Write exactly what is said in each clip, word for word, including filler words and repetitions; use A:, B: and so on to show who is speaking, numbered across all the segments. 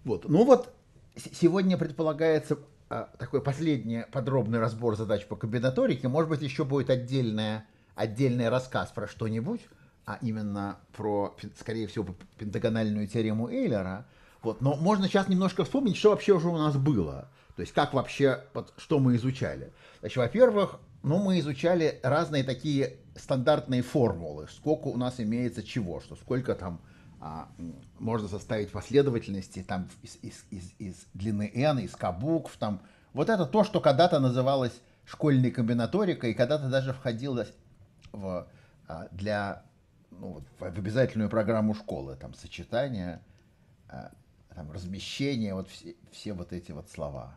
A: Вот. Ну вот, сегодня предполагается а, такой последний подробный разбор задач по комбинаторике. Может быть, еще будет отдельная, отдельный рассказ про что-нибудь, а именно про, скорее всего, пентагональную теорему Эйлера. Вот. Но можно сейчас немножко вспомнить, что вообще уже у нас было. То есть, как вообще, вот, что мы изучали. Значит, во-первых, ну, мы изучали разные такие стандартные формулы. Сколько у нас имеется чего, что сколько там а, можно составить последовательности там из, из, из, из длины n, из k букв. Там. Вот это то, что когда-то называлось школьной комбинаторикой, и когда-то даже входило в, а, для, ну, в обязательную программу школы. Там сочетание, а, там, размещение, вот все, все вот эти вот слова.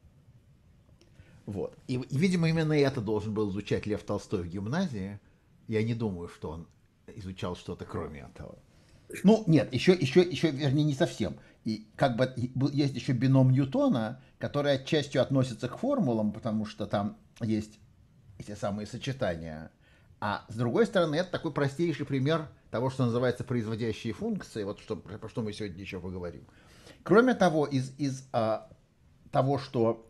A: Вот. И, и, видимо, именно это должен был изучать Лев Толстой в гимназии. Я не думаю, что он изучал что-то кроме этого. Ну, нет, еще, еще, еще, вернее, не совсем. И как бы есть еще бином Ньютона, который отчасти относится к формулам, потому что там есть эти самые сочетания. А с другой стороны, это такой простейший пример того, что называется производящие функции, вот что, про что мы сегодня еще поговорим. Кроме того, из, из а, того, что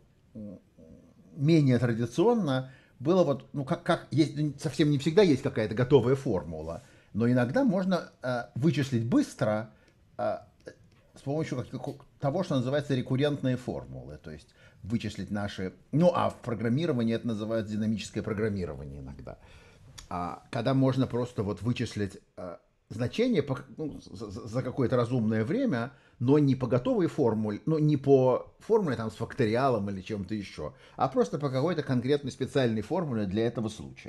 A: менее традиционно, было вот, ну, как, как есть, совсем не всегда есть какая-то готовая формула, но иногда можно э, вычислить быстро э, с помощью как, того, что называется рекуррентные формулы, то есть вычислить наши, ну, а в программировании это называют динамическое программирование иногда, а, когда можно просто вот вычислить э, значение по, ну, за, за какое-то разумное время, но не по готовой формуле, ну, не по формуле там с факториалом или чем-то еще, а просто по какой-то конкретной специальной формуле для этого случая.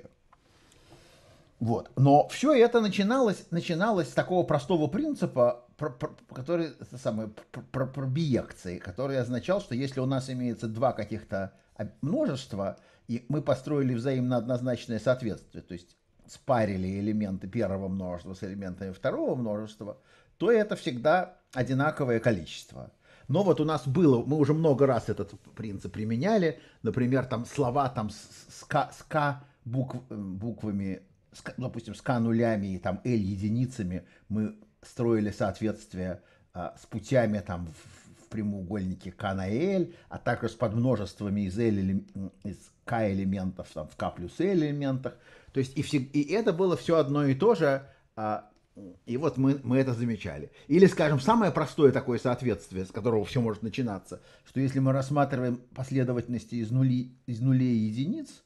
A: Вот. Но все это начиналось, начиналось с такого простого принципа, про, про, который, это самое, про, про биекции, который означал, что если у нас имеется два каких-то множества, и мы построили взаимно однозначное соответствие, то есть спарили элементы первого множества с элементами второго множества, то это всегда одинаковое количество. Но вот у нас было, мы уже много раз этот принцип применяли, например, там слова там с, с, к, с к букв, буквами, с, допустим, с k нулями и там l единицами мы строили соответствие а, с путями там в, в прямоугольнике k на l, а также с подмножествами из, l, из k элементов там, в k плюс l элементах. То есть и, все, и это было все одно и то же, а, и вот мы, мы это замечали. Или, скажем, самое простое такое соответствие, с которого все может начинаться, что если мы рассматриваем последовательности из, нули, из нулей и единиц,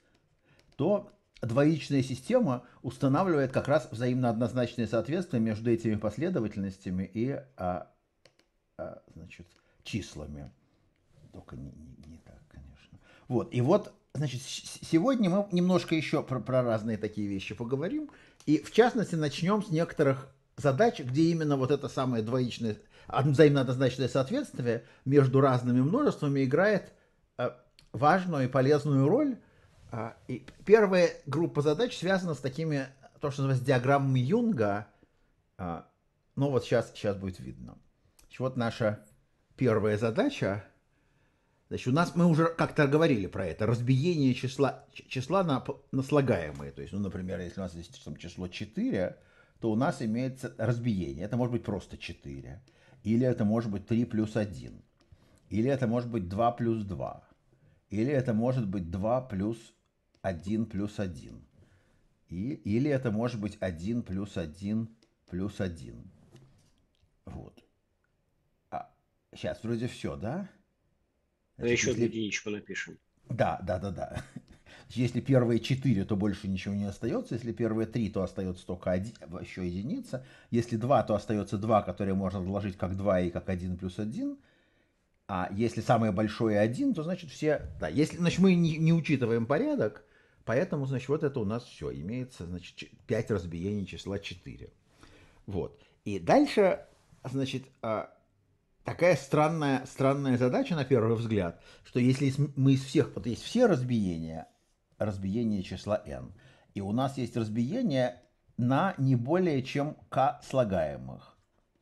A: то двоичная система устанавливает как раз взаимно однозначное соответствие между этими последовательностями и а, а, значит, числами. Только не, не, не так, конечно. Вот, и вот, значит, сегодня мы немножко еще про, про разные такие вещи поговорим. И, в частности, начнем с некоторых задач, где именно вот это самое двоичное, взаимно однозначное соответствие между разными множествами играет э, важную и полезную роль. Э, и первая группа задач связана с такими, то, что называется диаграммами Юнга. Э, ну вот сейчас, сейчас будет видно. Значит, вот наша первая задача. Значит, у нас мы уже как-то говорили про это. Разбиение числа, числа на, на слагаемые. То есть, ну, например, если у нас есть там, число четыре, то у нас имеется разбиение. Это может быть просто четыре. Или это может быть три плюс один. Или это может быть два плюс два. Или это может быть два плюс один плюс один. И, или это может быть один плюс один плюс один. Вот. А, сейчас вроде все, да?
B: А
A: Значит,
B: еще одну
A: если...
B: единичку напишем.
A: Да, да, да, да. Если первые четыре, то больше ничего не остается. Если первые три, то остается только один, еще единица. Если два, то остается два, которые можно разложить как два и как один плюс один. А если самое большое один, то значит все... Да, если, значит, мы не, не учитываем порядок, поэтому, значит, вот это у нас все. Имеется, значит, пять разбиений числа четыре. Вот. И дальше, значит, а, такая странная, странная задача на первый взгляд, что если мы из всех, вот есть все разбиения, разбиение числа n, и у нас есть разбиение на не более чем k слагаемых.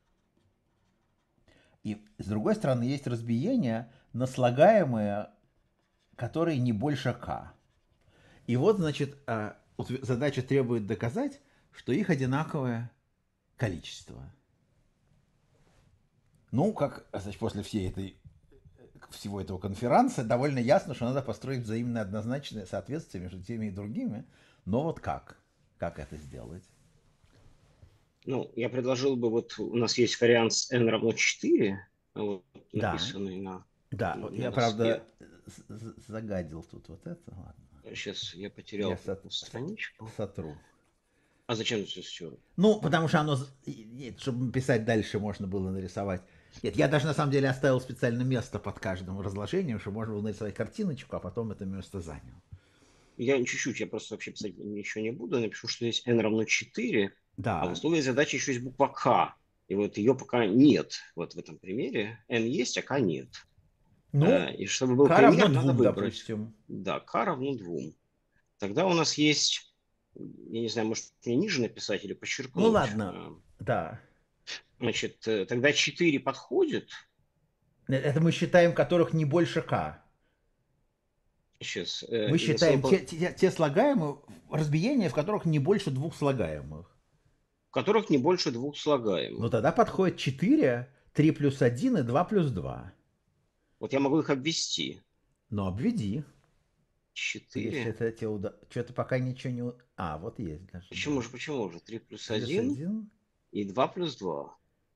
A: И с другой стороны есть разбиение на слагаемые, которые не больше k. И вот, значит, задача требует доказать, что их одинаковое количество. Ну, как, значит, после всей этой, всего этого конференции довольно ясно, что надо построить взаимно однозначное соответствие между теми и другими. Но вот как? Как это сделать?
B: Ну, я предложил бы, вот у нас есть вариант с n равно четыре, вот,
A: Да,
B: написанный на,
A: да, вот
B: на
A: я, правда,
B: доске.
A: загадил тут вот это. Ладно.
B: Сейчас я
A: Я
B: потерял
A: сот- со-
B: страничку.
A: сотру.
B: А зачем это все?
A: Ну, потому что оно, нет, чтобы писать дальше, можно было нарисовать. Нет, я даже на самом деле оставил специально место под каждым разложением, чтобы можно было нарисовать картиночку, а потом это место занял.
B: Я чуть-чуть, я просто вообще писать ничего не буду. Напишу, что здесь n равно четыре, а в
A: Да.
B: условии задачи еще есть буква k. И вот ее пока нет. Вот в этом примере n есть, а k нет.
A: Ну,
B: Э, И чтобы был
A: k равно
B: пример, надо
A: двум,
B: выбрать.
A: допустим.
B: Да, k равно двум. Тогда у нас есть, я не знаю, может мне ниже написать или
A: Ну
B: подчеркнуть.
A: ладно,
B: Э,
A: да.
B: Значит, э, тогда четыре подходит.
A: Э, Это мы считаем, которых не больше k.
B: Сейчас,
A: Мы
B: из-за
A: считаем те,
B: своего,
A: те, те слагаемые, разбиения, в которых не больше двух слагаемых.
B: в которых не больше двух
A: Ну
B: слагаемых.
A: тогда подходит четыре, три плюс один и два плюс два.
B: Вот я могу их обвести.
A: Но обведи. Если
B: Четыре.
A: это тебе уда... Что-то пока ничего не... А, вот есть даже,
B: Почему
A: да.
B: же, почему же? Три плюс
A: Плюс
B: один
A: один.
B: и два плюс два.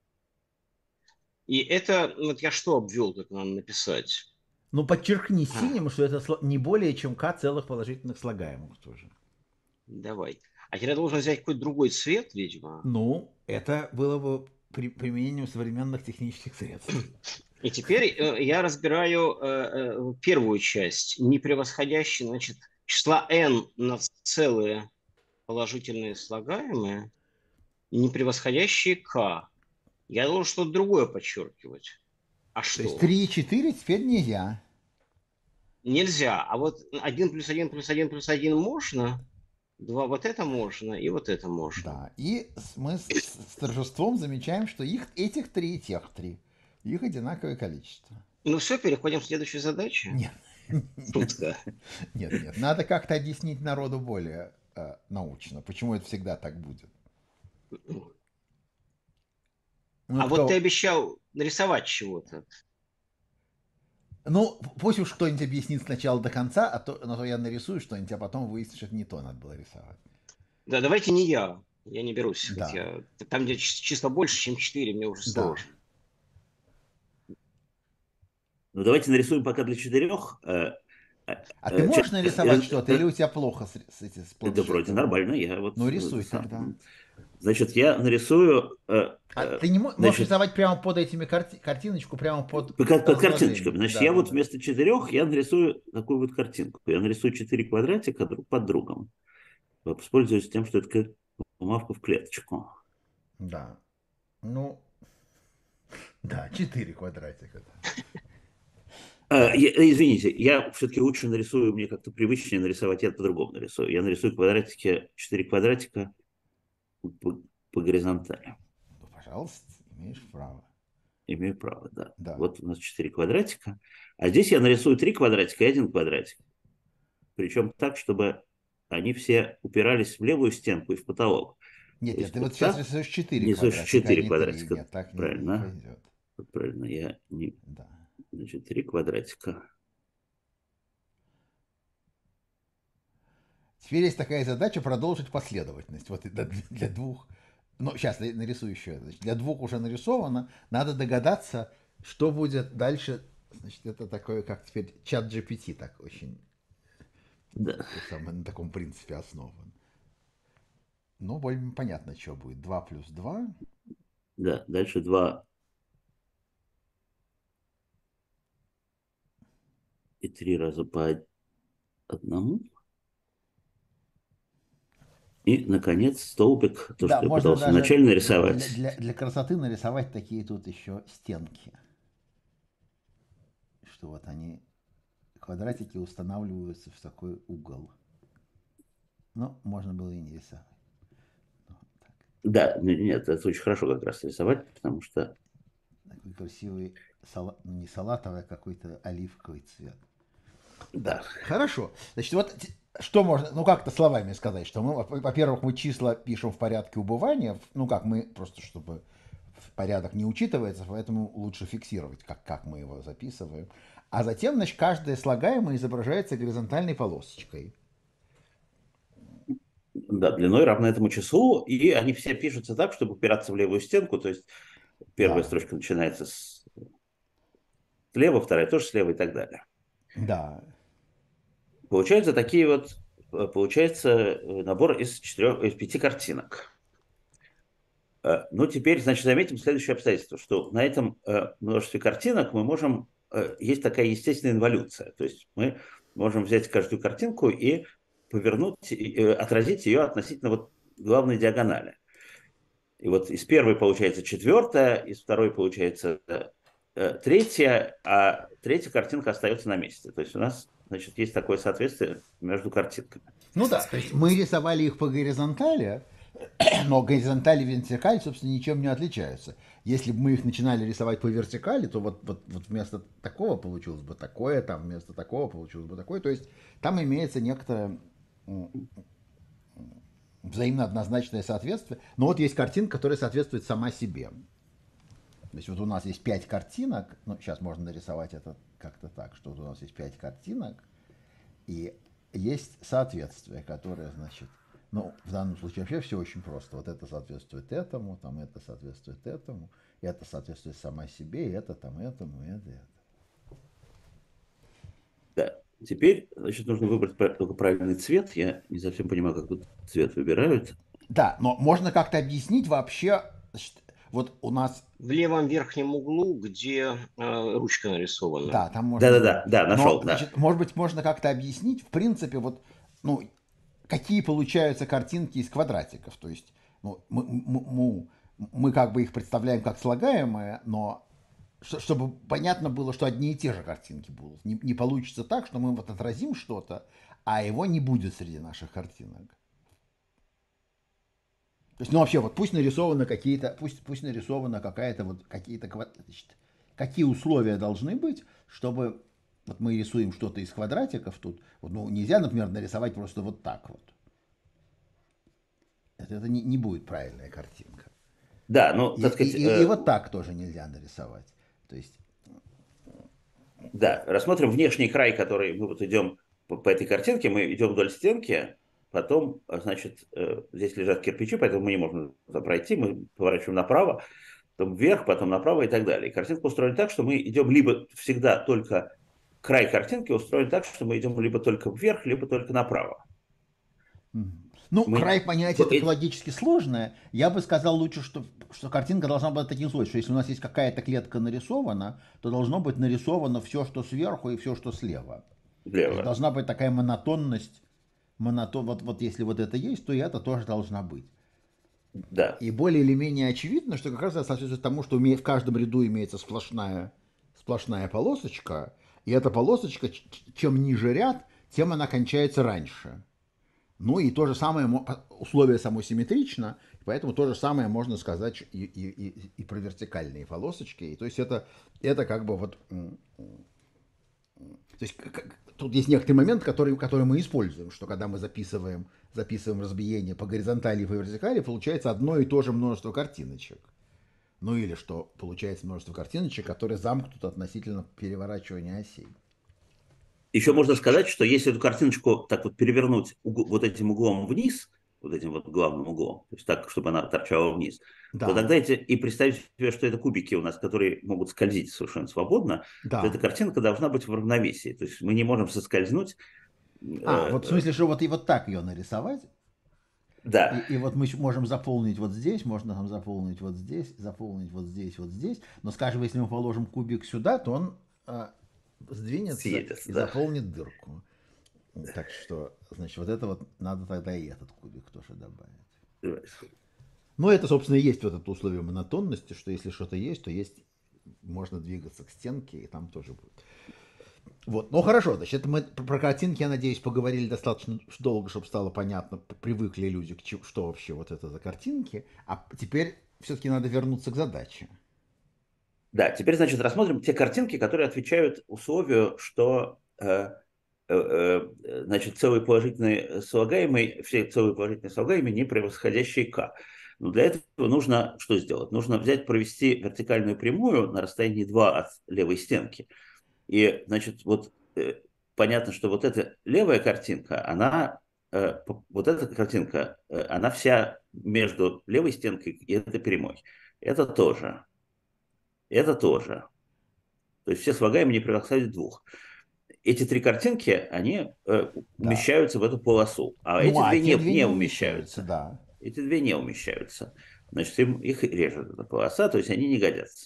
B: И это, вот я что обвел, как надо написать?
A: Ну, подчеркни
B: А,
A: синим, что это не более чем k целых положительных слагаемых тоже.
B: давай. А теперь я должен взять какой-то другой цвет, видимо.
A: Ну, это было бы при применением современных технических средств.
B: И теперь э, я разбираю э, э, первую часть, не превосходящий, значит, числа n на целые положительные слагаемые, не превосходящие k. Я должен что-то другое подчеркивать. А
A: То есть
B: что?
A: три и четыре теперь нельзя.
B: Нельзя. А вот один плюс один плюс один плюс один можно, два вот это можно, и вот это можно.
A: Да. И мы с, с торжеством замечаем, что их, этих три и тех три. Их одинаковое количество.
B: Ну все, переходим к следующей задаче.
A: Нет.
B: Шутка.
A: Нет, нет. Надо как-то объяснить народу более э, научно, почему это всегда так будет. Ну,
B: А вот ты
A: кто...
B: обещал нарисовать чего-то.
A: ну, пусть уж кто-нибудь объяснит сначала до конца, а то, на то я нарисую что-нибудь, а потом выяснишь, что это не то надо было рисовать.
B: Да, давайте не я. Я не берусь.
A: Да,
B: Хотя там, где чисто больше, чем четыре, мне уже
A: да.
B: сложно.
C: Ну, давайте нарисуем пока для четырех. Э, э,
A: А ты
C: э,
A: можешь
C: ча-
A: нарисовать
C: э,
A: что-то, или
C: э,
A: у тебя плохо с, с, эти- с
C: Да вроде
A: планшетом?
C: нормально, я вот
A: Ну,
C: э,
A: рисуй тогда.
C: сам. Значит, я нарисую, э,
A: А
C: э,
A: ты не мо- можешь
C: значит,
A: рисовать прямо под этими карти- картиночку, прямо под
C: под, под картиночками.
A: разложением?
C: Значит,
A: Да,
C: я
A: да,
C: вот
A: да.
C: вместо четырех я нарисую такую вот картинку. Я нарисую четыре квадратика друг под другом. Воспользуюсь тем, что это бумажка в клеточку.
A: Да. Ну, да, четыре квадратика. Да.
C: Э,
A: Так.
C: я- извините, я все-таки лучше нарисую, мне как-то привычнее нарисовать, я по-другому нарисую. Я нарисую квадратики, четыре квадратика по, по горизонтали.
A: Ну, пожалуйста, имеешь право.
C: Имею право, да.
A: Да.
C: Вот у нас четыре квадратика. А здесь я нарисую три квадратика и один квадратик. Причем так, чтобы они все упирались в левую стенку и в потолок. То
A: Нет, нет,
C: есть
A: ты вот
C: вот
A: сейчас
C: так
A: рисуешь четыре
C: несешь
A: квадратика, а
C: четыре
A: не три.
C: квадратика.
A: Нет, так не, не
C: Правильно.
A: пойдет.
C: Правильно, я не...
A: Да.
C: Значит, три квадратика.
A: Теперь есть такая задача продолжить последовательность. Вот для, для двух... Ну, сейчас нарисую еще. Значит, для двух уже нарисовано. Надо догадаться, что будет дальше. Значит, это такое, как теперь чат джи пи ти, так очень
C: Да.
A: самое, на таком принципе основан. Ну, более понятно, что будет. два плюс два.
C: Да, дальше два и три раза по одному. И, наконец, столбик, то,
A: Да,
C: что я
A: можно
C: пытался
A: даже
C: вначале
A: для,
C: нарисовать.
A: для, для красоты нарисовать такие тут еще стенки. Что вот они, квадратики устанавливаются в такой угол. Ну, можно было и не рисовать. Ну, вот так.
C: Да, нет, это очень хорошо как раз рисовать, потому что...
A: Такой красивый, сала... ну, не салатовый, а какой-то оливковый цвет.
C: Да.
A: Хорошо. Значит, вот что можно, ну как-то словами сказать, что мы, во-первых, мы числа пишем в порядке убывания, ну как мы, просто чтобы порядок не учитывается, поэтому лучше фиксировать, как, как мы его записываем. А затем, значит, каждая слагаемая изображается горизонтальной полосочкой.
C: Да, длиной равна этому числу, и они все пишутся так, чтобы упираться в левую стенку, то есть первая
A: Да.
C: строчка начинается с... слева, вторая тоже слева и так далее.
A: Да.
C: Получаются такие вот, получается набор из, четырех, из пяти картинок. Ну, теперь, значит, заметим следующее обстоятельство, что на этом множестве картинок мы можем, есть такая естественная инволюция, то есть мы можем взять каждую картинку и повернуть, отразить ее относительно вот главной диагонали. И вот из первой получается четвертая, из второй получается третья, а третья картинка остается на месте. То есть у нас, значит, есть такое соответствие между картинками.
A: Ну да, то есть мы рисовали их по горизонтали, но горизонталь и вертикаль, собственно, ничем не отличаются. Если бы мы их начинали рисовать по вертикали, то вот, вот, вот вместо такого получилось бы такое, там вместо такого получилось бы такое. То есть там имеется некоторое взаимно однозначное соответствие. Но вот есть картинка, которая соответствует сама себе. То есть вот у нас есть пять картинок, ну сейчас можно нарисовать это как-то так, что вот у нас есть пять картинок, и есть соответствие, которое, значит, ну, в данном случае вообще все очень просто. Вот это соответствует этому, там это соответствует этому, это соответствует сама себе, и это там этому, и это, и это.
C: Да. Теперь, значит, нужно выбрать только правильный цвет. Я не совсем понимаю, как тут цвет выбирают.
A: Да, но можно как-то объяснить вообще, значит, вот у нас...
B: В левом верхнем углу, где э, ручка нарисована.
A: Да, там можно...
C: Да-да-да, да, нашел,
A: но,
C: да.
A: значит, может быть, можно как-то объяснить, в принципе, вот, ну, какие получаются картинки из квадратиков. То есть, ну, мы, мы, мы как бы их представляем как слагаемые, но чтобы понятно было, что одни и те же картинки будут. Не, не получится так, что мы вот отразим что-то, а его не будет среди наших картинок. То есть, ну вообще, вот пусть нарисовано какие-то, пусть, пусть нарисовано какая-то вот какие-то, значит, какие условия должны быть, чтобы вот мы рисуем что-то из квадратиков тут, вот, ну нельзя, например, нарисовать просто вот так вот. Это, это не, не будет правильная картинка.
C: Да, ну,
A: и,
C: так сказать...
A: И, и,
C: э...
A: и вот так тоже нельзя нарисовать. То есть...
C: Да, рассмотрим внешний край, который мы вот идем по, по этой картинке, мы идем вдоль стенки, потом, значит, э, здесь лежат кирпичи, поэтому мы не можем туда пройти, мы поворачиваем направо, потом вверх, потом направо и так далее. И картинка устроена так, что мы идем либо всегда только... Край картинки устроен так, что мы идем либо только вверх, либо только направо.
A: Ну,
C: мы...
A: край понятие топологически сложное. Я бы сказал лучше, что, что картинка должна быть таким свойством, что если у нас есть какая-то клетка нарисована, то должно быть нарисовано все, что сверху, и все, что слева. Должна быть такая монотонность. Монотон... Вот, вот если вот это есть, то и это тоже должна быть.
C: Да.
A: И более или менее очевидно, что как раз это соответствует тому, что в каждом ряду имеется сплошная, сплошная полосочка, и эта полосочка, чем ниже ряд, тем она кончается раньше. Ну и то же самое, условие само симметрично, поэтому то же самое можно сказать и, и, и, и про вертикальные полосочки. И то есть это, это как бы вот... То есть тут есть некоторый момент, который, который мы используем, что когда мы записываем, записываем разбиение по горизонтали и по вертикали, получается одно и то же множество картиночек. Ну или что получается множество картиночек, которые замкнуты относительно переворачивания осей.
C: Еще можно сказать, что если эту картиночку так вот перевернуть угол, вот этим углом вниз, вот этим вот главным углом, то есть так, чтобы она торчала вниз, да. то тогда эти, и представить себе, что это кубики у нас, которые могут скользить совершенно свободно, да. то эта картинка должна быть в равновесии. То есть мы не можем соскользнуть.
A: А, э, вот в смысле, что вот и вот так ее нарисовать?
C: Да.
A: И, и вот мы можем заполнить вот здесь, можно там заполнить вот здесь, заполнить вот здесь, вот здесь. Но, скажем, если мы положим кубик сюда, то он... сдвинется Съедется, и да. заполнит дырку. Так что, значит, вот это вот надо тогда и этот кубик тоже добавить. Ну, это, собственно, и есть вот это условие монотонности, что если что-то есть, то есть, можно двигаться к стенке, и там тоже будет. Вот, ну хорошо, значит, мы про картинки, я надеюсь, поговорили достаточно долго, чтобы стало понятно, привыкли люди, к чему, что вообще вот это за картинки, а теперь все-таки надо вернуться к задаче.
C: Да, теперь, значит, рассмотрим те картинки, которые отвечают условию, что э, э, значит, целые положительные слагаемые, все целые положительные слагаемые, не превосходящие k. Но для этого нужно что сделать? Нужно взять, провести вертикальную прямую на расстоянии два от левой стенки. И, значит, вот э, понятно, что вот эта левая картинка, она, э, вот эта картинка, э, она вся между левой стенкой и этой прямой. Это тоже. Это тоже. То есть все слагаемые не превосходят двух. Эти три картинки, они э,
A: Да.
C: умещаются в эту полосу, а
A: Ну,
C: эти
A: а
C: две
A: те
C: не,
A: две
C: не
A: не умещаются,
C: умещаются.
A: да.
C: Эти две не умещаются. Значит, им, их режет эта полоса, то есть они не годятся.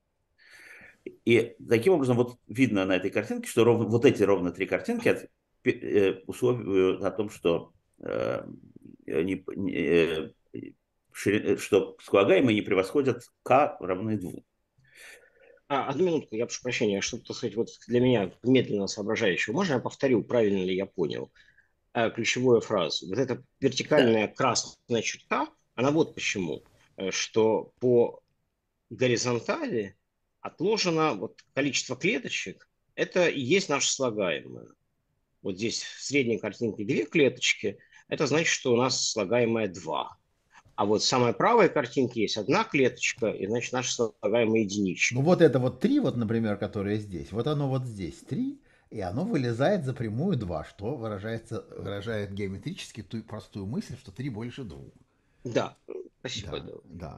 C: И таким образом вот видно на этой картинке, что ровно, вот эти ровно три картинки от, э, условия о том, что, э, не, э, шири, что слагаемые не превосходят k равны двум.
B: А, одну минутку, я прошу прощения, что-то, так сказать, вот для меня медленно соображающего. Можно я повторю, правильно ли я понял э, ключевую фразу? Вот эта
C: Да.
B: вертикальная красная черта, она вот почему, э, что по горизонтали отложено вот количество клеточек, это и есть наше слагаемое. Вот здесь в средней картинке две клеточки, это значит, что у нас слагаемое два. А вот в самой правой картинке есть одна клеточка, и значит наше слагаемое единичка.
A: Ну вот это вот три, вот, например, которое здесь, вот оно вот здесь три, и оно вылезает за прямую два, что выражается, выражает геометрически ту простую мысль, что три больше двух.
B: Да, спасибо.
A: Да,
B: Да.
A: да.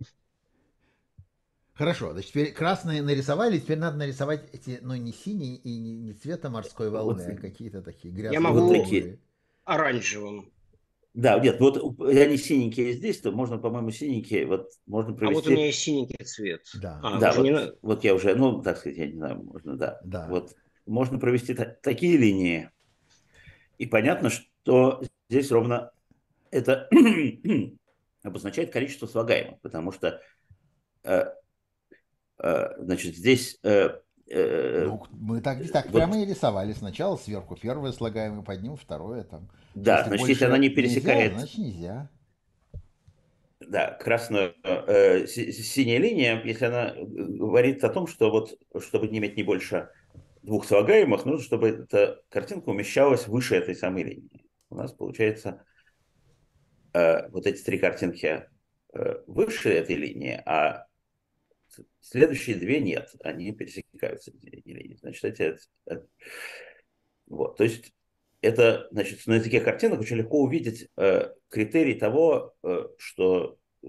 A: Хорошо, значит, теперь красные нарисовали, теперь надо нарисовать эти, ну, не синие и не, не цвета морской волны,
C: Вот,
A: а какие-то такие
B: Я
C: вот
B: могу
C: такие.
A: грязно-голубые.
B: оранжевым.
C: Да, нет, вот они синенькие здесь, то можно, по-моему, синенькие, вот можно
B: А вот у меня
C: провести.
B: есть синенький цвет.
A: Да,
B: А,
C: Да,
B: уже не
C: вот,
B: на...
C: вот я уже, ну, так сказать, я не знаю, можно, да.
A: да.
C: Вот можно провести та- такие линии. И понятно, что здесь ровно это обозначает количество слагаемых, потому что, э, э, значит, здесь э, э,
A: Ну, мы так, так прямо
C: вот,
A: и рисовали. Сначала сверху первое слагаемое, под ним второе там.
C: да,
A: Если
C: значит, если она
A: больше
C: не
A: нельзя,
C: пересекает,
A: значит нельзя.
C: да, красную, э, си- синяя линия, если она э, говорит о том, что вот, чтобы не иметь не больше двух слагаемых, нужно, чтобы эта картинка умещалась выше этой самой линии. У нас получается э, вот эти три картинки э, выше этой линии, а следующие две нет, они пересекаются эти линии. Значит, эти, э, вот, то есть это, значит, на языке картинок очень легко увидеть э, критерий того, э, что э,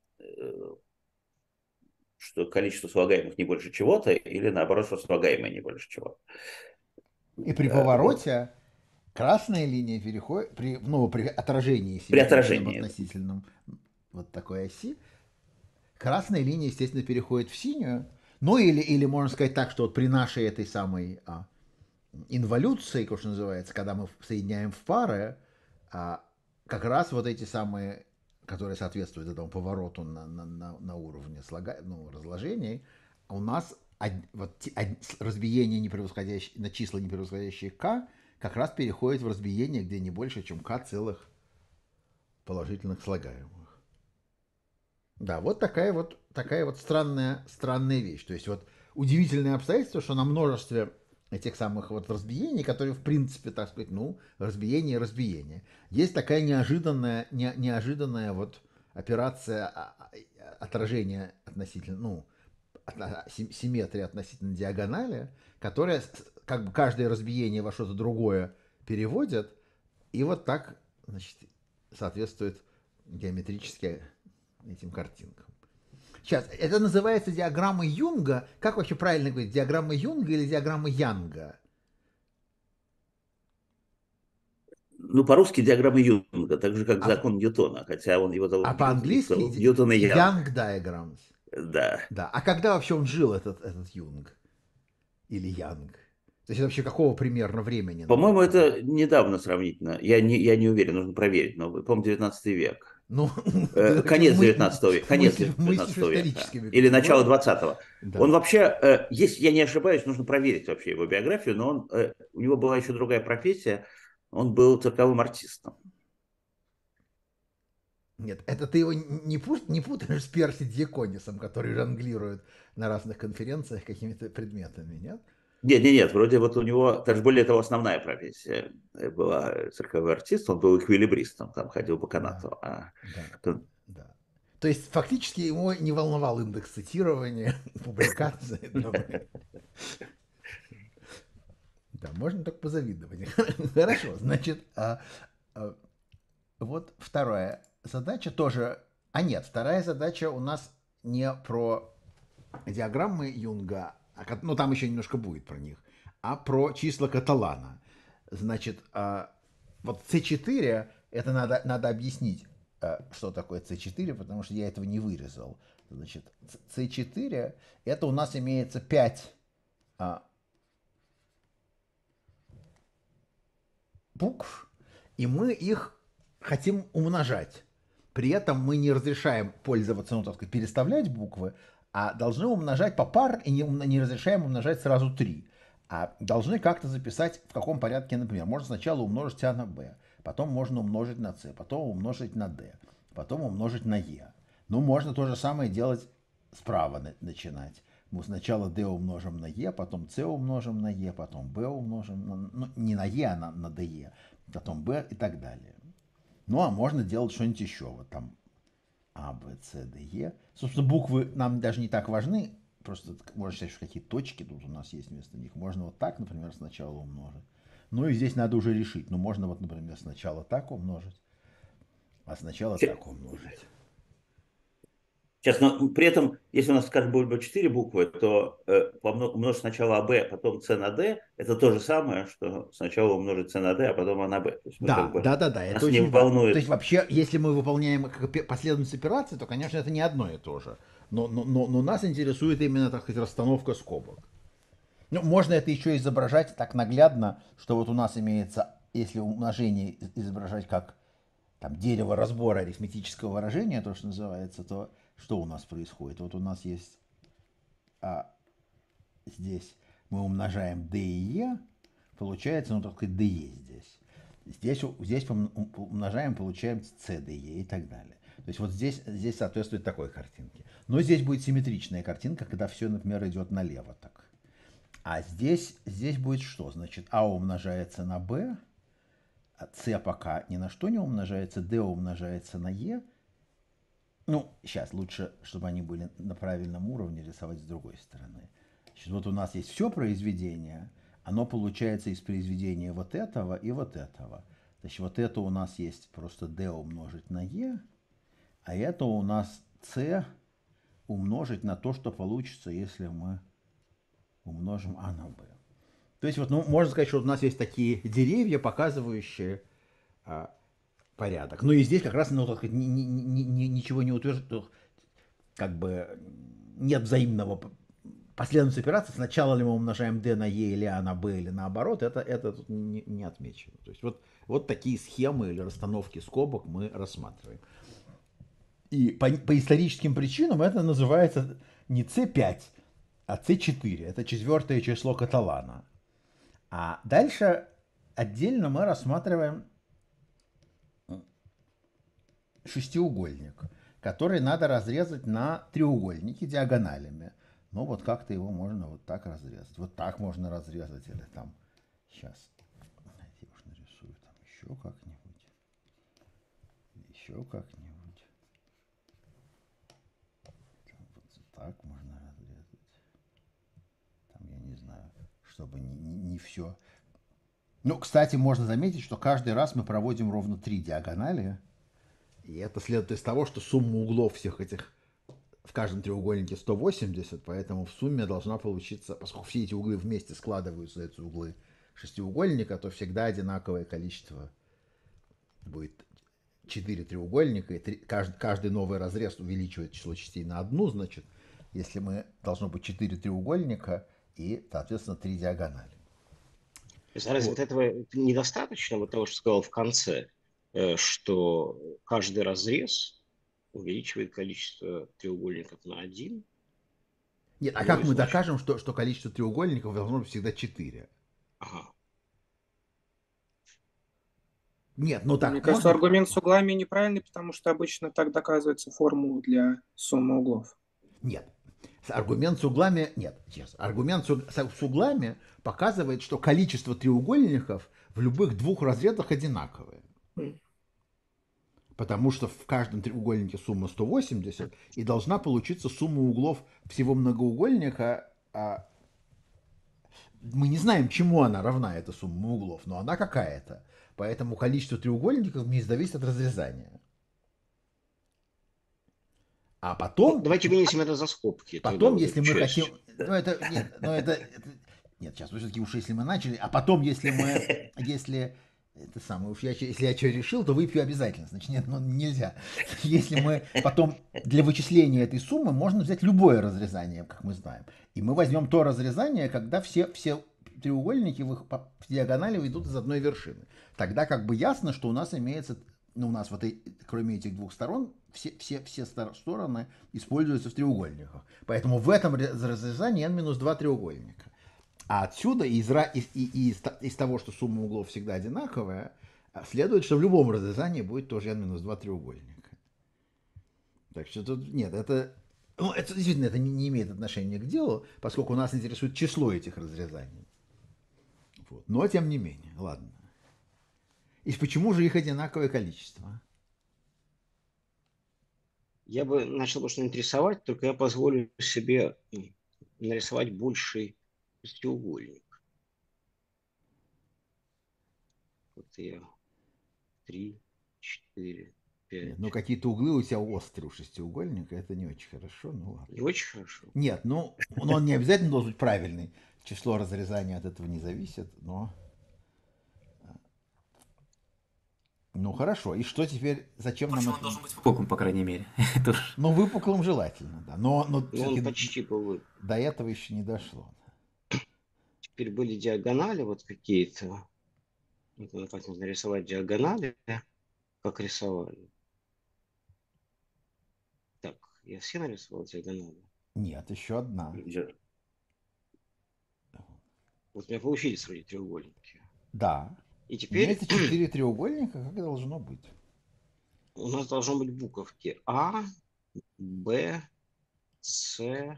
C: что количество слагаемых не больше чего-то, или наоборот, что слагаемое не больше чего-то.
A: И при
C: Э, Вот.
A: повороте красная линия переходит, при, ну, при отражении
C: При
A: симметричном
C: отражении.
A: относительном вот такой оси, красная линия, естественно, переходит в синюю. Ну или, или можно сказать так, что вот при нашей этой самой а, инволюции, как что называется, когда мы соединяем в пары, а, как раз вот эти самые, которые соответствуют этому повороту на, на, на, на уровне слога, ну, разложений, у нас од, вот, од, разбиение не на числа, не превосходящие k, как раз переходит в разбиение, где не больше, чем k целых положительных слагаемых. Да, вот такая вот, такая вот странная, странная вещь. То есть вот удивительное обстоятельство, что на множестве этих самых вот разбиений, которые в принципе, так сказать, ну, разбиение, разбиение, есть такая неожиданная, не, неожиданная вот операция отражения относительно, ну, симметрии относительно диагонали, которая как бы каждое разбиение во что-то другое переводит, и вот так, значит, соответствует геометрически этим картинкам. Сейчас, это называется диаграмма Юнга. Как вообще правильно говорить, диаграмма Юнга или диаграмма Янга?
C: Ну, по-русски диаграмма Юнга, так же, как
A: А,
C: закон Ньютона, хотя он его зовут,
A: а
C: их
A: по-английски
C: зовут Ньютон и Янг.
A: Young Diagrams.
C: Да.
A: Да. А когда вообще он жил, этот, этот Юнг? Или Янг? То есть это вообще какого примерно времени?
C: По-моему, это недавно сравнительно. Я не, я не уверен, нужно проверить. Но, по-моему, девятнадцатый век.
A: Ну,
C: Э, конец девятнадцатого века. Конец
A: мысль, мыслишь
C: девятнадцатого века.
A: историческими
C: Или начало
A: категориями.
C: двадцатого. Он
A: Да.
C: вообще, э, если я не ошибаюсь, нужно проверить вообще его биографию, но он, э, у него была еще другая профессия. Он был цирковым артистом.
A: Нет, это ты его не, пут, не путаешь с Перси Дьяконисом, который жонглирует на разных конференциях какими-то предметами, нет?
C: Нет, нет, нет, вроде вот у него, даже более того, основная профессия была цирковой артист, он был эквилибристом, там ходил по канату.
A: Да,
C: А,
A: да,
C: то,
A: да. То есть фактически его не волновал индекс цитирования, публикации. Да, можно только позавидовать. Хорошо, значит, а, а, вот вторая задача тоже... А нет, вторая задача у нас не про диаграммы Юнга, ну там еще немножко будет про них, а про числа Каталана. Значит, а, вот си четыре, это надо, надо объяснить, а, что такое си четыре, потому что я этого не вырезал. Значит, си четыре, это у нас имеется пять а, букв, и мы их хотим умножать. При этом мы не разрешаем пользоваться, ну, так сказать, переставлять буквы, а должны умножать по пар и не, не разрешаем умножать сразу три. А должны как-то записать, в каком порядке, например. Можно сначала умножить А на Б, потом можно умножить на С, потом умножить на Д, потом умножить на Е. Ну, можно то же самое делать справа начинать. Мы сначала D умножим на Е, потом С умножим на Е, потом Б умножим на... Ну, не на Е, а на, на ДЕ, потом Б и так далее. Ну, а можно делать что-нибудь еще. Вот там А, Б, С, Д, Е. Собственно, буквы нам даже не так важны. Просто можно считать, что какие точки тут у нас есть вместо них. Можно вот так, например, сначала умножить. Ну, и здесь надо уже решить. Ну, можно вот, например, сначала так умножить, а сначала так умножить.
C: Сейчас, но при этом, если у нас, скажем, будет бы четыре буквы, то э, умножить сначала А, Б, потом С на Д, это то же самое, что сначала умножить С на Д, а потом А на Б. То есть
A: да,
C: как бы,
A: да, да, да, это
C: очень
A: очень
C: волнует.
A: важно. То есть вообще, если мы выполняем последовательность операций, то, конечно, это не одно и то же. Но, но, но, но нас интересует именно, так сказать, расстановка скобок. Ну, можно это еще изображать так наглядно, что вот у нас имеется, если умножение изображать как там, дерево разбора арифметического выражения, то, что называется, то что у нас происходит? Вот у нас есть а, здесь мы умножаем D и E, получается, ну, так сказать, D E здесь. Здесь, здесь умножаем, получаем C, D, E и так далее. То есть вот здесь, здесь соответствует такой картинке. Но здесь будет симметричная картинка, когда все, например, идет налево так. А здесь, здесь будет что? Значит, А умножается на B, а С пока ни на что не умножается, D умножается на E. Ну, сейчас лучше, чтобы они были на правильном уровне, рисовать с другой стороны. Значит, вот у нас есть все произведение, оно получается из произведения вот этого и вот этого. Значит, вот это у нас есть просто D умножить на E, а это у нас C умножить на то, что получится, если мы умножим А на Б. То есть, вот, ну, можно сказать, что у нас есть такие деревья, показывающие а, порядок. Ну и здесь как раз, ну, так сказать, ни, ни, ни, ничего не утверждает, как бы нет взаимного последовательности операции. Сначала ли мы умножаем D на E или А на B или наоборот, это, это тут не, не отмечено. То есть вот, вот такие схемы или расстановки скобок мы рассматриваем. И по, по историческим причинам это называется не С пять, а С четыре. Это четвертое число Каталана. А дальше отдельно мы рассматриваем шестиугольник, который надо разрезать на треугольники диагоналями. Ну вот как-то его можно вот так разрезать. Вот так можно разрезать или там... Сейчас. Я уж нарисую там еще как-нибудь. Еще как-нибудь. Вот так можно разрезать. Там я не знаю, чтобы не, не, не все... Ну, кстати, можно заметить, что каждый раз мы проводим ровно три диагонали. И это следует из того, что сумма углов всех этих в каждом треугольнике сто восемьдесят, поэтому в сумме должна получиться, поскольку все эти углы вместе складываются, эти углы шестиугольника, то всегда одинаковое количество будет четыре треугольника, и три, каждый, каждый новый разрез увеличивает число частей на одну, значит, если мы, должно быть четыре треугольника и, соответственно, три диагонали.
B: Разве вот этого недостаточно, вот того, что сказал в конце, что каждый разрез увеличивает количество треугольников на один?
A: Нет, а как мы докажем, что, что количество треугольников должно быть всегда четыре?
B: Ага.
A: Нет, ну так.
D: Мне кажется, можно... аргумент с углами неправильный, потому что обычно так доказывается формула для суммы углов.
A: Нет. Аргумент с углами... Нет, честно. Аргумент с углами показывает, что количество треугольников в любых двух разрезах одинаковое. Потому что в каждом треугольнике сумма сто восемьдесят, и должна получиться сумма углов всего многоугольника. А мы не знаем, чему она равна, эта сумма углов, но она какая-то. Поэтому количество треугольников не зависит от разрезания. А потом...
B: Ну, давайте вынесем это за скобки.
A: Потом,
B: вот
A: если мы
B: часть.
A: хотим... Ну, это... Нет, ну, это, это... Нет, сейчас, все-таки уж если мы начали, а потом, если мы... Если... Это самое, уж я, если я что решил, то выпью обязательно. Значит, нет, ну нельзя. Если мы потом для вычисления этой суммы можно взять любое разрезание, как мы знаем. И мы возьмем то разрезание, когда все, все треугольники в, их, в диагонали идут из одной вершины. Тогда как бы ясно, что у нас имеется, ну у нас вот и, кроме этих двух сторон, все, все, все стороны используются в треугольниках. Поэтому в этом разрезании n минус два треугольника. А отсюда, из, из, из, из того, что сумма углов всегда одинаковая, следует, что в любом разрезании будет тоже n минус два треугольника. Так что тут нет, это, ну, это действительно это не, не имеет отношения к делу, поскольку нас интересует число этих разрезаний. Вот. Но тем не менее, ладно. И почему же их одинаковое количество?
B: Я бы начал бы что-нибудь рисовать, только я позволю себе нарисовать больший шестиугольник. Вот я три, четыре, пять.
A: Нет, ну какие-то углы у тебя острые у шестиугольника, это не очень хорошо, ну ладно.
B: Не очень хорошо.
A: Нет, ну он не обязательно должен быть правильный. Число разрезания от этого не зависит, но... Ну хорошо, и что теперь, зачем
E: Почему
A: нам
E: он
A: это?
E: должен быть выпуклым, по крайней мере?
A: Ну, выпуклым желательно, да. Но, но
B: Ну, он почти был выпуклым.
A: До этого еще не дошло.
B: Теперь были диагонали вот какие-то. Вот, как нужно рисовать диагонали, как рисовали. Так, я все нарисовал диагонали?
A: Нет, еще одна.
B: Вот у меня получились вроде треугольники.
A: Да.
B: И теперь...
A: Имеется четыре треугольника, как и должно быть.
B: У нас должно быть буковки А, Б, С,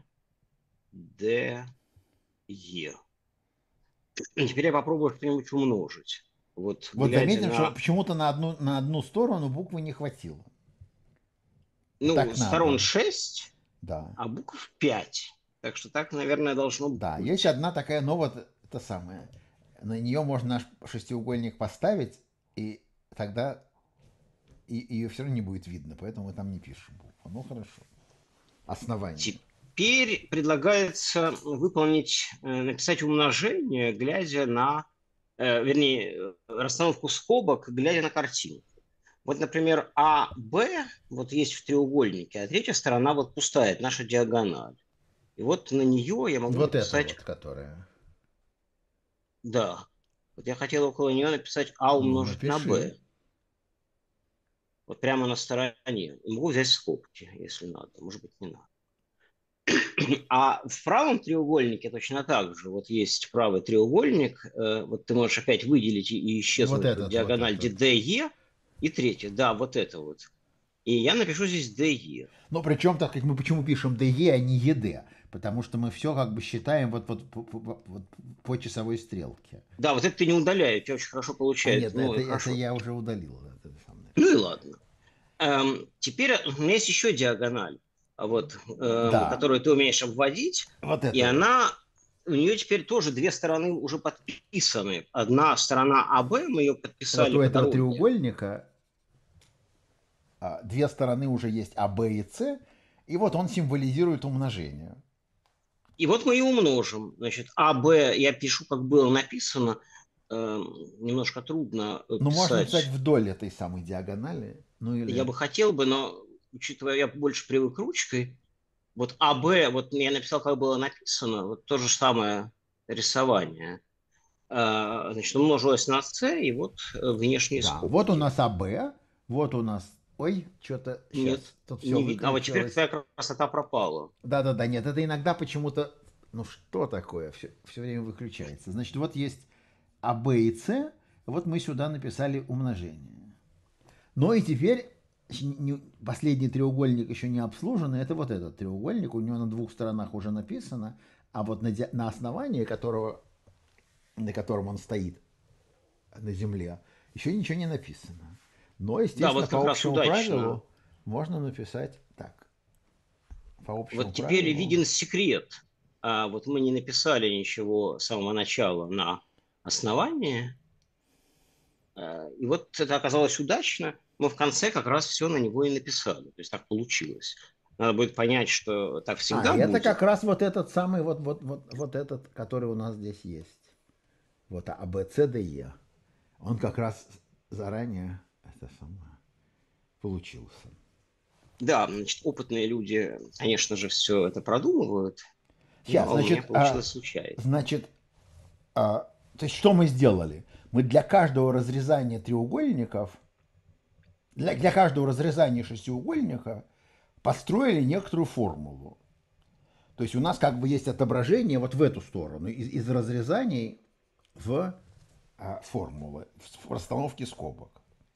B: Д, Е. И теперь я попробую что-нибудь умножить. Вот,
A: вот заметим,
B: на...
A: что почему-то на одну, на одну сторону буквы не хватило.
B: Ну,
A: так
B: сторон
A: надо.
B: шесть,
A: да.
B: А букв пять. Так что так, наверное, должно быть.
A: Да, есть одна такая, но вот это самое. На нее можно наш шестиугольник поставить, и тогда и, ее все равно не будет видно, поэтому мы там не пишем букву. Ну, хорошо. Основание.
B: Теперь предлагается выполнить, написать умножение, глядя на, вернее, расстановку скобок, глядя на картинку. Вот, например, А, Б вот есть в треугольнике, а третья сторона вот пустая, это наша диагональ. И вот на нее я могу
A: вот
B: написать...
A: Вот, которая...
B: Да. Вот я хотел около нее написать А умножить ну, на Б. Вот прямо на стороне. Могу взять скобки, если надо. Может быть, не надо. А в правом треугольнике точно так же. Вот есть правый треугольник. Вот ты можешь опять выделить и исчезнуть вот этот, диагональ вот ди и, и третье. Да, вот это вот. И я напишу здесь ди.
A: Ну, причем, так как мы почему пишем ди, а не ед? Потому что мы все как бы считаем вот, вот, вот, вот по часовой стрелке.
B: Да, вот это ты не удаляешь, у тебя очень хорошо получается.
A: А нет, ну, это, это я уже удалил. Это
B: ну и ладно. Эм, теперь у меня есть еще диагональ, вот, эм, да. которую ты умеешь обводить.
A: Вот это
B: и
A: вот.
B: она, у нее теперь тоже две стороны уже подписаны. Одна сторона АБ, мы ее подписали.
A: Вот у этого треугольника две стороны уже есть АБ и С, и вот он символизирует умножение.
B: И вот мы и умножим. Значит, АБ я пишу, как было написано. Э, немножко трудно писать.
A: Ну, можно писать вдоль этой самой диагонали. Ну, или...
B: Я бы хотел бы, но, учитывая, я больше привык ручкой. Вот АБ, вот я написал, как было написано, вот то же самое рисование. Э, значит, умножилось на С, и вот внешние
A: да,
B: скобки.
A: Вот у нас АБ, вот у нас... Ой, что-то сейчас
B: нет,
A: тут
B: не
A: все
B: видно. А вот теперь твоя красота пропала.
A: Да-да-да, нет, это иногда почему-то... Ну что такое? Все, все время выключается. Значит, вот есть АБ и С, вот мы сюда написали умножение. Ну и теперь последний треугольник еще не обслуженный, это вот этот треугольник, у него на двух сторонах уже написано, а вот на, на основании, которого, на котором он стоит на земле, еще ничего не написано. Но,
B: Да,
A: естественно,
B: вот
A: по
B: как раз
A: общему
B: удачно.
A: правилу можно написать так. По общему
B: Вот теперь
A: правилу.
B: виден секрет. А вот мы не написали ничего с самого начала на основании. А, И вот это оказалось удачно. Мы в конце как раз все на него и написали. То есть так получилось. Надо будет понять, что так
A: А,
B: всегда
A: и это как
B: будет.
A: раз вот этот самый, вот, вот, вот, вот этот, который у нас здесь есть. Вот А, Б, С, Д, Е. Он как раз заранее это самое получился.
B: Да, значит, опытные люди, конечно же, все это продумывают.
A: Сейчас,
B: Но у меня
A: значит, а,
B: получилось случайно.
A: значит, а, то есть что мы сделали? Мы для каждого разрезания треугольников, для, для каждого разрезания шестиугольника построили некоторую формулу. То есть у нас как бы есть отображение вот в эту сторону, из, из разрезаний в а, формулы, в расстановке скобок.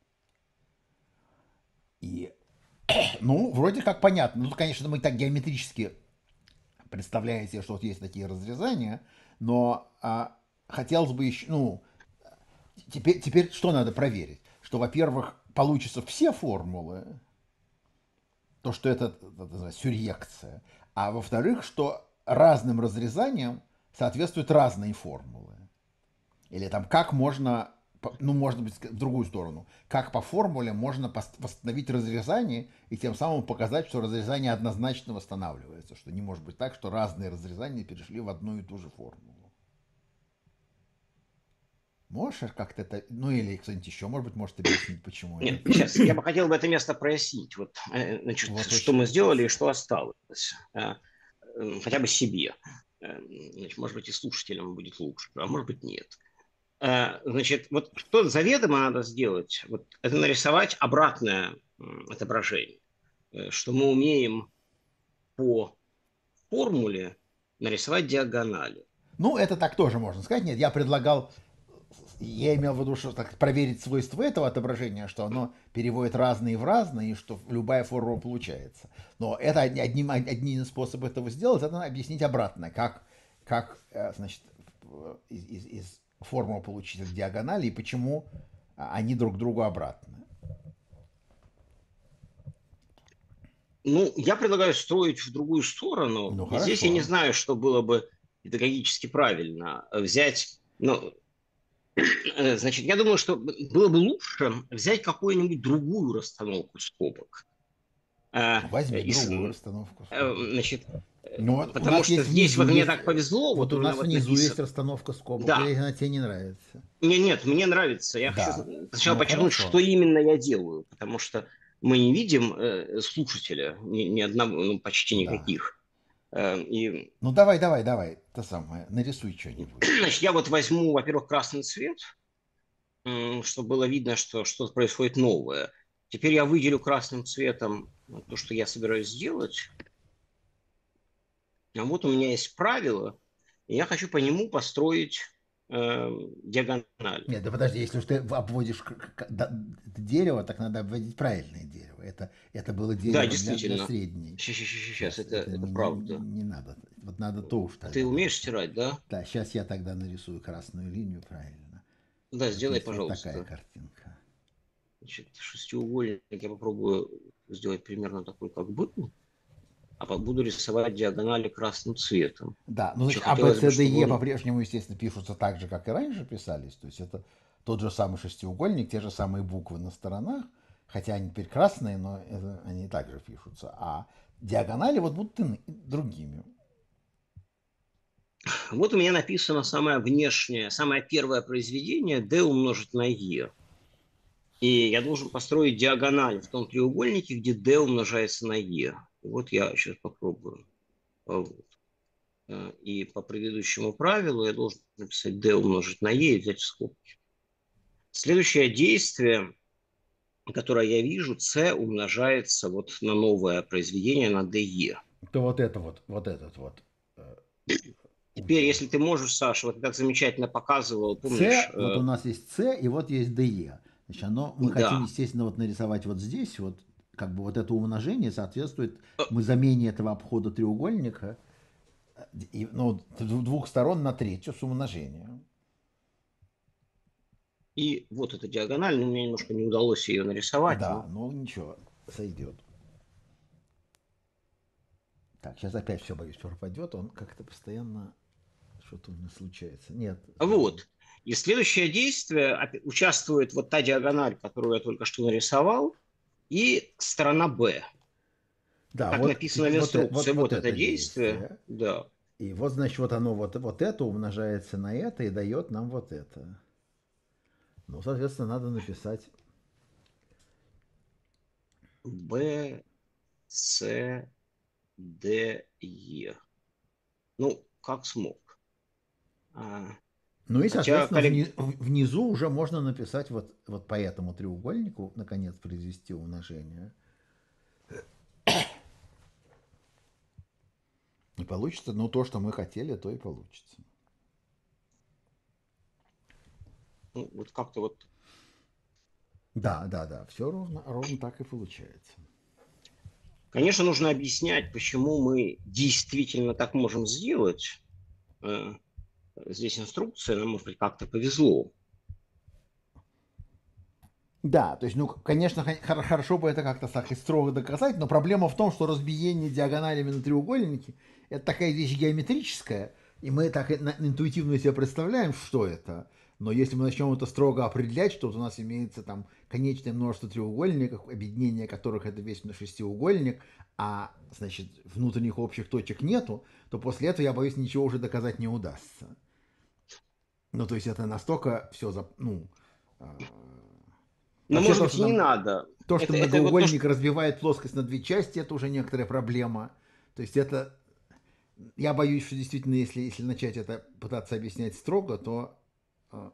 A: И, ну, вроде как понятно. Ну, конечно, мы так геометрически представляем себе, что вот есть такие разрезания, но а, хотелось бы еще, ну, теперь, теперь что надо проверить? Что, во-первых, получится все формулы, то, что это, это, это сюрреакция, а во-вторых, что разным разрезаниям соответствуют разные формулы. Или там как можно, ну, может быть, в другую сторону, как по формуле можно восстановить разрезание и тем самым показать, что разрезание однозначно восстанавливается, что не может быть так, что разные разрезания перешли в одну и ту же формулу. Можешь как-то это, ну или кто-нибудь еще, может быть, может объяснить, почему
B: Нет,
A: это?
B: сейчас я бы хотел бы это место прояснить. Вот, э, значит,
A: Вот
B: что
A: очень
B: мы сделали и
A: интересно.
B: что осталось. Э, э, Хотя бы себе. Э, Значит, может быть, и слушателям будет лучше, а может быть, нет. Э, Значит, вот что заведомо надо сделать, вот, это нарисовать обратное м, отображение. Э, Что мы умеем по формуле нарисовать диагонали.
A: Ну, это так тоже можно сказать. Нет, я предлагал, я имел в виду, что так, проверить свойства этого отображения, что оно переводит разные в разные, и что любая формула получается. Но это одним, одним из способов этого сделать, это объяснить обратно, как, как э, значит, из, из, из формулы получить от диагонали и почему они друг другу обратны.
B: Ну, я предлагаю строить в другую сторону.
A: Ну,
B: И здесь я не
A: хорошо.
B: знаю, что было бы педагогически правильно. Взять, ну, э, значит, я думаю, что было бы лучше взять какую-нибудь другую расстановку скобок. Э,
A: Возьми
B: из,
A: другую расстановку
B: э,
A: скобок.
B: Значит, э,
A: Ну, вот у
B: потому
A: нас
B: что
A: есть
B: здесь
A: внизу,
B: вот мне
A: есть,
B: так повезло,
A: вот
B: вот у
A: у
B: меня
A: нас
B: вот
A: внизу есть
B: написано.
A: расстановка скобок, или
B: Да,
A: она тебе не нравится?
B: не, нет, мне нравится. Я хочу
A: Да.
B: сначала
A: Ну,
B: подчеркнуть, что
A: хорошо.
B: именно я делаю, потому что мы не видим э, слушателя ни, ни одного, ну, почти
A: Да.
B: никаких. Э, И
A: Ну давай, давай, давай, то самое, нарисуй что-нибудь.
B: Значит, я вот возьму, во-первых, красный цвет, чтобы было видно, что что-то происходит новое. Теперь я выделю красным цветом то, что я собираюсь сделать. А вот у меня есть правило, и я хочу по нему построить э, диагональ.
A: Нет, да подожди, если уж ты обводишь дерево, так надо обводить правильное дерево. Это, это было
B: Да,
A: дерево для, для
B: действительно.
A: средней.
B: Сейчас,
A: Сейчас,
B: это,
A: это
B: это
A: не,
B: правда.
A: не надо. Вот надо то уж
B: А ты
A: тогда
B: умеешь
A: нарисовать.
B: стирать, да?
A: Да, сейчас я тогда нарисую красную линию правильно.
B: Да,
A: Вот
B: сделай,
A: есть вот такая
B: пожалуйста.
A: картинка.
B: Значит, шестиугольник я попробую сделать примерно такой, как был. А буду рисовать диагонали красным цветом.
A: Да, ну
B: Еще
A: значит, А, Б,
B: хотелось бы,
A: С, Д,
B: чтобы
A: Е
B: он...
A: по-прежнему, естественно, пишутся так же, как и раньше писались. То есть это тот же самый шестиугольник, те же самые буквы на сторонах, хотя они теперь красные, но это, они также пишутся. А диагонали вот будут ины- другими.
B: Вот у меня написано самое внешнее, самое первое произведение d умножить на e. И я должен построить диагональ в том треугольнике, где d умножается на e. Вот я сейчас попробую. Вот. И по предыдущему правилу я должен написать d умножить на e и взять в скобки. Следующее действие, которое я вижу, c умножается вот на новое произведение, на de.
A: То вот это вот, вот этот вот. э,
B: Теперь,
A: узел.
B: если ты можешь, Саша, вот ты так замечательно показывал, помнишь?
A: С, вот у
B: э,
A: нас есть С, и вот есть ДЕ. Значит, оно, мы хотим,
B: Да.
A: естественно, вот нарисовать вот здесь, вот как бы вот это умножение соответствует, мы замене этого обхода треугольника, и, ну, двух сторон на третью с умножением.
B: И вот эта диагональ, но мне немножко не удалось ее нарисовать.
A: Да,
B: но-
A: ну ничего, сойдет. Так, сейчас опять все, боюсь, пропадет. Он как-то постоянно что-то у нас случается. Нет.
B: Вот. И следующее действие опя- участвует вот та диагональ, которую я только что нарисовал, и сторона Б.
A: Да,
B: Как
A: вот,
B: написано в
A: теперь вот, э-
B: инструкции,
A: вот, вот
B: вот это
A: это
B: действие,
A: действие.
B: да.
A: И вот, значит, вот оно, вот, вот это умножается на это и дает нам вот это. Ну, соответственно, надо написать.
B: Б, С, Д, Е. Ну, как смог. А,
A: Ну и,
B: хотя,
A: соответственно,
B: коллег,
A: вни- внизу уже можно написать вот, вот по этому треугольнику, наконец, произвести умножение. И получится, ну, то, что мы хотели, то и получится.
B: ну, вот как-то вот,
A: Да, да, да, все ровно, ровно так и получается.
B: конечно, нужно объяснять, почему мы действительно так можем сделать. Э, Здесь инструкция, нам, может быть, как-то повезло.
A: Да, то есть, ну, конечно, хо- хорошо бы это как-то так и строго доказать, но проблема в том, что разбиение диагоналями на треугольнике – это такая вещь геометрическая, и мы так и на- интуитивно себе представляем, что это. Но если мы начнем это строго определять, что вот у нас имеется там конечное множество треугольников, объединение которых это весь шестиугольник, а, значит, внутренних общих точек нету, то после этого, я боюсь, ничего уже доказать не удастся. Ну, то есть это настолько все, за, ну, а,
B: Но,
A: вообще
B: может
A: то,
B: быть,
A: что
B: и не
A: там
B: надо.
A: то, что
B: Это, это вот то, что...
A: многоугольник разбивает плоскость на две части, это уже некоторая проблема. То есть это, я боюсь, что действительно, если, если начать это пытаться объяснять строго, то... э,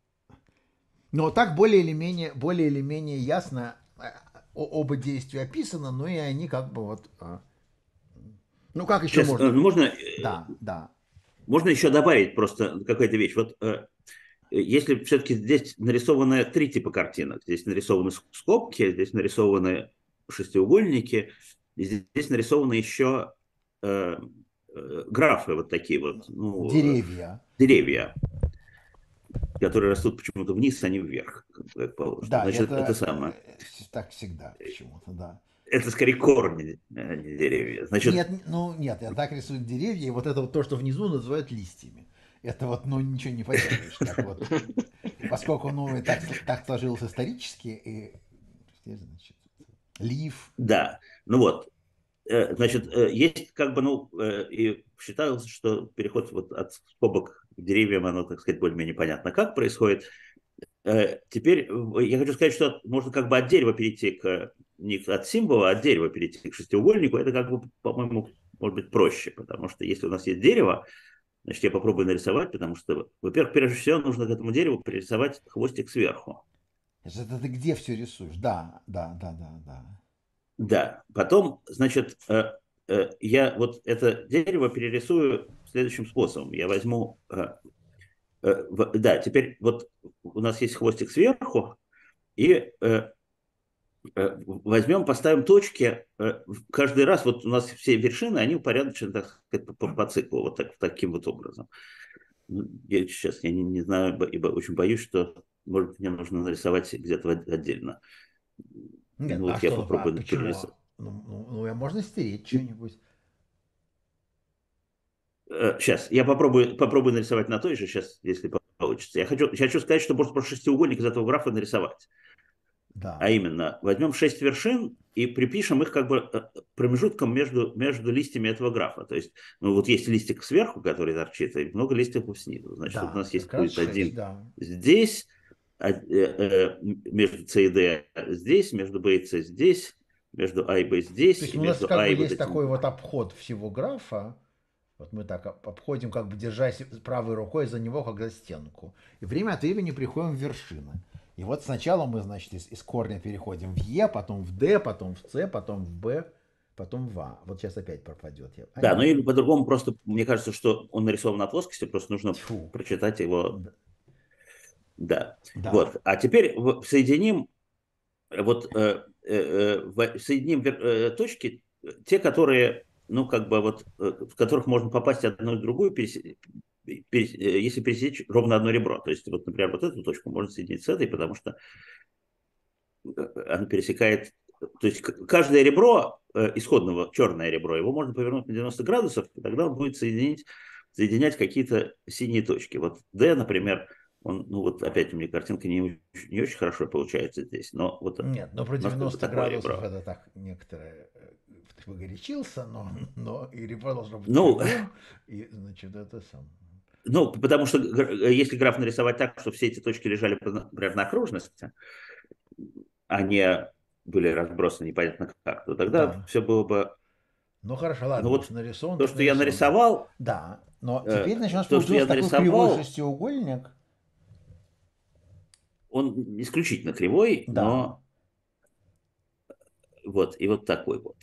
A: Но так более или менее, более или менее ясно э, о- оба действия описаны, но и они как бы вот... э, Ну, как еще
C: Сейчас,
A: можно...
C: э, можно, э,
A: Да, да.
C: можно еще добавить просто какая-то вещь. Вот э, если все-таки здесь нарисованы три типа картинок. Здесь нарисованы ск- скобки, здесь нарисованы шестиугольники, и здесь нарисованы еще э, э, графы вот такие вот, ну, э,
A: Деревья.
C: деревья, которые растут почему-то вниз, а не вверх, как положено.
A: Да,
C: Значит, это
A: это
C: самое.
A: э, так всегда почему-то, да.
C: Это скорее корни, а не деревья. Значит,
A: Нет, ну нет, я так рисуют деревья, и вот это вот то, что внизу называют листьями. Это вот, ну, ничего не поделаешь. Так вот. И поскольку, ну, и так, так сложилось исторически, и, значит, лиф.
C: да. Ну вот, Э, значит, э, есть как бы, ну, э, и считалось, что переход вот от скобок к деревьям, оно, так сказать, более-менее понятно, как происходит. Э, Теперь э, я хочу сказать, что можно как бы от дерева перейти к, не от символа, а от дерева перейти к шестиугольнику. Это как бы, по-моему, может быть проще, потому что если у нас есть дерево, значит, я попробую нарисовать, потому что, во-первых, прежде всего нужно к этому дереву пририсовать хвостик сверху.
A: Это ты где все рисуешь? Да, да, да, да, да.
C: Да, потом, значит, э, э, я вот это дерево перерисую следующим способом. Я возьму, э, э, в- да, теперь вот у нас есть хвостик сверху, и э, э, возьмем, поставим точки. э, в- каждый раз вот у нас все вершины, они упорядочены, так сказать, по, по- по циклу, вот так, таким вот образом. Ну, я сейчас я не, не знаю, бо- ибо очень боюсь, что, может быть, мне нужно нарисовать где-то в- отдельно.
A: Нет,
C: Ну,
A: а
C: вот я
A: что, а
C: попробую
A: почему?
C: перерисовать.
A: Ну, ну, ну, я можно стереть что-нибудь.
C: Сейчас, я попробую, попробую нарисовать на той же, сейчас, если получится. Я хочу, я хочу сказать, что можно просто шестиугольник из этого графа нарисовать. А
A: Да.
C: именно, возьмем шесть вершин и припишем их как бы э, промежутком между, между листьями этого графа. То есть, ну вот есть листик сверху, который торчит, и много листиков снизу. Значит, вот у
A: Да,
C: нас есть
A: как раз
C: будет
A: шесть,
C: один
A: да.
C: здесь, а, э, э, между С и Д здесь, между Б и С здесь, между А и Б
A: То
C: здесь,
A: есть
C: и
A: у нас
C: между
A: как
C: А
A: бы
C: и вот
A: есть
C: этим.
A: такой вот обход всего графа. Вот мы так обходим, как бы держась правой рукой за него, как за стенку. И время от времени приходим в вершины. И вот сначала мы, значит, из, из корня переходим в Е, потом в Д, потом в С, потом в Б, потом в А. Вот сейчас опять пропадет. Я... А
C: Да, ну
A: нет.
C: или по-другому просто, мне кажется, что он нарисован на плоскости, просто нужно
A: Тьфу.
C: прочитать его.
A: Да.
C: Да.
A: Да.
C: Вот. А теперь в- соединим, э, вот, э, э, э, в- соединим вер- э, точки, э, те, которые, ну, как бы вот, э, в которых можно попасть одну и другую, пересе- если пересечь ровно одно ребро. То есть, вот, например, вот эту точку можно соединить с этой, потому что она пересекает... То есть каждое ребро, исходного черное ребро, его можно повернуть на девяносто градусов, и тогда он будет соединить, соединять какие-то синие точки. Вот D, например, он, ну вот опять у меня картинка не, не очень хорошо получается здесь, но вот...
A: Нет, но про девяносто градусов ребро. Это так некоторое... Погорячился, но, но и ребро должно быть
C: ну,
A: кривым, и, значит, это сам...
C: Ну, потому что если граф нарисовать так, что все эти точки лежали, например, на окружности, а не были разбросаны непонятно как, то тогда да. все было бы...
A: Ну, хорошо, ладно,
C: ну, вот
A: нарисован.
C: То, что нарисован. я нарисовал...
A: Да, но теперь, значит, у нас
C: то,
A: получился такой
C: нарисовал,
A: кривой шестиугольник.
C: Он исключительно кривой, да. но... Вот, и вот такой вот.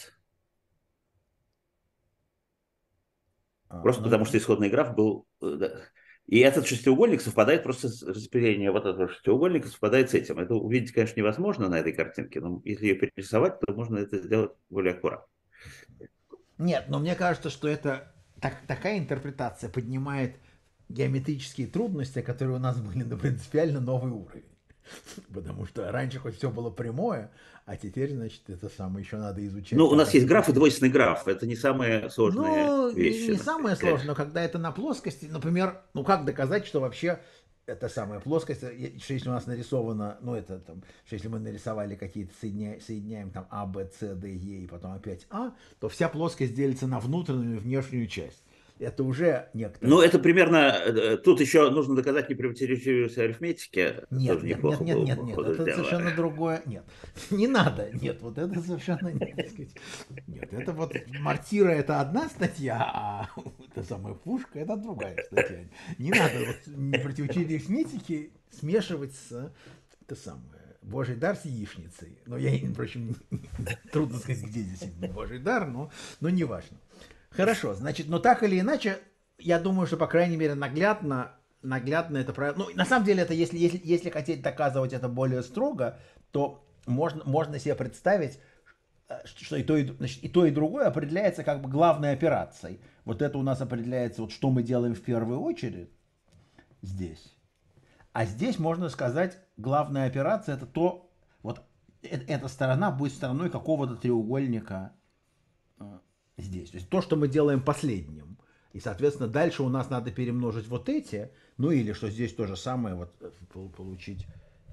C: А, просто ну... потому, что исходный граф был... И этот шестиугольник совпадает просто с распределением вот этого шестиугольника совпадает с этим. Это увидеть, конечно, невозможно на этой картинке, но если ее перерисовать, то можно это сделать более аккуратно.
A: Нет, но мне кажется, что это так, такая интерпретация поднимает геометрические трудности, которые у нас были на принципиально новый уровень. Потому что раньше хоть все было прямое, а теперь, значит, это самое еще надо изучать.
C: Ну, у нас есть граф и двойственный граф. Это не самые сложные
A: ну,
C: вещи.
A: Ну, не самое сложное, но когда это на плоскости, например, ну как доказать, что вообще эта самая плоскость, что если у нас нарисовано, ну это там, что если мы нарисовали какие-то, соединяем, соединяем там А, Б, С, Д, Е и потом опять А, то вся плоскость делится на внутреннюю и внешнюю часть. Это уже некоторые...
C: Ну, это примерно... Тут еще нужно доказать непримитивность арифметики.
A: Нет, нет, нет, нет, нет, нет, это сделано. Совершенно другое. Нет, не надо. Нет, вот это совершенно нет. Нет, это вот мортира это одна статья, а это самая пушка это другая статья. Не надо вот непримитивность арифметики смешивать с это самое Божий дар с яичницей. Но я, впрочем, трудно сказать, где здесь Божий дар, но, но не важно. Хорошо, значит, но так или иначе, я думаю, что, по крайней мере, наглядно, наглядно это правильно. Ну, на самом деле, это если, если, если хотеть доказывать это более строго, то можно, можно себе представить, что и то и, значит, и то, и другое определяется как бы главной операцией. Вот это у нас определяется, вот что мы делаем в первую очередь здесь. А здесь, можно сказать, главная операция это то, вот эта сторона будет стороной какого-то треугольника здесь. То есть то, что мы делаем последним. И, соответственно, дальше у нас надо перемножить вот эти, ну или что здесь то же самое, вот получить,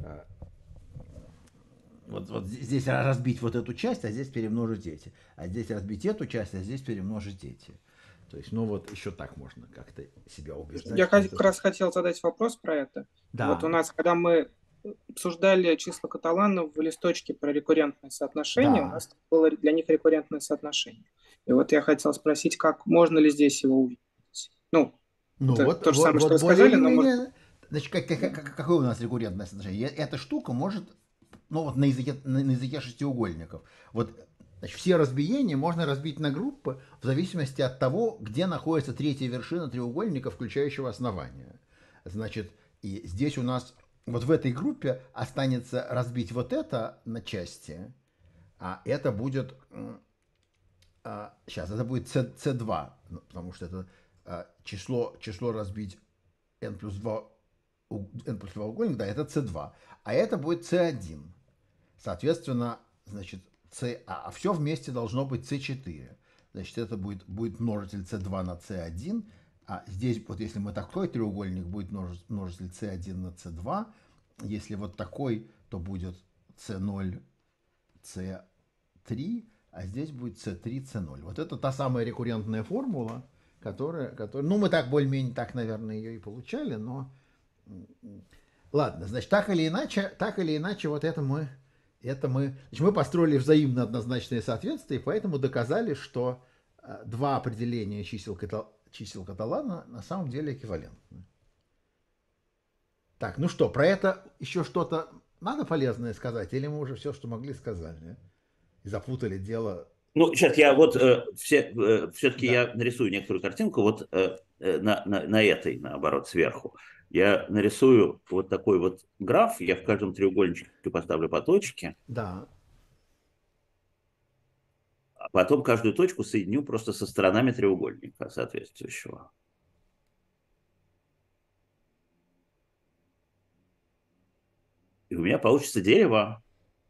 A: вот, вот здесь разбить вот эту часть, а здесь перемножить эти. А здесь разбить эту часть, а здесь перемножить эти. То есть, ну вот еще так можно как-то себя убеждать.
D: Я как раз хотел задать вопрос про это.
A: Да.
D: Вот у нас, когда мы обсуждали числа Каталана в листочке про рекуррентное соотношение, да. У нас было для них рекуррентное соотношение. И вот я хотел спросить, как можно ли здесь его увидеть? Ну,
A: ну
D: это
A: вот,
D: то же
A: вот,
D: самое,
A: вот
D: что вы сказали, но
A: менее...
D: может...
A: Значит, как, как, как, какое у нас рекуррентное соотношение? Эта штука может, ну вот на языке, на, на языке шестиугольников, вот значит, все разбиения можно разбить на группы в зависимости от того, где находится третья вершина треугольника, включающего основание. Значит, и здесь у нас вот в этой группе останется разбить вот это на части, а это будет... А, сейчас, это будет си два, потому что это а, число, число разбить n плюс два, n плюс два угольник, да, это си два. А это будет си один. Соответственно, значит, C, а, а все вместе должно быть си четыре. Значит, это будет, будет множитель си два на си один. А здесь, вот если мы такой треугольник, будет множитель си один на си два. Если вот такой, то будет си ноль, си три. А здесь будет си три, си ноль. Вот это та самая рекуррентная формула, которая... которая ну, мы так более-менее, так, наверное, ее и получали, но... Ладно, значит, так или иначе, так или иначе, вот это мы... Это мы, значит, мы построили взаимно однозначное соответствие, и поэтому доказали, что два определения чисел, чисел Каталана на самом деле эквивалентны. Так, ну что, про это еще что-то надо полезное сказать, или мы уже все, что могли, сказали? И запутали дело.
C: Ну, сейчас я вот э, все, э, все-таки да. я нарисую некоторую картинку вот э, на, на, на этой, наоборот, сверху. Я нарисую вот такой вот граф, я в каждом треугольничке поставлю по точке.
A: Да.
C: А потом каждую точку соединю просто со сторонами треугольника соответствующего. И у меня получится дерево,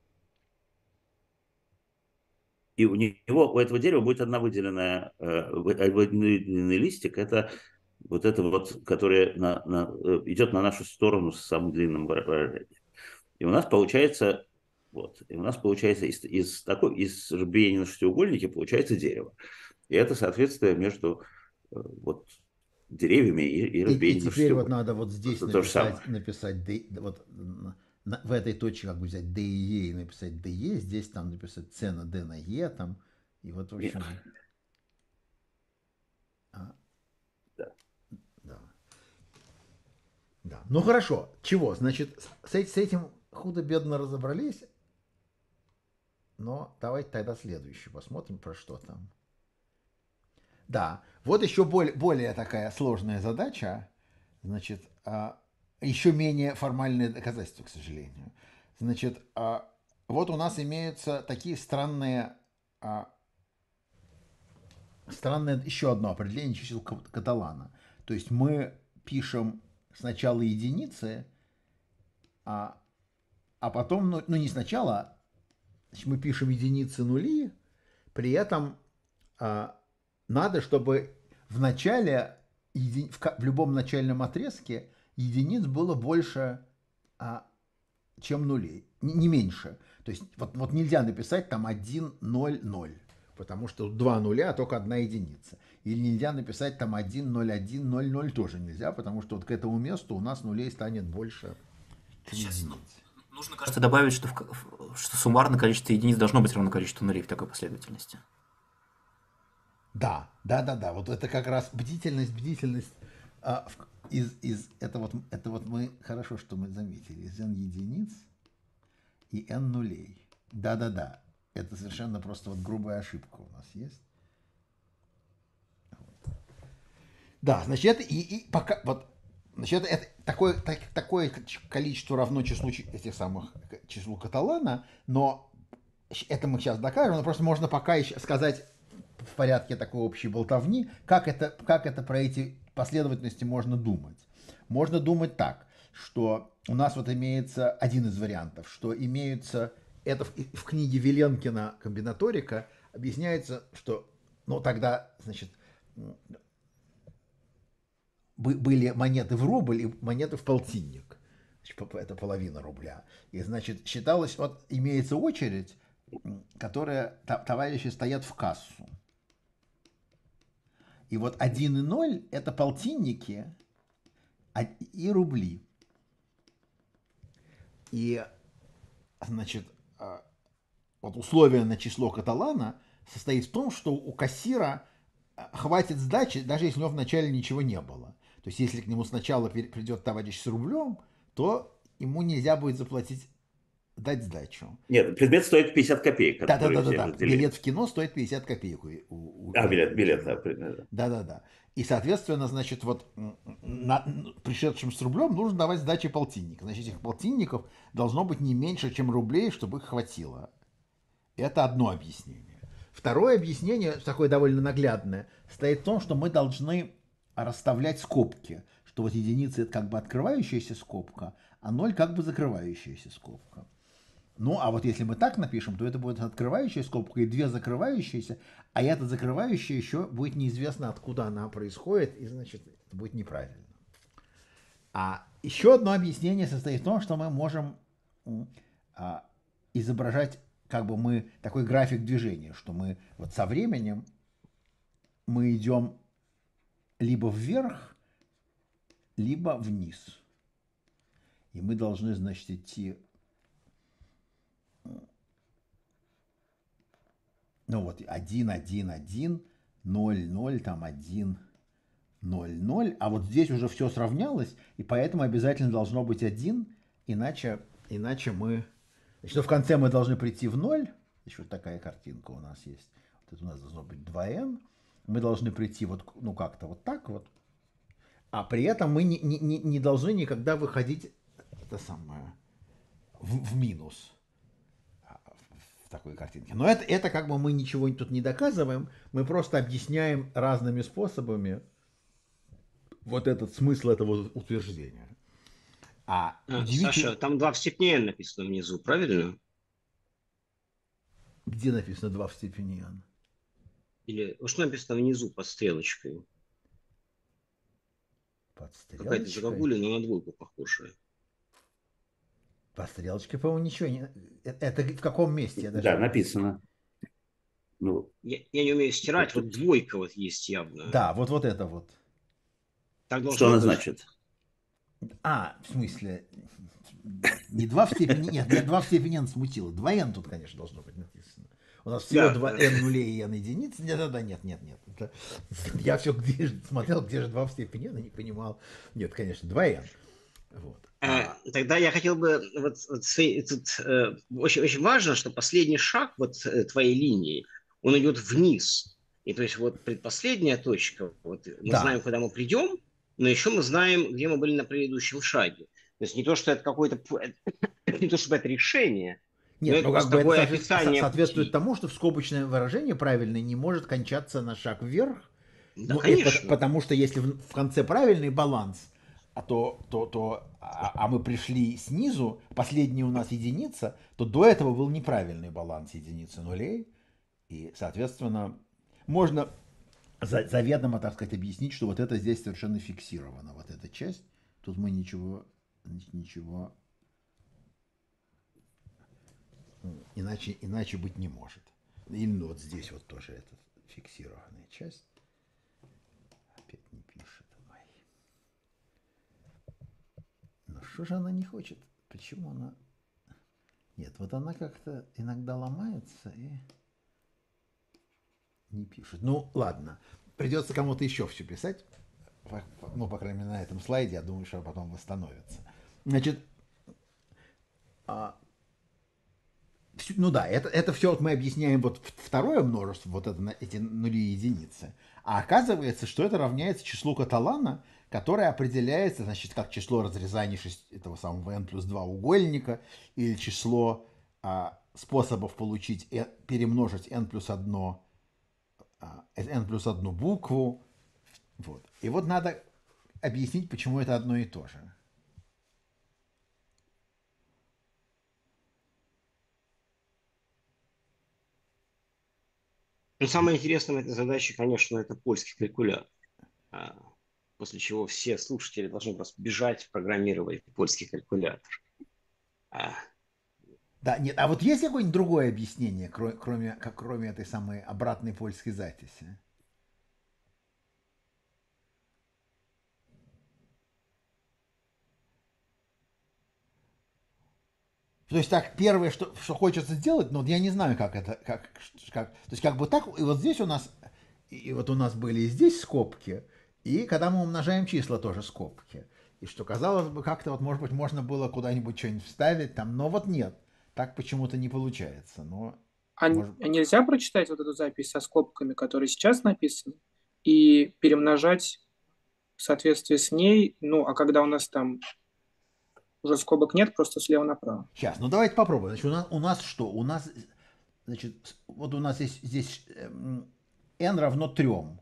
C: и у него, у этого дерева будет одна выделенная, э, выделенный листик, это вот это вот, которое на, на, идет на нашу сторону с самым длинным выражением. И у нас получается, вот, и у нас получается из, из такой, из разбиения на шестиугольнике получается дерево. И это соответствие между вот деревьями и, и разбиением
A: и, и теперь вот надо вот здесь то написать, написать D, вот на, в этой точке как бы взять D и E и написать D E, здесь там написать C на D на E, там, и вот в общем... Нет. А,
C: да.
A: Да. Да. Ну хорошо, чего? Значит, с, с этим худо-бедно разобрались, но давайте тогда следующий посмотрим, про что там. Да, вот еще более, более такая сложная задача, значит, а, еще менее формальные доказательства, к сожалению. Значит, а, вот у нас имеются такие странные, а, странное еще одно определение чисел Каталана. То есть мы пишем сначала единицы, а, а потом, ну, ну не сначала, значит, мы пишем единицы нули, при этом... А, надо, чтобы в начале, в любом начальном отрезке единиц было больше, а, чем нулей, не меньше. То есть вот, вот нельзя написать там один, ноль, ноль, потому что два нуля, а только одна единица. Или нельзя написать там один, ноль, один, ноль, ноль, тоже нельзя, потому что вот к этому месту у нас нулей станет больше, чем
E: Сейчас,
A: единиц.
E: Ну, нужно, кажется, добавить, что, в, что суммарное количество единиц должно быть равно количеству нулей в такой последовательности.
A: Да, да, да, да. Вот это как раз бдительность, бдительность а, из, из это вот это вот мы хорошо, что мы заметили. Из n единиц и n нулей. Да, да, да. Это совершенно просто вот грубая ошибка у нас есть. Вот. Да, значит, это и, и пока вот значит, это такое, так, такое количество равно числу этих самых числу Каталана, но это мы сейчас докажем, но просто можно пока еще сказать в порядке такой общей болтовни, как это, как это про эти последовательности можно думать. Можно думать так, что у нас вот имеется один из вариантов, что имеются, это в, в книге Виленкина «Комбинаторика» объясняется, что, ну тогда, значит, были монеты в рубль и монеты в полтинник, это половина рубля. И, значит, считалось, вот имеется очередь, которая, товарищи стоят в кассу. И вот один и ноль это полтинники и рубли. И, значит, вот условие на число Каталана состоит в том, что у кассира хватит сдачи, даже если у него вначале ничего не было. То есть, если к нему сначала придет товарищ с рублем, то ему нельзя будет заплатить, дать сдачу.
C: Нет, предмет стоит пятьдесят копеек.
A: Да, да, да, да, да. Билет в кино стоит пятьдесят копеек. У, у,
C: а, билет, билет, да.
A: Да, да, да. И, соответственно, значит, вот на, пришедшим с рублем нужно давать сдачи полтинника. Значит, этих полтинников должно быть не меньше, чем рублей, чтобы их хватило. Это одно объяснение. Второе объяснение, такое довольно наглядное, стоит в том, что мы должны расставлять скобки. Что вот единица это как бы открывающаяся скобка, а ноль как бы закрывающаяся скобка. Ну, а вот если мы так напишем, то это будет открывающая скобка и две закрывающиеся, а эта закрывающая еще будет неизвестно, откуда она происходит, и, значит, это будет неправильно. А еще одно объяснение состоит в том, что мы можем а, изображать, как бы мы, такой график движения, что мы вот со временем мы идем либо вверх, либо вниз. И мы должны, значит, идти... Ну вот один, один, один, ноль, ноль, там один, ноль, ноль. А вот здесь уже все сравнялось, и поэтому обязательно должно быть один, иначе, иначе мы... Значит, в конце мы должны прийти в ноль. Еще вот такая картинка у нас есть. Вот это у нас должно быть два эн. Мы должны прийти вот, ну как-то вот так вот. А при этом мы не, не, не должны никогда выходить это самое, в, в минус. Такой картинки. Но это, это как бы мы ничего тут не доказываем, мы просто объясняем разными способами вот этот смысл этого утверждения. А
B: А,
A: удивительно,
B: Саша, там два в степени n написано внизу, правильно?
A: где написано два в степени n?
B: Или вот что написано внизу под стрелочкой?
A: Под
B: Какая-то
A: стрелочкой?
B: загогулина на двойку похожая.
A: По стрелочке, по-моему, ничего не... э, Это в каком месте? Я даже...
C: Да, написано. Ну,
B: Я, я не умею стирать,
C: вот
B: вот
C: тут.
B: двойка вот есть явно.
A: Да, вот, вот это вот.
B: Так
C: Что
B: должно
C: она
B: быть?
C: значит?
A: А, в смысле, не два в степени... Нет, меня два в степени n смутило. два n тут, конечно, должно быть написано. У нас всего
B: Да,
A: два
B: да.
A: n нулей и n единиц. Нет, да, да, нет, нет, нет. Это... Я все где же смотрел, где же два в степени n, и не понимал. Нет, конечно, два n. Вот.
B: Э,
A: А,
B: Тогда я хотел бы вот, вот свои- тут э, очень очень важно, что последний шаг вот э, твоей линии, он идет вниз. И то есть вот предпоследняя точка, вот мы
A: да.
B: знаем, куда мы придем, но еще мы знаем, где мы были на предыдущем шаге. То есть не то, что это какое-то, п- не то, чтобы это решение, но
A: Нет,
B: это
A: ну как
B: просто
A: бы это
B: такое
A: соответ- со-
B: описание
A: соответствует
B: пути.
A: тому, что скобочное выражение правильное не может кончаться на шаг вверх.
B: Да,
A: Ну, это пот-
B: конечно.
A: потому что если в, в конце правильный баланс, а то, то, то а, а мы пришли снизу, последняя у нас единица, то до этого был неправильный баланс единицы нулей. И, соответственно, можно за- заведомо, так сказать, объяснить, что вот это здесь совершенно фиксировано, вот эта часть. Тут мы ничего, ничего иначе, иначе быть не может. Или ну, вот здесь вот тоже эта фиксированная часть. Опять не пишет. Ой. Ну что же она не хочет? Почему она... Нет, вот она как-то иногда ломается и не пишет. Ну, ладно. Придется кому-то еще все писать. Ну, по крайней мере, на этом слайде. Я думаю, что потом восстановится. Значит, а, ну да, это, это все вот мы объясняем вот второе множество, вот это, эти нули и единицы. А оказывается, что это равняется числу Каталана, которое определяется, значит, как число разрезаний шесть, этого самого n плюс два угольника, или число а, способов получить, э, перемножить n плюс один, а, n плюс одну букву. Вот. И вот надо объяснить, почему это одно и то же.
B: Но самое интересное в этой задаче, конечно, это польский калькулятор. А, После чего все слушатели должны просто бежать, программировать польский калькулятор. А,
A: Да, нет, а вот есть какое-нибудь другое объяснение, кроме, кроме, как, кроме этой самой обратной польской записи? То есть так, первое, что, что хочется сделать, но я не знаю, как это, как, как, то есть как бы так, и вот здесь у нас, и вот у нас были и здесь скобки, и когда мы умножаем числа, тоже скобки. И что казалось бы, как-то вот, может быть, можно было куда-нибудь что-нибудь вставить там, но вот нет, так почему-то не получается, но...
D: А,
A: Может...
D: а нельзя прочитать вот эту запись со скобками, которая сейчас написана, и перемножать в соответствии с ней, ну, а когда у нас там уже скобок нет, просто слева направо.
A: Сейчас, ну давайте попробуем. Значит, у нас, у нас что? У нас, значит, вот у нас есть здесь эм, n равно трем.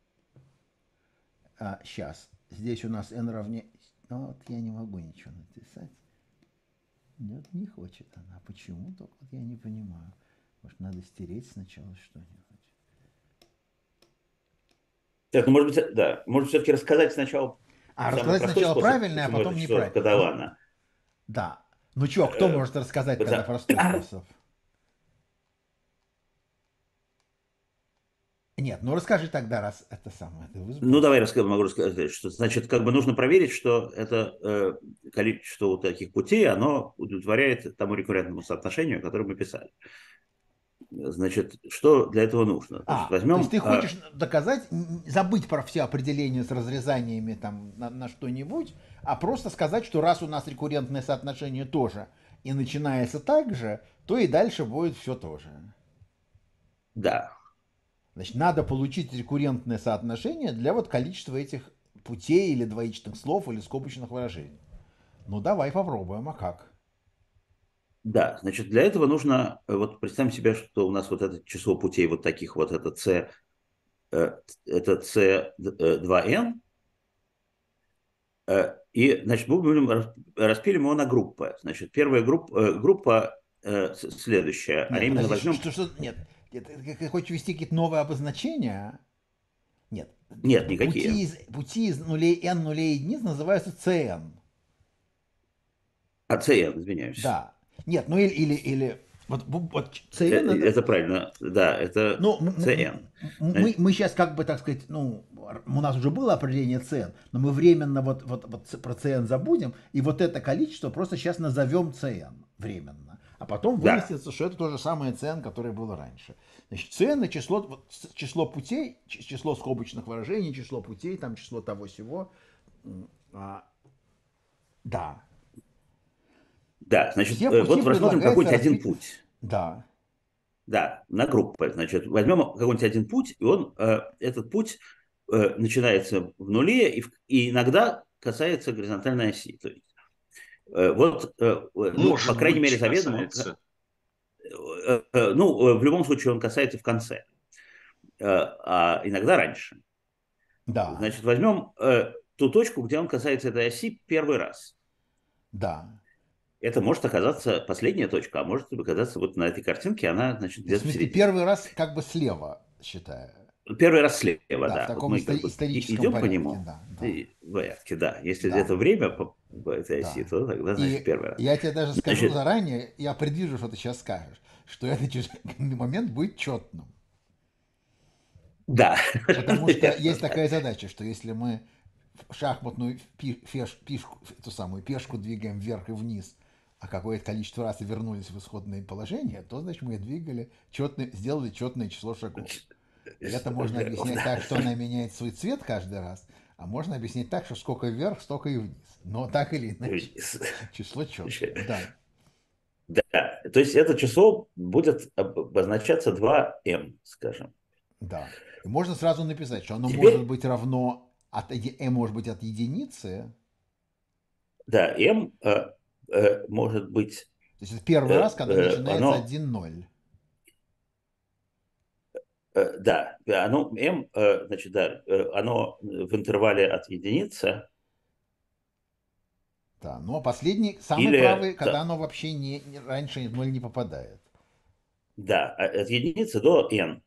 A: А, сейчас. Здесь у нас n равне... Ну, вот я не могу ничего написать. Нет, не хочет она. Почему? Только вот я не понимаю. Может, надо стереть сначала что-нибудь.
C: Так, ну, может быть, да, может все-таки рассказать сначала
A: А,
C: самый
A: рассказать
C: простой
A: сначала
C: способ,
A: правильное, а
C: почему
A: потом
C: это число
A: неправильно.
C: Каталана.
A: Да. Ну что, кто
C: Э,
A: может рассказать
C: это-
A: тогда простой способ? Нет, ну расскажи тогда, раз это самое. Ты вызов-
C: Ну, давай расскажу, могу рассказать, что значит, как бы нужно проверить, что это э, количество вот таких путей, оно удовлетворяет тому рекуррентному соотношению, которое мы писали. Значит, что для этого нужно? Значит,
A: А, то
C: возьмем...
A: есть ты
C: э,
A: хочешь доказать, н- забыть про все определения с разрезаниями там на, на что-нибудь, а просто сказать, что раз у нас рекуррентное соотношение тоже и начинается так же, то и дальше будет все то же.
C: да,
A: Значит, надо получить рекуррентное соотношение для вот количества этих путей или двоичных слов или скобочных выражений. Ну давай попробуем, а как?
C: да, значит, для этого нужно, э, вот представим себе, что у нас вот это число путей вот таких вот, это c, э, это c два n, Э, И, значит, мы будем рас- распилим его на группы. Значит, первая группа, э, группа э, с- следующая, а
A: Нет,
C: именно
A: подожди,
C: возьмем...
A: что, что, нет, нет, ты, ты хочешь ввести какие-то новые обозначения? Нет,
C: Нет,
A: п- пути
C: никакие.
A: из, пути из нулей n нулей единиц называются cn.
C: А cn, извиняюсь.
A: Да. Нет, ну или, или, или вот, вот вот
C: Э,
A: cn это,
C: Это правильно, да, это
A: ну, м-
C: cn.
A: м- м- мы, мы сейчас как бы, так сказать, ну, у нас уже было определение cn, но мы временно вот, вот, вот ц- про cn забудем, и вот это количество просто сейчас назовем cn временно. А потом
C: Да,
A: выяснится, что это то же самое cn, которое было раньше. Значит, cn число, вот, с- число путей, ч- число скобочных выражений, число путей, там число того всего. М, а, да.
C: да, значит,
A: Все
C: э,
A: пути
C: вот рассмотрим
A: предлагается
C: какой-нибудь один
A: разбить.
C: путь.
A: Да.
C: Да, на группы. Значит, возьмем какой-нибудь один путь, и он, э, этот путь э, начинается в нуле и, в- и иногда касается горизонтальной оси. То есть, э, вот, э, э, ну, по
B: Может
C: крайней мере,
B: быть,
C: заведомо,
B: касается.
C: э, э, ну, э, в любом случае он касается в конце, э, а иногда раньше.
A: Да.
C: Значит, возьмем э, ту точку, где он касается этой оси первый раз.
A: Да.
C: Это может оказаться последняя точка, а может оказаться вот на этой картинке, она, значит,
A: В
C: где-то в
A: смысле,
C: середине.
A: первый раз как бы слева, считаю.
C: Первый раз слева,
A: Да, в
C: да. Вот
A: таком
C: мы как
A: истори-
C: бы и-
A: историческом
C: идем по
A: порядке,
C: нему,
A: да, да,
C: и в порядке, да. Если
A: да,
C: это время по, по этой оси,
A: да.
C: то тогда, значит,
A: И
C: первый раз.
A: я тебе даже скажу
C: Значит,
A: заранее, я предвижу, что ты сейчас скажешь, что этот чё- момент будет четным.
C: да,
A: Потому что
C: наверное,
A: есть
C: да.
A: такая задача, что если мы шахматную пи- феш- пишку, эту самую пешку двигаем вверх и вниз, а какое-то количество раз и вернулись в исходное положение, то, значит, мы двигали четный, сделали четное число шагов. И это можно объяснять так, что она меняет свой цвет каждый раз, а можно объяснить так, что сколько вверх, столько и вниз. Но так или иначе, число четное. Да,
C: Да, то есть это число будет обозначаться два эм, скажем.
A: да. И можно сразу написать, что оно может
C: Теперь,
A: быть равно от еди- m может быть от единицы.
C: да, m э, э, может быть,
A: То есть это первый
C: э,
A: раз, когда
C: э,
A: начинается
C: оно,
A: один ноль.
C: э, да, оно m, э, значит, да, э, оно в интервале от единицы
A: Да, но последний, самый
C: или,
A: правый, когда
C: да,
A: оно вообще не, не- раньше в ноль не попадает.
C: да, от единицы до n.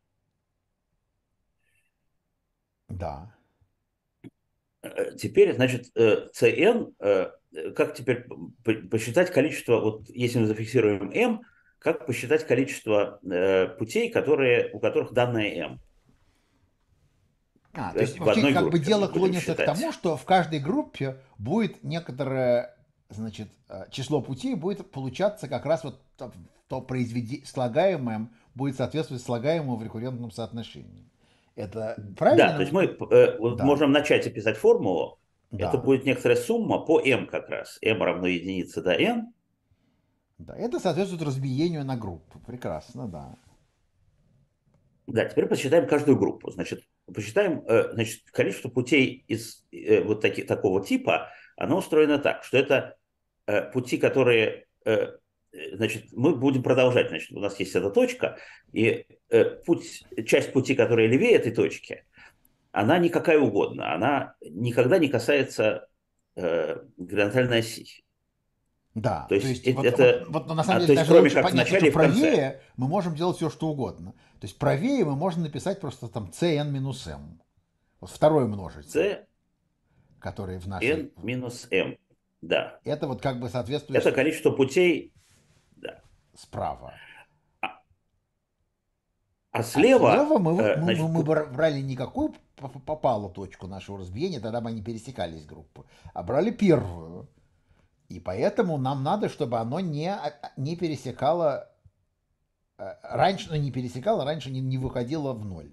A: Да.
C: Э, Теперь, значит, э, cn, э, как теперь п- посчитать количество, вот если мы зафиксируем m, как посчитать количество э, путей, которые, у которых данное m?
A: А, то
C: Э,
A: есть
C: В
A: вообще
C: одной
A: как бы
C: группе
A: дело
C: мы будем
A: клонится к тому,
C: считать.
A: что в каждой группе будет некоторое, значит, э, число путей будет получаться как раз вот то, то произведение, слагаемое будет соответствовать слагаемому в рекуррентном соотношении. Это
C: Да, то есть
A: правильно?
C: мы э, вот
A: Да,
C: можем начать описать формулу. Это
A: да,
C: будет некоторая сумма по m как раз. m равно единице до n.
A: да. Это соответствует разбиению на группы. Прекрасно, да.
C: Да, теперь посчитаем каждую группу. Значит, посчитаем э, значит, количество путей из э, вот таки, такого типа. Оно устроено так, что это э, пути, которые... э, значит, мы будем продолжать. Значит, у нас есть эта точка, и э, путь, часть пути, которая левее этой точки, она не какая угодно. Она никогда не касается э, горизонтальной оси.
A: Да,
C: То
A: то
C: есть
A: есть
C: э-
A: вот, вот,
C: это...
A: вот на самом
C: А,
A: деле
C: то есть
A: даже
C: кроме
A: лучше
C: как в
A: понять,
C: начале
A: что
C: и в конце.
A: правее мы можем делать все, что угодно. То есть правее мы можем написать просто там cn минус m. Вот второй множитель,
C: c
A: который в нашей...
C: n минус m. Да.
A: Это вот как бы соответствует
C: Это количество путей. Да.
A: справа.
C: А, а
A: А
C: слева,
A: слева мы,
C: э,
A: мы, мы,
C: значит,
A: мы
C: пу-
A: брали никакую п- п- попало точку нашего разбиения, тогда бы они пересекались группы, а брали первую. И поэтому нам надо, чтобы оно не, не пересекало, э, раньше, ну, не пересекало, раньше не, не выходило в ноль.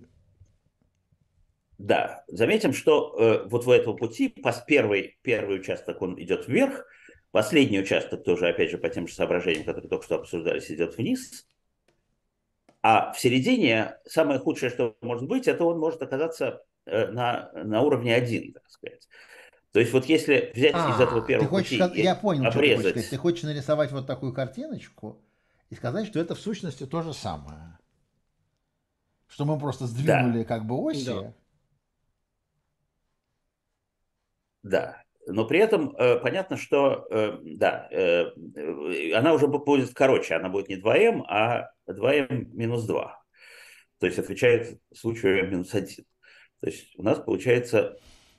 C: да, заметим, что э, вот в этого пути пас первый, первый участок он идет вверх, последний участок тоже, опять же, по тем же соображениям, которые только что обсуждались, идет вниз. А в середине самое худшее, что может быть, это он может оказаться э, на, на уровне один, так сказать. То есть вот если взять из этого
A: А, ты
C: первого
A: хочешь
C: пути
A: сказать, я
C: и
A: понял, что ты хочешь сказать. Ты
C: обрезать,
A: хочешь нарисовать вот такую картиночку и сказать, что это в сущности то же самое. Что мы просто сдвинули
C: да,
A: как бы
B: Да.
A: оси.
C: да, но при этом э, понятно, что э, да, э, э, она уже будет короче, она будет не два эм, а два эм минус два. То есть отвечает случаю эм минус один. То есть у нас получается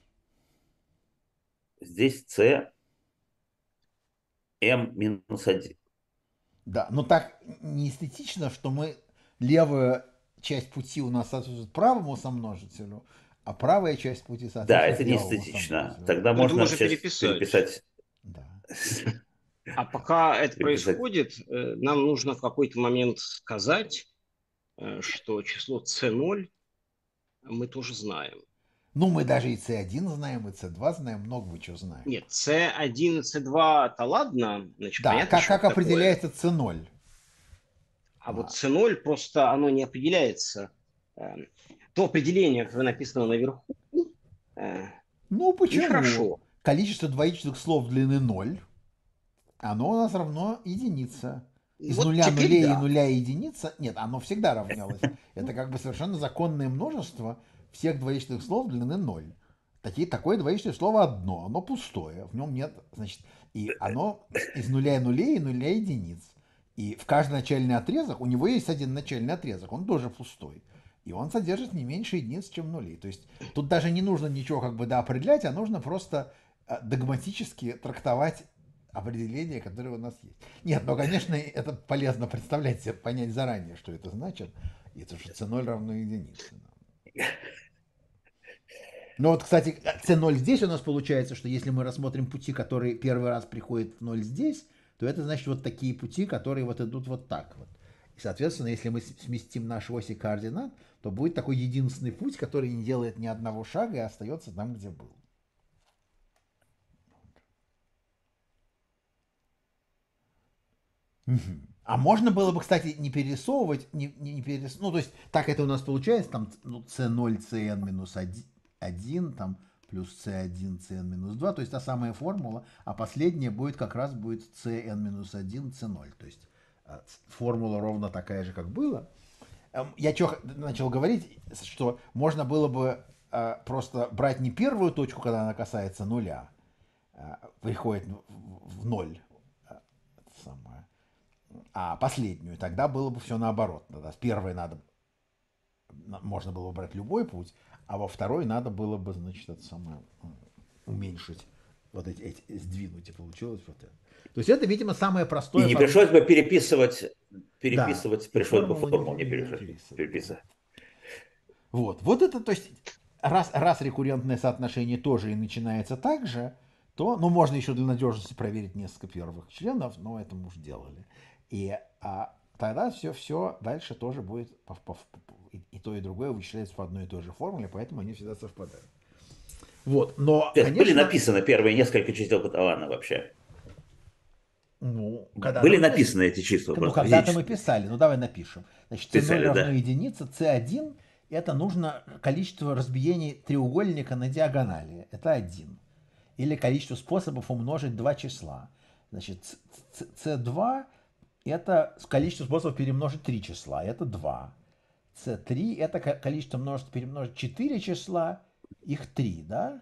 C: здесь c m минус один.
A: Да, но так не эстетично, что мы левую часть пути у нас соответствует правому сомножителю, а правая часть пути
C: Да,
A: соответствует
C: это не
A: левому
C: эстетично.
A: сомножителю.
C: Тогда
B: Ну, это
C: можно
B: можно
C: сейчас
B: переписать.
C: переписать.
A: Да.
B: А пока это
C: Переписать.
B: происходит, э, нам нужно в какой-то момент сказать, э, что число c ноль мы тоже знаем.
A: Ну, мы даже и c один знаем, и c два знаем, много вы чего знаем.
B: Нет, c один и c два-то ладно, значит,
A: Да,
B: понятно,
A: как,
B: что
A: как
B: это такое.
A: определяется c ноль?
B: А вот c ноль просто оно не определяется. Э, То определение, которое написано наверху, э,
A: Ну, почему?
B: нехорошо.
A: Количество двоичных слов длины ноль, оно у нас равно единице. Из
B: Вот
A: нуля
B: теперь
A: нулей и
B: да.
A: нуля единица, нет, оно всегда равнялось. Это как бы совершенно законное множество всех двоичных слов длины ноль. Такие, такое двоичное слово одно, оно пустое, в нем нет, значит, и оно из нуля и нулей и нуля единиц. И в каждый начальный отрезок, у него есть один начальный отрезок, он тоже пустой. И он содержит не меньше единиц, чем нулей. То есть тут даже не нужно ничего как бы доопределять, а нужно просто э, догматически трактовать определения, которые у нас есть. Нет, но, конечно, это полезно представлять себе, понять заранее, что это значит. И это же c ноль равно единице. Ну вот, кстати, c ноль здесь у нас получается, что если мы рассмотрим пути, которые первый раз приходят в ноль здесь, то это значит вот такие пути, которые вот идут вот так вот. И, соответственно, если мы сместим наши оси координат, то будет такой единственный путь, который не делает ни одного шага и остается там, где был. А можно было бы, кстати, не перерисовывать, не, не, не перерис... ну, то есть, так это у нас получается, там, ну, c ноль, cn минус один, там, плюс c один, cn минус два, то есть, та самая формула, а последняя будет, как раз будет cn минус один, c ноль, то есть, формула ровно такая же, как была. Я что начал говорить, что можно было бы просто брать не первую точку, когда она касается нуля, приходит в ноль, самое, а последнюю, тогда было бы все наоборот. Тогда с первой надо, можно было бы брать любой путь, а во второй надо было бы, значит, это самое, уменьшить, вот эти, эти сдвинуть, и получилось вот это. То есть это, видимо, самое простое.
C: И не пришлось бы переписывать, переписывать,
A: да,
C: пришлось бы
A: формулу
C: формулу
A: не,
C: не
A: не
C: переписывать. переписывать.
A: Вот, вот это, то есть, раз, раз рекуррентное соотношение тоже и начинается так же, то, ну, можно еще для надежности проверить несколько первых членов, но это мы уже делали. И а, тогда все, все дальше тоже будет, и, и то, и другое вычисляется по одной и той же формуле, поэтому они всегда совпадают. Вот, но,
C: То есть
A: конечно...
C: были написаны первые несколько чисел Каталана вообще?
A: Ну, когда
C: были
A: мы
C: написаны эти числа?
A: Ну, когда-то мы писали, ну, давай напишем. Значит, c ноль равно
C: да.
A: единице, c один это нужно количество разбиений треугольника на диагонали, это один. Или количество способов умножить два числа. Значит, c два это количество способов перемножить три числа, это два. c три это количество множеств перемножить четыре числа, их три, да?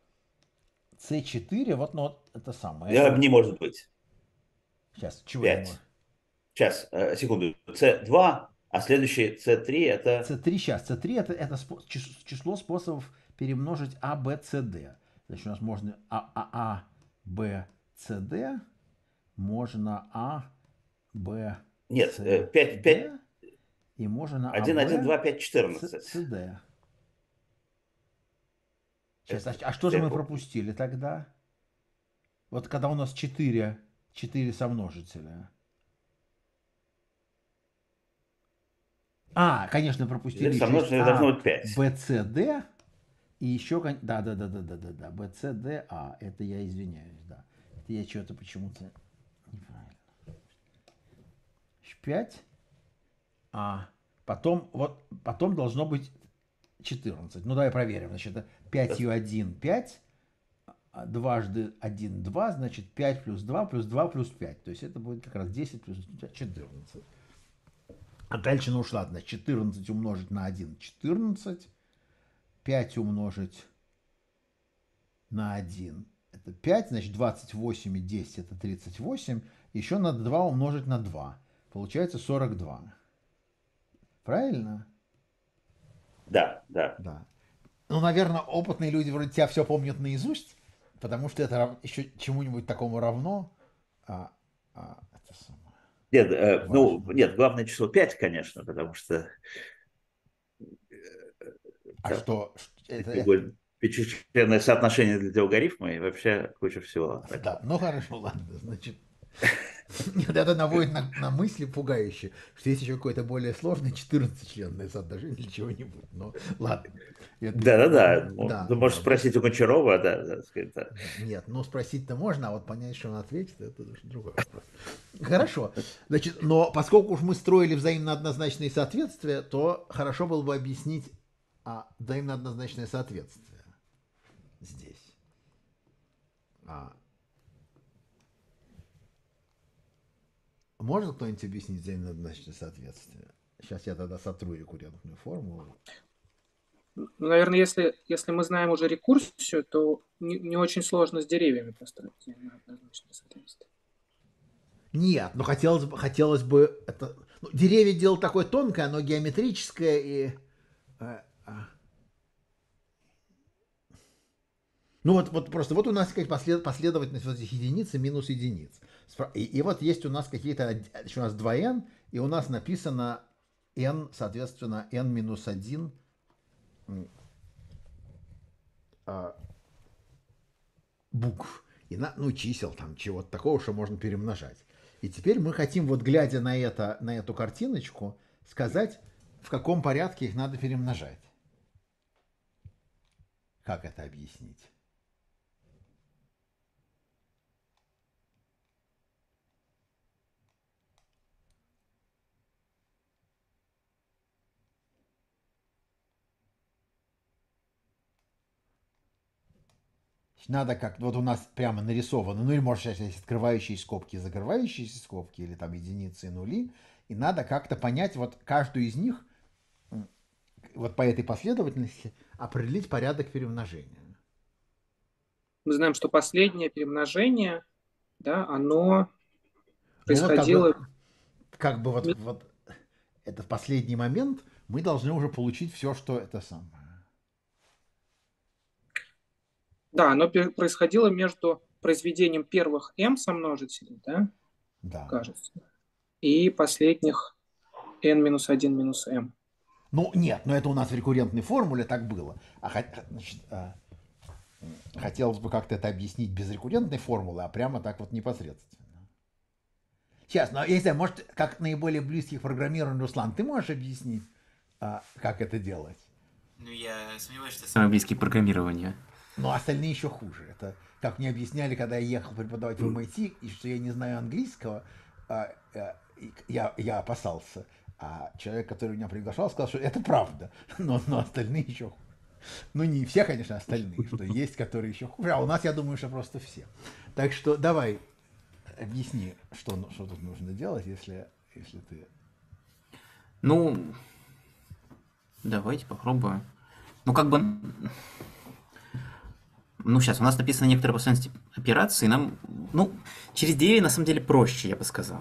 A: c четыре, вот, ну, вот это самое.
C: Да,
A: это...
C: не может быть.
A: Сейчас, чего
C: пять.
A: не может?
C: Сейчас, секунду. c два, а следующий c три это...
A: c три, сейчас, c три это, это число способов перемножить a, b, c, d. Значит, у нас можно a, a, a, b, c, d, можно a, b,
C: Нет,
A: c,
C: пять, пять.
A: d, и можно a,
C: один, один, два, пять, четырнадцать.
A: c, d. Сейчас, а, а что же мы пропустили тогда? Вот когда у нас четыре, четыре сомножителя. А, конечно, пропустили еще есть
C: А,
A: b, c, d, и еще, да, да, да, да, да, да, да, b, c, d, a, это я извиняюсь, да, это я что-то почему-то неправильно. пять, а потом, вот, потом должно быть четырнадцать, ну давай проверим, значит, это пять ю один, пять, дважды один, два, значит, пять плюс два плюс два плюс пять, то есть это будет как раз десять плюс четырнадцать. А дальше, ну уж ладно, четырнадцать умножить на один, четырнадцать, пять умножить на один, это пять, значит двадцать восемь и десять это тридцать восемь, еще надо два умножить на два. Получается сорок два. Правильно?
C: Да, да.
A: Да. Ну, наверное, опытные люди вроде тебя все помнят наизусть, потому что это рав- еще чему-нибудь такому равно. А, а, это самое.
C: Нет, э, ну,
A: Важно.
C: нет, главное число пять, конечно, потому что
A: А
C: да,
A: что? ш- Это,
C: как
A: это-
C: бы пятичисленное соотношение для логарифма и вообще куча всего.
A: да, ну хорошо, ладно, значит. Нет, это наводит на, на мысли пугающие, что есть еще какое-то более сложное четырнадцатичленное соотношение или чего-нибудь. Но ладно. Это-
C: Да-да-да, ну,
A: Да,
C: ты можешь
A: да,
C: спросить у Гончарова, да, да, сказать, да.
A: Нет, ну спросить-то можно, а вот понять, что он ответит, это уже другой вопрос. Хорошо. Значит, но поскольку уж мы строили взаимно однозначные соответствия, то хорошо было бы объяснить а, взаимно однозначное соответствие здесь. А, Может кто-нибудь объяснить взаимно однозначное соответствие? Сейчас я тогда сотру рекуррентную формулу.
D: Ну, наверное, если, если мы знаем уже рекурсию, то не, не очень сложно с деревьями построить однозначное соответствие.
A: Нет, но хотелось бы, хотелось бы это. Ну, деревья дело такое тонкое, оно геометрическое и. э, а. Ну вот, вот просто вот у нас как послед, последовательность вот этих единиц и минус единиц. Спра- И, и вот есть у нас какие-то, од- еще у нас два эн, и у нас написано n, соответственно, n минус один м, а, букв. И на, ну, чисел там, чего-то такого, что можно перемножать. И теперь мы хотим, вот глядя на, это, на эту картиночку, сказать, в каком порядке их надо перемножать. Как это объяснить? Надо как вот у нас прямо нарисовано, ну или может сейчас есть открывающие скобки, закрывающиеся скобки, или там единицы и нули, и надо как-то понять вот каждую из них, м, вот по этой последовательности определить порядок перемножения.
D: Мы знаем, что последнее перемножение, да, оно
A: Ну вот как
D: происходило...
A: бы, как бы вот, вот этот последний момент мы должны уже получить все, что это самое.
D: Да, оно пер- происходило между произведением первых m сомножителей, да,
A: Да.
D: кажется, и последних n минус один минус m.
A: Ну нет, но это у нас в рекуррентной формуле так было. А, хот- значит, а, хотелось бы как-то это объяснить без рекуррентной формулы, а прямо так вот непосредственно. Сейчас, ну, я не знаю, может, как наиболее близких программированию, Руслан, ты можешь объяснить, а, как это делать?
E: Ну, я сомневаюсь, что это самое близкое к программированию.
A: Но остальные еще хуже. Это как мне объясняли, когда я ехал преподавать в эм ай ти, и что я не знаю английского, а, а, и я, я опасался. А человек, который меня приглашал, сказал, что это правда, но, но остальные еще хуже. Ну, не все, конечно, остальные, что есть, которые еще хуже, а у нас, я думаю, что просто все. Так что давай, объясни, что, ну, что тут нужно делать, если, если ты...
E: Ну, давайте попробуем. Ну, как бы... Ну, сейчас, у нас написано некоторые последовательности операций, нам, ну, через деревья, на самом деле, проще, я бы сказал.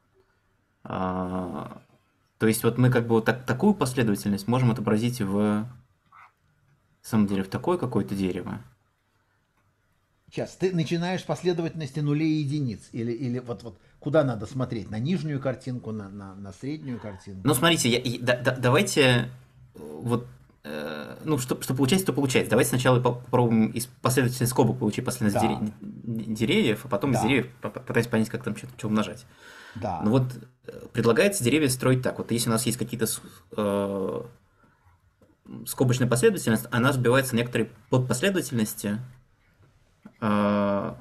E: А, то есть, вот мы как бы вот так, такую последовательность можем отобразить в, на самом деле, в такое какое-то дерево.
A: Сейчас, ты начинаешь с последовательности нулей и единиц, или, или вот, вот куда надо смотреть, на нижнюю картинку, на, на, на среднюю картинку?
E: Ну, смотрите, я, и- да- да- давайте э, вот, э, ну, что, что получается, то получается. Давайте сначала по- попробуем из последовательности скобок получить последовательность
A: Да.
E: дере- деревьев, а потом из
A: Да.
E: деревьев по- по- пытаться понять, как там что, что умножать.
A: Да.
E: Ну вот э, предлагается деревья строить так. Вот если у нас есть какие-то с- э, скобочная последовательность, она разбивается на некоторые подпоследовательности, э,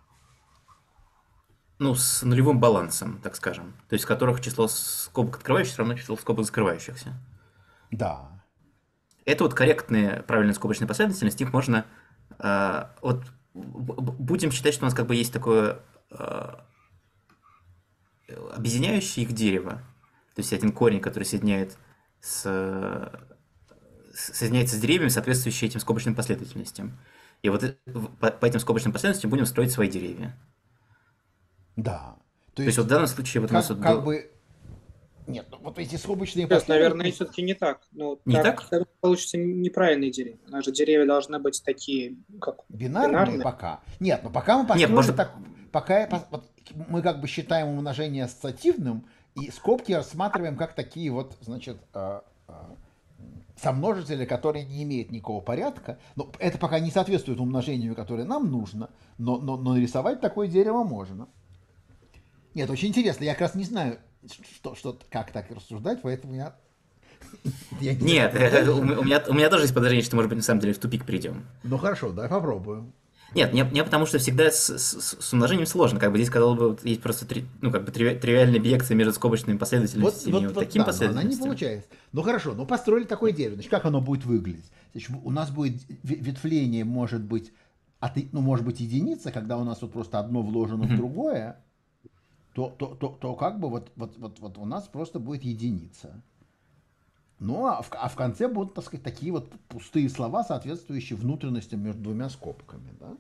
E: ну, с нулевым балансом, так скажем. То есть, в которых число скобок открывающихся равно числу скобок закрывающихся.
A: Да.
E: Это вот корректные, правильные скобочные последовательности, их можно, э, вот, б- б- будем считать, что у нас как бы есть такое э, объединяющее их дерево, то есть один корень, который соединяет с, с- соединяется с деревьями, соответствующие этим скобочным последовательностям. И вот э- в- по, по этим скобочным последовательностям будем строить свои деревья.
A: Да. То
E: То есть
A: есть,
E: вот в данном случае вот у нас
A: как,
E: вот
A: как
E: был...
A: бы... Нет, ну, вот эти скобочные
D: Нет, наверное,
A: последовательности
D: все-таки не так. Ну,
E: Не
D: так
E: так?
D: тогда получится неправильные деревья. У нас же деревья должны быть такие, как
A: бинарные
D: бинарные.
A: пока. Нет, ну пока мы
E: Нет,
A: построили
E: может...
A: так... Пока я пос- вот мы как бы считаем умножение ассоциативным, и скобки рассматриваем как такие вот, значит, э, э, сомножители, которые не имеют никакого порядка. Но это пока не соответствует умножению, которое нам нужно, но, но, но нарисовать такое дерево можно. Нет, очень интересно. Я как раз не знаю, что, что, как так рассуждать, поэтому я, я не
E: Нет,
A: знаю,
E: э, у
A: дальше.
E: м- у меня, у меня тоже есть подозрение, что, может быть, на самом деле в тупик придем.
A: Ну хорошо, давай попробуем.
E: Нет, не, не потому что всегда с, с- с умножением сложно. Как бы здесь, казалось бы, вот есть просто три, ну, как бы триви- тривиальная биекция между скобочными
A: Вот,
E: последовательностями и
A: вот,
E: вот
A: вот
E: таким
A: да, но она не
E: последовательностям.
A: получается. Ну хорошо, ну построили такое дерево. Значит, как оно будет выглядеть? Значит, у нас будет ве- ветвление, может быть, от, и- ну, может быть, единица, когда у нас вот просто одно вложено в
E: Мгм.
A: другое, то, то, то, то как бы вот, вот, вот, вот у нас просто будет единица. Ну, а в, а в конце будут, так сказать, такие вот пустые слова, соответствующие внутренностям между двумя скобками, да?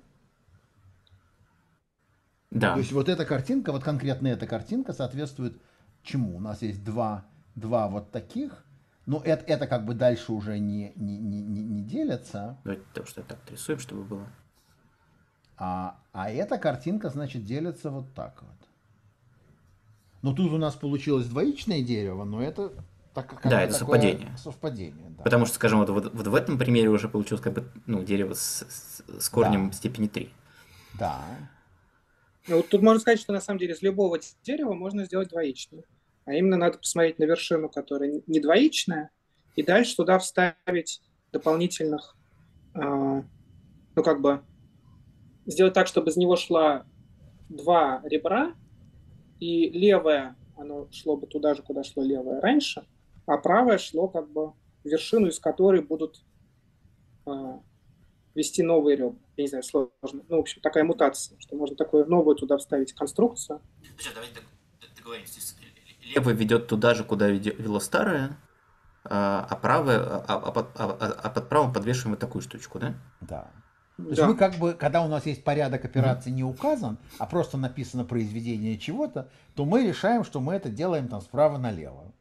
A: То
E: Да,
A: есть вот эта картинка, вот конкретно эта картинка соответствует чему? У нас есть два, два вот таких, но это, это как бы дальше уже не, не, не, не, не делятся,
E: давайте то, что так рисуем, чтобы было.
A: а, а эта картинка, значит, делится вот так вот. Но тут у нас получилось двоичное дерево, но это так, как
E: Да,
A: бы
E: это
A: такое
E: совпадение.
A: совпадение, да.
E: Потому что, скажем, вот, вот, вот в этом примере уже получилось как бы, ну, дерево с, с- с корнем
A: Да,
E: степени три.
A: да,
D: Ну, вот тут можно сказать, что на самом деле из любого дерева можно сделать двоичное. А именно надо посмотреть на вершину, которая не двоичная, и дальше туда вставить дополнительных, а, ну как бы сделать так, чтобы из него шла два ребра, и левое, оно шло бы туда же, куда шло левое раньше, а правое шло как бы в вершину, из которой будут а, вести новые ребра. Я не знаю, сложно. Ну, в общем, такая мутация, что можно такую новую туда вставить конструкцию.
E: Слушай, давайте дог- договоримся. Левое ведет туда же, куда веде- вело старое, а, а правое, а, а под, а- а- а под правым подвешиваем вот такую штучку, да?
A: да. То есть мы
D: Да.
A: как бы, когда у нас есть порядок
E: Мгм.
A: операций не указан, а просто написано произведение чего-то, то мы решаем, что мы это делаем там справа налево.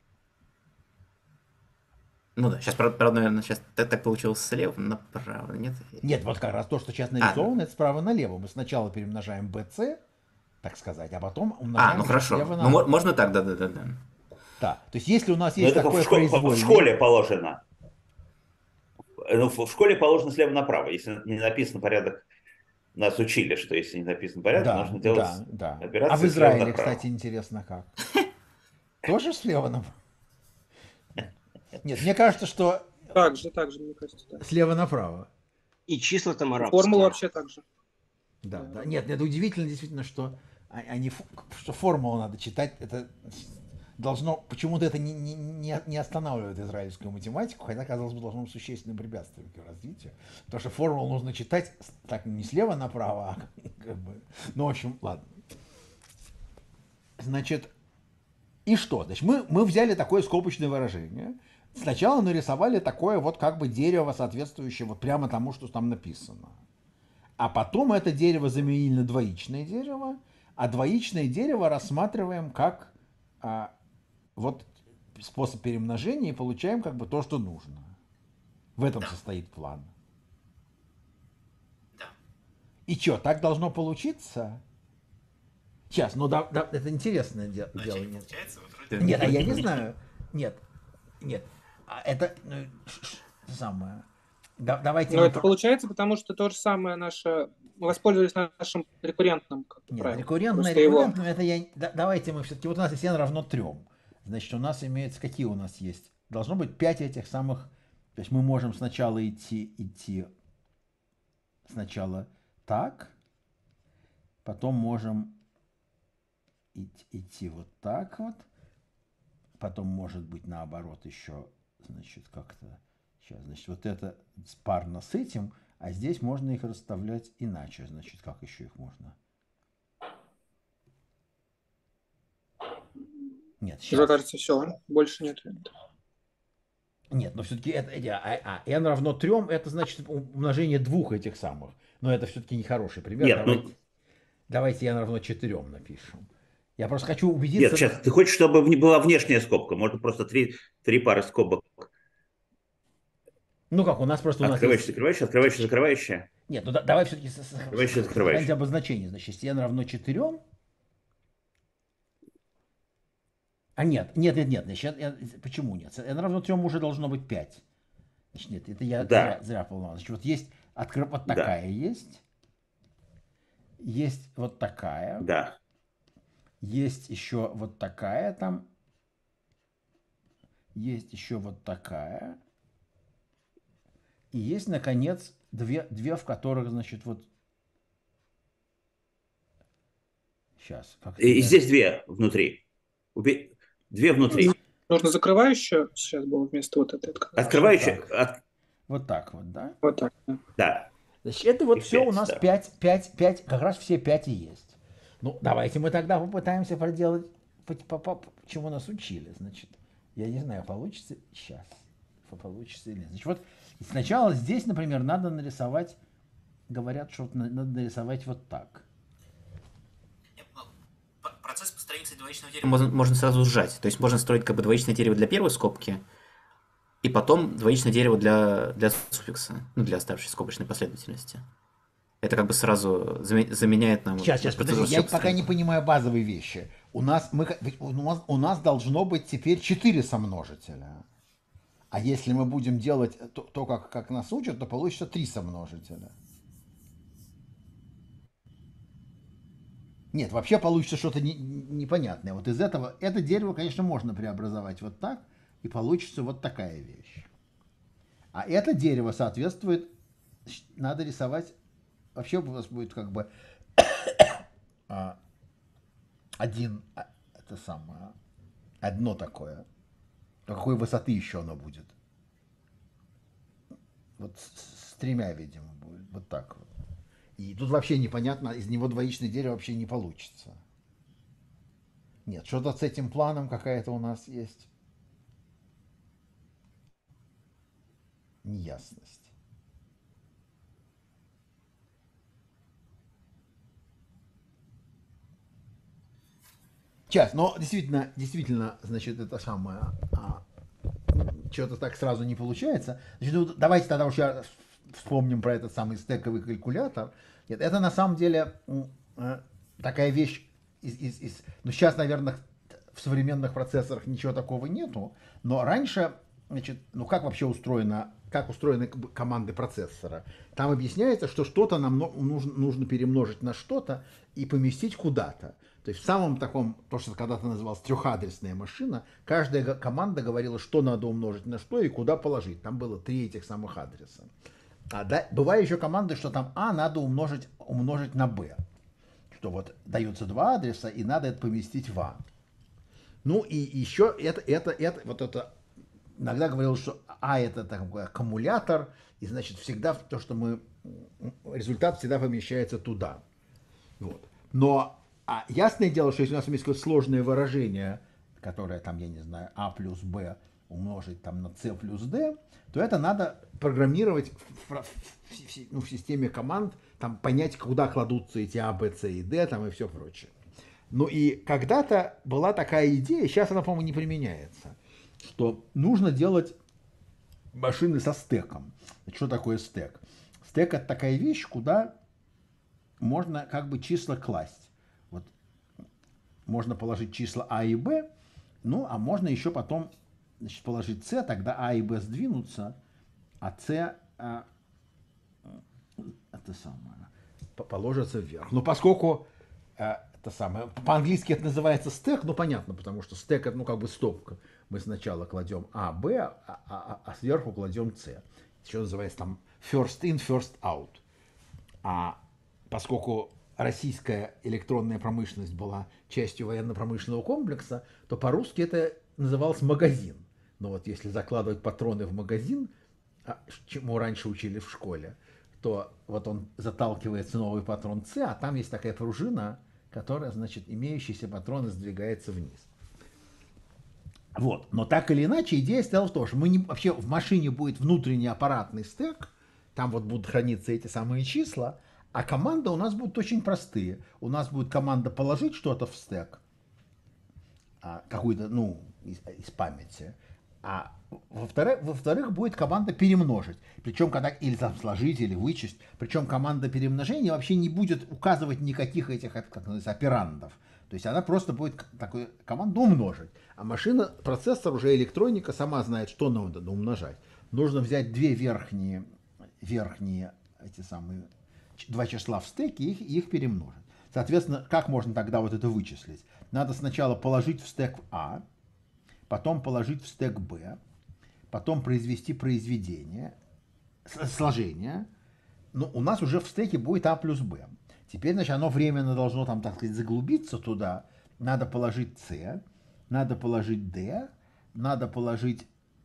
E: Ну да, сейчас, правда, правда, наверное, сейчас так, так получилось слева направо, нет?
A: Нет, вот как раз то, что сейчас
E: А, ну,
A: нарисовано, это справа налево. Мы сначала перемножаем bc, так сказать, а потом
E: а,
A: умножаем
E: ну
A: уже
E: хорошо.
A: слева
E: Ну, мо-
A: направо.
E: можно так, да-да-да.
A: Да. То есть если у нас
C: Ну,
A: есть
C: это как в,
A: такое
C: шко- в
A: произвольное...
C: школе положено. Ну, в в школе положено слева направо. Если не написан порядок, нас учили, что если не написан порядок,
A: Да,
C: нужно делать
A: да, да. А
C: операции
A: в
C: слева
A: Израиле,
C: направо.
A: кстати, интересно как. Тоже слева направо? Нет, мне кажется, что
D: Так же, так же, мне кажется, да.
A: слева направо.
B: И числа там
D: Формула
B: арабские.
D: вообще так же.
A: Да, да. Нет, это удивительно действительно, что а- они, ф- что формулу надо читать. Это должно, почему-то это не, не, не не останавливает израильскую математику, хотя, казалось бы, должно быть существенным препятствием к ее развитию. Потому что формулу нужно читать с- так не слева направо, а как бы... Ну, в общем, ладно. Значит, и что? Значит, мы, мы взяли такое скобочное выражение. Сначала нарисовали такое вот как бы дерево, соответствующее вот прямо тому, что там написано. А потом это дерево заменили на двоичное дерево, а двоичное дерево рассматриваем как а, вот способ перемножения и получаем как бы то, что нужно. В этом состоит план.
E: Да.
A: И что, так должно получиться? Сейчас, ну да, да, это интересное де- дело. Нет. Нет, а я не знаю. Нет, нет. А это ну, ш- ш- самое. Да- давайте.
D: Но
A: мы
D: это
A: про-
D: получается, потому что то же самое наше... Мы воспользовались нашим рекуррентным как бы,
A: Нет,
D: правилом.
A: рекуррентное,
D: Просто его-
A: рекуррентное, это я... да- давайте мы все-таки... Вот у нас есть n равно трем. Значит, у нас имеется... Какие у нас есть? Должно быть пять этих самых... То есть мы можем сначала идти, идти сначала так, потом можем идти, идти вот так вот, потом может быть наоборот еще, значит, как-то... Сейчас, значит, вот это парно с этим, а здесь можно их расставлять иначе. Значит, как еще их можно? Нет,
D: Уже
A: сейчас.
D: кажется, все, больше нет.
A: Нет, Нет, но все-таки это, а, а n равно трем, это значит умножение двух этих самых. Но это все-таки нехороший пример.
C: Нет,
A: давайте,
C: ну...
A: давайте n равно четырем напишем. Я просто хочу убедиться...
C: Нет, сейчас, ты хочешь, чтобы была внешняя скобка? Можно просто три, три пары скобок.
A: Ну как, у нас просто...
C: Открывающая,
A: есть...
C: закрывающая, открывающая, закрывающая.
A: Нет, ну да, давай все-таки сохранить обозначение. Значит, если n равно четырем... А нет, нет, нет, нет. Значит, n, почему нет? n равно трем уже должно быть пять. Значит, нет, это я
C: да.
A: зря, зря поломал. Значит, вот есть... Откры... Вот такая да. есть. Есть вот такая.
C: Да.
A: Есть еще вот такая там. Есть еще вот такая. И есть, наконец, две, две, в которых, значит, вот... Сейчас.
C: Как и, и здесь две внутри. Убе... Две внутри.
D: Нужно закрывающую сейчас было вместо вот этой.
C: Открывающая.
A: Вот так. От... вот так вот, да?
D: Вот так, да.
C: Да.
A: Значит, это вот
C: и
A: все
C: пять,
A: у нас
C: да.
A: пять, пять, пять, как раз все пять и есть. Ну, давайте мы тогда попытаемся проделать, по, по, по, чему нас учили. Значит, я не знаю, получится сейчас. Получится или нет. Значит, вот сначала здесь, например, надо нарисовать, говорят, что надо нарисовать вот так.
E: Процесс построения двоичного дерева можно, можно сразу сжать. То есть можно строить как бы двоичное дерево для первой скобки, и потом двоичное дерево для, для суффикса, ну, для оставшейся скобочной последовательности. Это как бы сразу заменяет нам...
A: Сейчас, сейчас, подожди, я пока не понимаю базовые вещи. У нас, мы, у, нас, у нас должно быть теперь четыре сомножителя. А если мы будем делать то, то как, как нас учат, то получится три сомножителя. Нет, вообще получится что-то не, непонятное. Вот из этого, это дерево, конечно, можно преобразовать вот так, и получится вот такая вещь. А это дерево соответствует, надо рисовать, вообще у вас будет как бы один, это самое, одно такое. Какой высоты еще оно будет? Вот с, с тремя, видимо, будет. Вот так вот. И тут вообще непонятно, из него двоичное дерево вообще не получится. Нет, что-то с этим планом какая-то у нас есть неясность. Сейчас, но действительно, действительно, значит, это самое, а, что-то так сразу не получается. Значит, ну, давайте тогда уже вспомним про этот самый стековый калькулятор. Нет, это на самом деле э, такая вещь, из, из, из, ну сейчас, наверное, в современных процессорах ничего такого нету, но раньше, значит, ну как вообще устроено, как устроены команды процессора? Там объясняется, что что-то нам нужно, нужно перемножить на что-то и поместить куда-то. То есть в самом таком, то, что когда-то называлось трехадресная машина, каждая команда говорила, что надо умножить на что и куда положить. Там было три этих самых адреса. А да, бывают еще команды, что там А надо умножить, умножить на Б. Что вот даются два адреса, и надо это поместить в А. Ну и еще это, это, это, вот это, иногда говорилось, что А это такой аккумулятор, и значит всегда то, что мы, результат всегда помещается туда. Вот. Но а ясное дело, что если у нас есть какое-то сложное выражение, которое там, я не знаю, А плюс Б умножить там на С плюс Д, то это надо программировать в, в, в, ну, в системе команд, там понять, куда кладутся эти А, Б, С и Д, там и все прочее. Ну и когда-то была такая идея, сейчас она, по-моему, не применяется, что нужно делать машины со стеком. Что такое стек? Стек — это такая вещь, куда можно как бы числа класть. Вот можно положить числа А и Б, ну а можно еще потом, значит, положить С, тогда А и Б сдвинутся, а С а, это самое, положится вверх. Но поскольку а, это самое, по-английски это называется стек, ну понятно, потому что стек это ну как бы стопка. Мы сначала кладем А, Б, а, а, а сверху кладем С. Еще называется там first in, first out. А поскольку российская электронная промышленность была частью военно-промышленного комплекса, то по-русски это называлось магазин. Но вот если закладывать патроны в магазин, чему раньше учили в школе, то вот он заталкивается новый патрон С, а там есть такая пружина, которая, значит, имеющийся патрон сдвигается вниз. Вот. Но так или иначе, идея стояла в том, что мы не, вообще в машине будет внутренний аппаратный стек, там вот будут храниться эти самые числа, а команды у нас будут очень простые. У нас будет команда положить что-то в стек, а, какую-то, ну, из, из памяти, а во-вторых, во-вторых, будет команда перемножить. Причем, когда или там сложить, или вычесть. Причем команда перемножения вообще не будет указывать никаких этих, как называется, операндов. То есть она просто будет такую команду умножить. А машина, процессор, уже электроника сама знает, что надо умножать. Нужно взять две верхние, верхние эти самые, два числа в стеке и их, и их перемножить. Соответственно, как можно тогда вот это вычислить? Надо сначала положить в стек А, потом положить в стек Б, потом произвести произведение, сложение. Но у нас уже в стеке будет А плюс Б. Теперь, значит, оно временно должно там, так сказать, заглубиться туда. Надо положить С, надо положить Д, надо положить,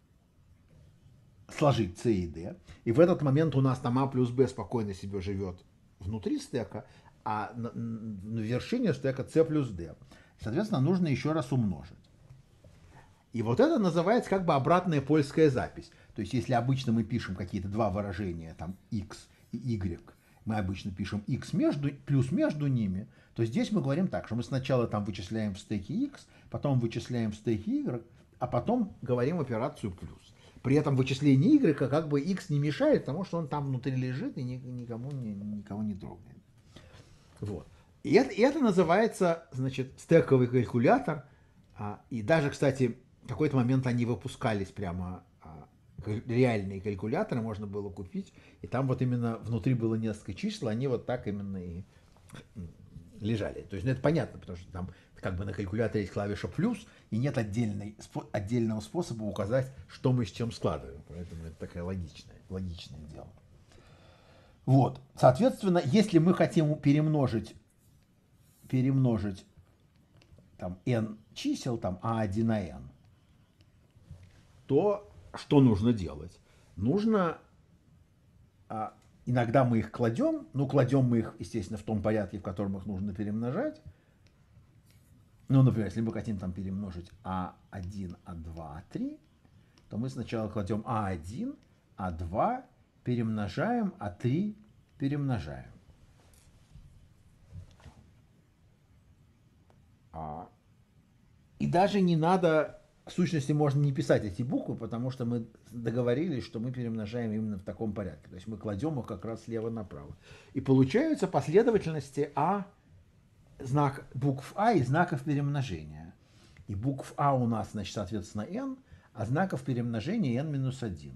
A: сложить С и Д. И в этот момент у нас там А плюс Б спокойно себе живет внутри стека, а на, на вершине стека С плюс Д. Соответственно, нужно еще раз умножить. И вот это называется как бы обратная польская запись. То есть, если обычно мы пишем какие-то два выражения, там x и y, мы обычно пишем x между, плюс между ними, то здесь мы говорим так, что мы сначала там вычисляем в стеке x, потом вычисляем в стеке y, а потом говорим операцию плюс. При этом вычисление y как бы x не мешает, потому что он там внутри лежит и никому не, никого не трогает. Вот. И это, и это называется, значит, стековый калькулятор. А, и даже, кстати, в какой-то момент они выпускались прямо, а, реальные калькуляторы можно было купить, и там вот именно внутри было несколько чисел, они вот так именно и лежали. То есть, ну, это понятно, потому что там как бы на калькуляторе есть клавиша плюс, и нет отдельной, отдельного способа указать, что мы с чем складываем. Поэтому это такое логичное, логичное дело. Вот, соответственно, если мы хотим перемножить, перемножить там n чисел, там а один на n, то что нужно делать? Нужно, а, иногда мы их кладем, ну, кладем мы их, естественно, в том порядке, в котором их нужно перемножать. Ну, например, если мы хотим там перемножить а один, а два, а три, то мы сначала кладем а один, а два, перемножаем, а три перемножаем. А, и даже не надо, в сущности, можно не писать эти буквы, потому что мы договорились, что мы перемножаем именно в таком порядке. То есть мы кладем их как раз слева направо. И получаются последовательности А, знак букв А и знаков перемножения. И букв А у нас, значит, соответственно, n, а знаков перемножения n минус один.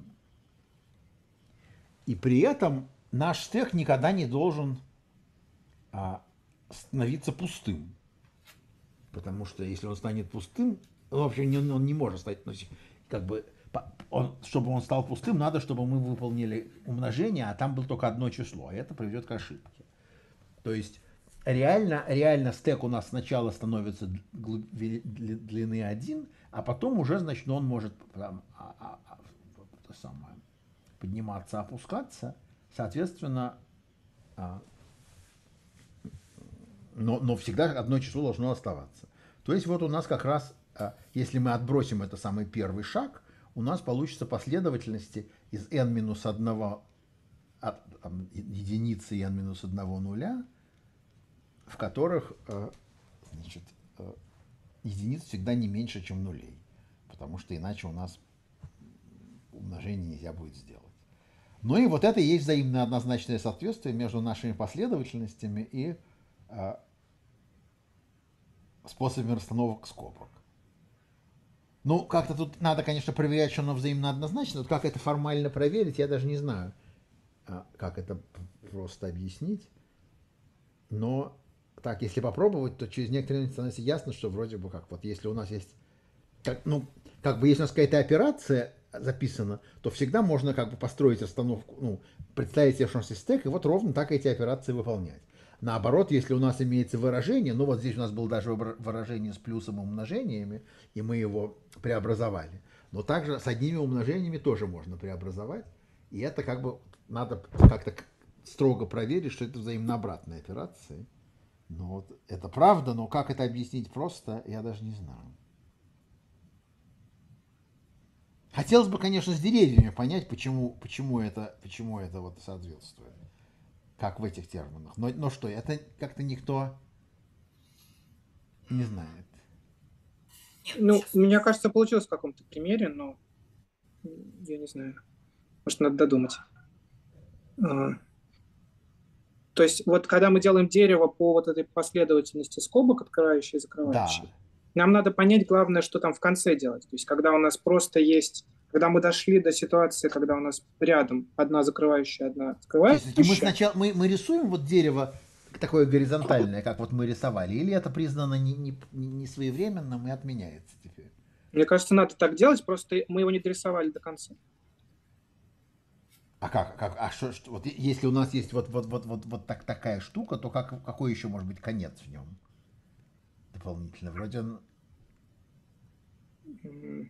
A: И при этом наш стек никогда не должен а, становиться пустым. Потому что если он станет пустым, ну, вообще он не может стать, ну, как бы, он, чтобы он стал пустым, надо, чтобы мы выполнили умножение, а там было только одно число, а это приведет к ошибке. То есть реально, реально стек у нас сначала становится длины один, а потом уже, значит, он может там, а, а, а, это самое, подниматься, опускаться, соответственно, а, но, но всегда одно число должно оставаться. То есть вот у нас как раз, если мы отбросим это самый первый шаг, у нас получится последовательности из n минус одного от, там, единицы и n минус одного нуля, в которых, значит, единиц всегда не меньше, чем нулей, потому что иначе у нас умножение нельзя будет сделать. Ну и вот это и есть взаимное однозначное соответствие между нашими последовательностями и а, способами расстановок скобок. Ну, как-то тут надо, конечно, проверять, что оно взаимно однозначно. Вот как это формально проверить, я даже не знаю, а, как это просто объяснить. Но так, если попробовать, то через некоторое время становится ясно, что вроде бы как вот если у нас есть, как, ну, как бы если у нас какая-то операция записана, то всегда можно как бы построить расстановку, ну, представить себе, что у нас есть стек, и вот ровно так эти операции выполнять. Наоборот, если у нас имеется выражение, ну вот здесь у нас было даже выражение с плюсом и умножениями, и мы его преобразовали. Но также с одними умножениями тоже можно преобразовать, и это как бы надо как-то строго проверить, что это взаимно обратные операции. Но вот это правда, но как это объяснить просто, я даже не знаю. Хотелось бы, конечно, с деревьями понять, почему, почему, это, почему это вот соответствует. Как в этих терминах. Но, но что, это как-то никто не знает.
D: Ну, мне кажется, получилось в каком-то примере, но я не знаю. Может, надо додумать. А, То есть вот когда мы делаем дерево по вот этой последовательности скобок, открывающие и закрывающие,
A: Да.
D: нам надо понять, главное, что там в конце делать. То есть когда у нас просто есть, когда мы дошли до ситуации, когда у нас рядом одна закрывающая, одна
A: То есть мы
D: открывающая,
A: сначала мы, мы рисуем вот дерево такое горизонтальное, как вот мы рисовали, или это признано не, не, не своевременным и отменяется теперь?
D: мне кажется, надо так делать, просто мы его не дорисовали до конца.
A: А как, как, а что, что вот если у нас есть вот, вот, вот, вот, вот так, такая штука, то как, какой еще может быть конец в нем? Дополнительно. Вроде он...
D: М,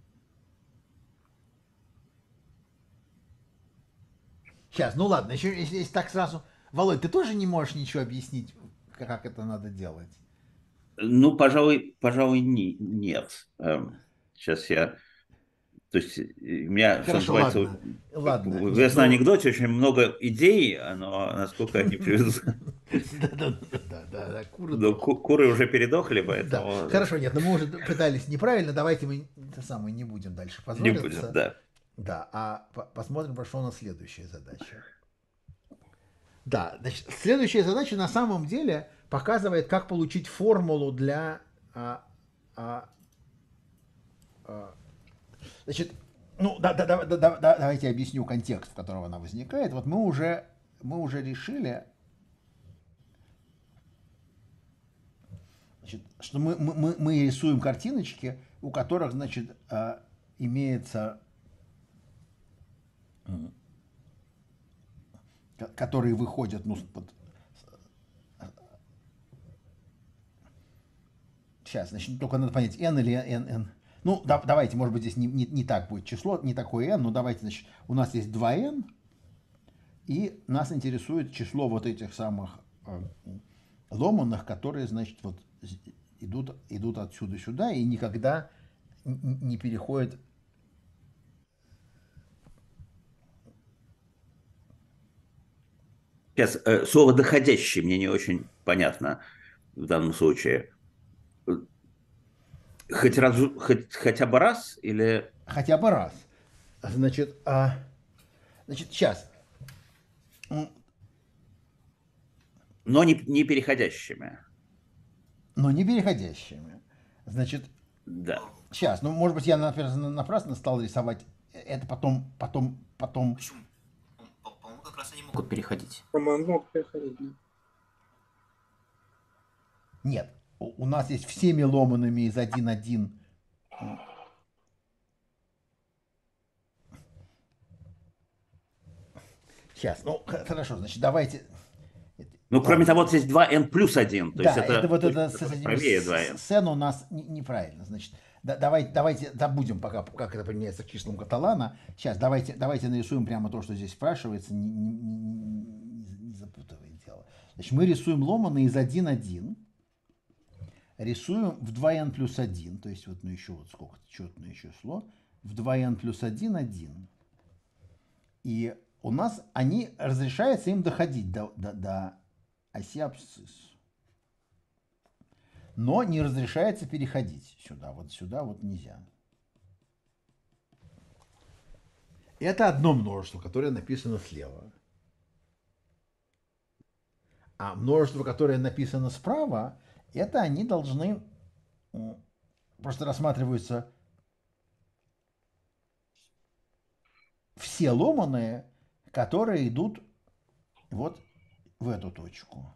A: Сейчас, ну ладно, еще если, если так сразу... Володь, ты тоже не можешь ничего объяснить, как, как это надо делать?
C: Ну, пожалуй, пожалуй, не, нет. Эм, сейчас я... То есть э, у меня, что
A: Хорошо,
C: называется,
A: ладно. Ладно.
C: в
A: Нет,
C: известном
A: ну...
C: анекдоте очень много идей, но насколько они приведут...
A: Да-да-да, куры
C: Ну,
A: тоже.
C: ку- куры уже передохли,
A: Да,
C: поэтому
A: хорошо, нет, но мы уже пытались неправильно, давайте мы это самое не будем дальше
C: не будем,
A: позориться.
C: да.
A: Да, а по- посмотрим, про что у нас следующая задача. Да, значит, следующая задача на самом деле показывает, как получить формулу для... а, а, а, значит, ну, да, да, да, да, да, да, давайте я объясню контекст, в котором она возникает. Вот мы уже, мы уже решили, значит, что мы, мы, мы- мы рисуем картиночки, у которых, значит, а, имеется... м, ко- которые выходят, ну, вот, сейчас, значит, только надо понять, n или n, n. Ну, да, давайте, может быть, здесь не, не, не так будет число, не такое n, но давайте, значит, у нас есть два n, и нас интересует число вот этих самых э, ломаных, которые, значит, вот з- идут, идут отсюда сюда и никогда н- н- не переходят.
C: Сейчас, э, слово «доходящий» мне не очень понятно в данном случае. Хоть, раз, хоть хотя бы раз или...
A: Хотя бы раз. Значит, а, значит, сейчас.
C: Но не, не переходящими.
A: Но не переходящими. Значит,
C: Да.
A: сейчас, ну, может быть, я напрасно, напрасно стал рисовать. Это потом, потом, потом.
E: Почему? По- По-моему, как раз они могут переходить.
D: по-моему, мог переходить. Да.
A: Нет, у, у нас есть всеми ломанными из один один. Сейчас, ну, х- хорошо, значит, давайте.
C: Ну,
A: Ладно.
C: кроме того, вот здесь два эн плюс один. То
A: Да,
C: есть это,
A: это вот это
C: точно
A: с этим
C: правее
A: с-
C: два эн.
A: с n у нас не- неправильно. Значит, да, давайте, давайте забудем пока, как это применяется к числам Каталана. Сейчас давайте, давайте нарисуем прямо то, что здесь спрашивается, не, не, не- не- не запутывая дело. Значит, мы рисуем ломаные из один один, рисуем в два эн плюс один, то есть вот ну еще вот сколько четное число, в два эн плюс один, один. И у нас они, разрешается им доходить до, до, до оси абсцисс. Но не разрешается переходить сюда. Вот сюда вот нельзя. Это одно множество, которое написано слева. А множество, которое написано справа, это они должны м, просто рассматриваются все ломаные, которые идут вот в эту точку.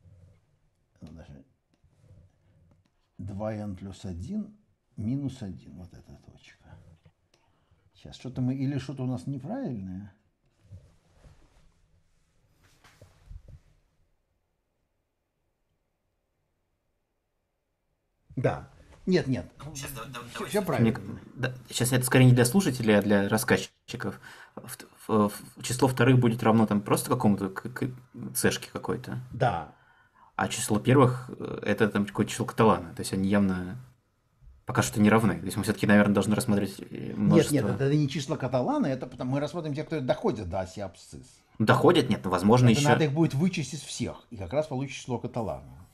A: два эн плюс один минус один. Вот эта точка. Сейчас что-то мы... Или что-то у нас неправильное. Да. Нет, нет.
E: Сейчас, да- да-
A: Все,
E: давайте-
A: все правильно.
E: Мне- да, сейчас это скорее не для слушателей, а для рассказчиков. В- в- в- число вторых будет равно там просто какому-то к- к- цешке какой-то.
A: Да.
E: А число первых э, это там какое-то число Каталана. То есть они явно пока что не равны. То есть мы все-таки, наверное, должны рассмотреть множество...
A: Нет, нет, это не число Каталана, это потому, мы рассмотрим те, которые доходят до оси абсцисс.
E: Доходят? Нет, ну, возможно,
A: это
E: еще...
A: надо их будет вычесть из всех, и как раз получится число Каталана.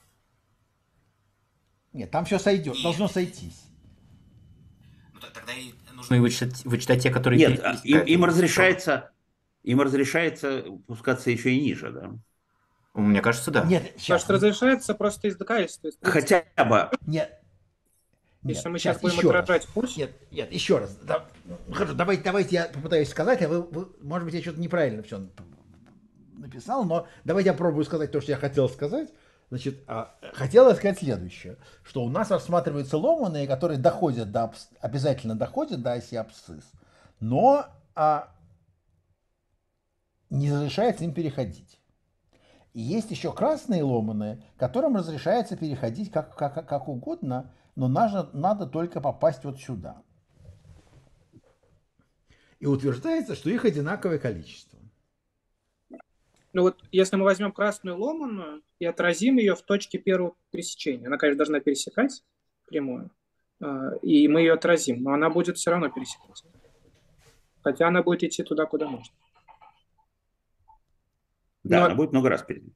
A: Нет, там все сойдет, нет. Должно сойтись.
E: Ну, тогда и нужно и вычитать, вычитать те, которые...
C: Нет, им, им разрешается... Им разрешается пускаться еще и ниже, да?
E: Мне кажется, да.
D: Нет, сейчас. Кажется, разрешается просто из доказательства.
C: Хотя бы.
A: Нет.
D: Если
A: нет,
D: мы сейчас, сейчас будем отражать курс.
A: Нет, нет, еще раз. Да, хорошо, давайте, давайте я попытаюсь сказать, а вы, вы, может быть, я что-то неправильно все написал, но давайте я попробую сказать то, что я хотел сказать. Значит, а, хотел сказать следующее, что у нас рассматриваются ломаные, которые доходят до, обязательно доходят до оси абсцисс, но а, не разрешается им переходить. И есть еще красные ломаные, которым разрешается переходить как, как, как угодно, но надо, надо только попасть вот сюда. И утверждается, что их одинаковое количество.
D: Ну вот, если мы возьмем красную ломаную и отразим ее в точке первого пересечения, она, конечно, должна пересекать прямую, и мы ее отразим, но она будет все равно пересекать. Хотя она будет идти туда, куда нужно.
C: Да,
D: но...
C: она будет много раз перед.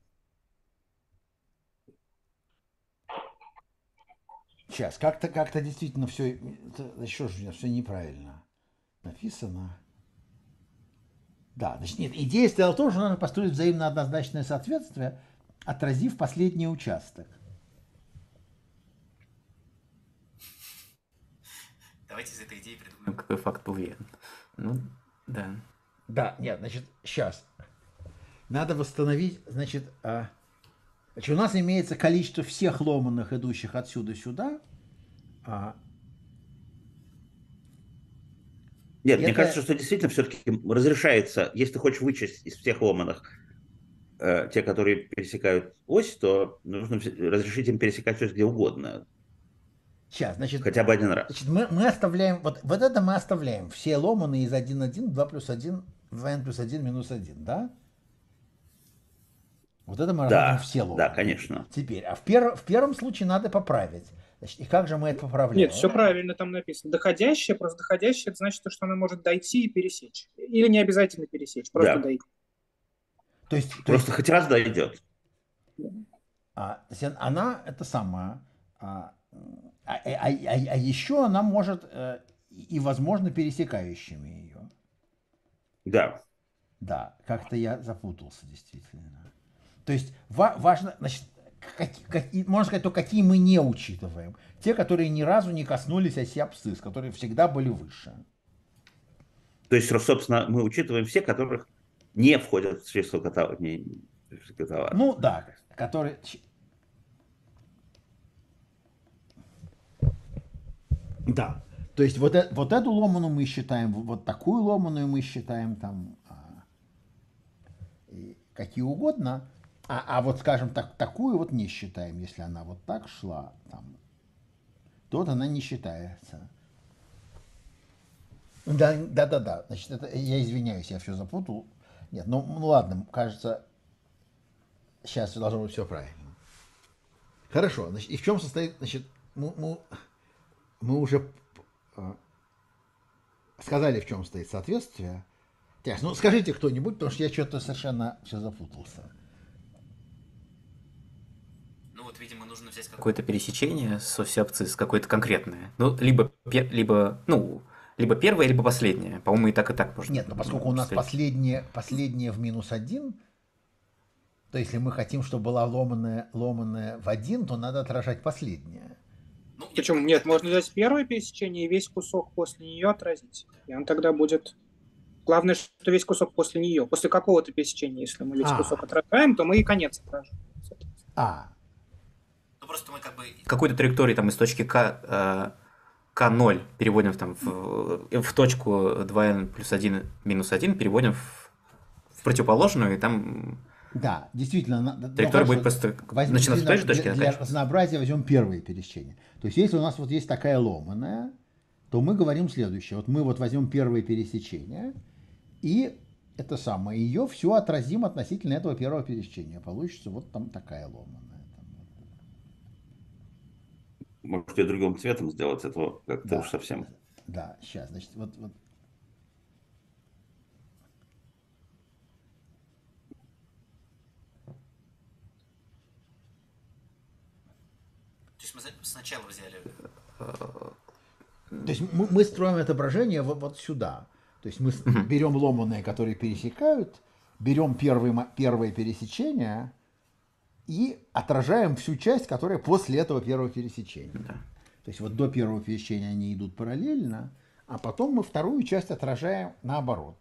A: Сейчас, как-то как-то действительно все, еще же все неправильно написано. Да, значит, нет, идея стояла в том, что надо построить взаимно однозначное соответствие, отразив последний участок.
E: Давайте из этой идеи придумаем, какой факт был верен. Ну, да.
A: Да, нет, значит, сейчас. Надо восстановить, значит, а, значит, у нас имеется количество всех ломаных, идущих отсюда сюда. А,
C: Нет,
A: это...
C: мне кажется, что действительно все-таки разрешается, если ты хочешь вычесть из всех ломаных э, те, которые пересекают ось, то нужно разрешить им пересекать ось где угодно.
A: Сейчас, значит,
C: хотя бы один раз.
A: Значит, мы, мы оставляем, вот, вот это мы оставляем. Все ломаные из один один, два плюс один, два эн плюс один минус один, да? Вот это мы рассматриваем
C: да,
A: все ломаные.
C: Да, конечно.
A: Теперь, а в, пер, в первом случае надо поправить. Значит, и как же мы это поправляем?
D: Нет, все правильно там написано. Доходящее, просто доходящее, это значит, что она может дойти и пересечь. Или не обязательно пересечь, просто
C: да.
D: дойти.
A: То есть,
C: просто
A: то есть,
C: хоть раз дойдет.
A: А, она это самое. А, а, а, а, а еще она может э, и, возможно, пересекающими ее.
C: Да.
A: Да, как-то я запутался, действительно. То есть ва- важно, значит, как, как, можно сказать, то какие мы не учитываем. Те, которые ни разу не коснулись оси абсцисс, которые всегда были выше.
C: То есть, собственно, мы учитываем все, которых не входят в число каталога.
A: Ну да, которые... Да, то есть вот, э, вот эту ломаную мы считаем, вот такую ломаную мы считаем там а, какие угодно, а, а вот, скажем так, такую вот не считаем, если она вот так шла, там, то вот она не считается. Да, да, да, да. Значит, это, я извиняюсь, я все запутал. Нет, ну, ну ладно, кажется, сейчас должно быть все правильно. Хорошо, значит, и в чем состоит, значит, мы, мы, мы уже э, сказали, в чем состоит соответствие. Так, ну скажите кто-нибудь, потому что я что-то совершенно все запутался.
E: Ну вот, видимо, нужно взять какое-то пересечение с осью абсцисс, какое-то конкретное. Ну, либо, либо, ну, либо первое, либо последнее. По-моему, и так, и так можно.
A: Нет, но поскольку у нас последнее, последнее в минус один, то если мы хотим, чтобы была ломаная, ломаная в один, то надо отражать последнее.
D: Ну, почему? Нет, можно взять первое пересечение и весь кусок после нее отразить. И он тогда будет... Главное, что весь кусок после нее. После какого-то пересечения, если мы весь а. кусок отражаем, то мы и конец отражаем.
A: А.
E: Ну, просто мы как бы какой-то траектории там из точки К, э, К ноль переводим там в, в точку два эн плюс один минус один, переводим в, в противоположную, и там...
A: Да, действительно.
E: Траектория будет просто начинаться с той же точки.
A: Для, для разнообразия возьмем первое пересечение. То есть, если у нас вот есть такая ломаная, то мы говорим следующее. Вот мы вот возьмем первое пересечение, и это самое, ее все отразим относительно этого первого пересечения. Получится вот там такая ломаная.
C: Может, ее другим цветом сделать, этого как-то
A: Да.
C: уж совсем.
A: Да, сейчас, значит, вот, вот.
E: То есть мы сначала взяли...
A: То есть мы, мы строим отображение вот, вот сюда. То есть мы uh-huh. берем ломаные, которые пересекают, берем первые, первое пересечение и отражаем всю часть, которая после этого первого пересечения. Uh-huh. То есть вот до первого пересечения они идут параллельно, а потом мы вторую часть отражаем наоборот.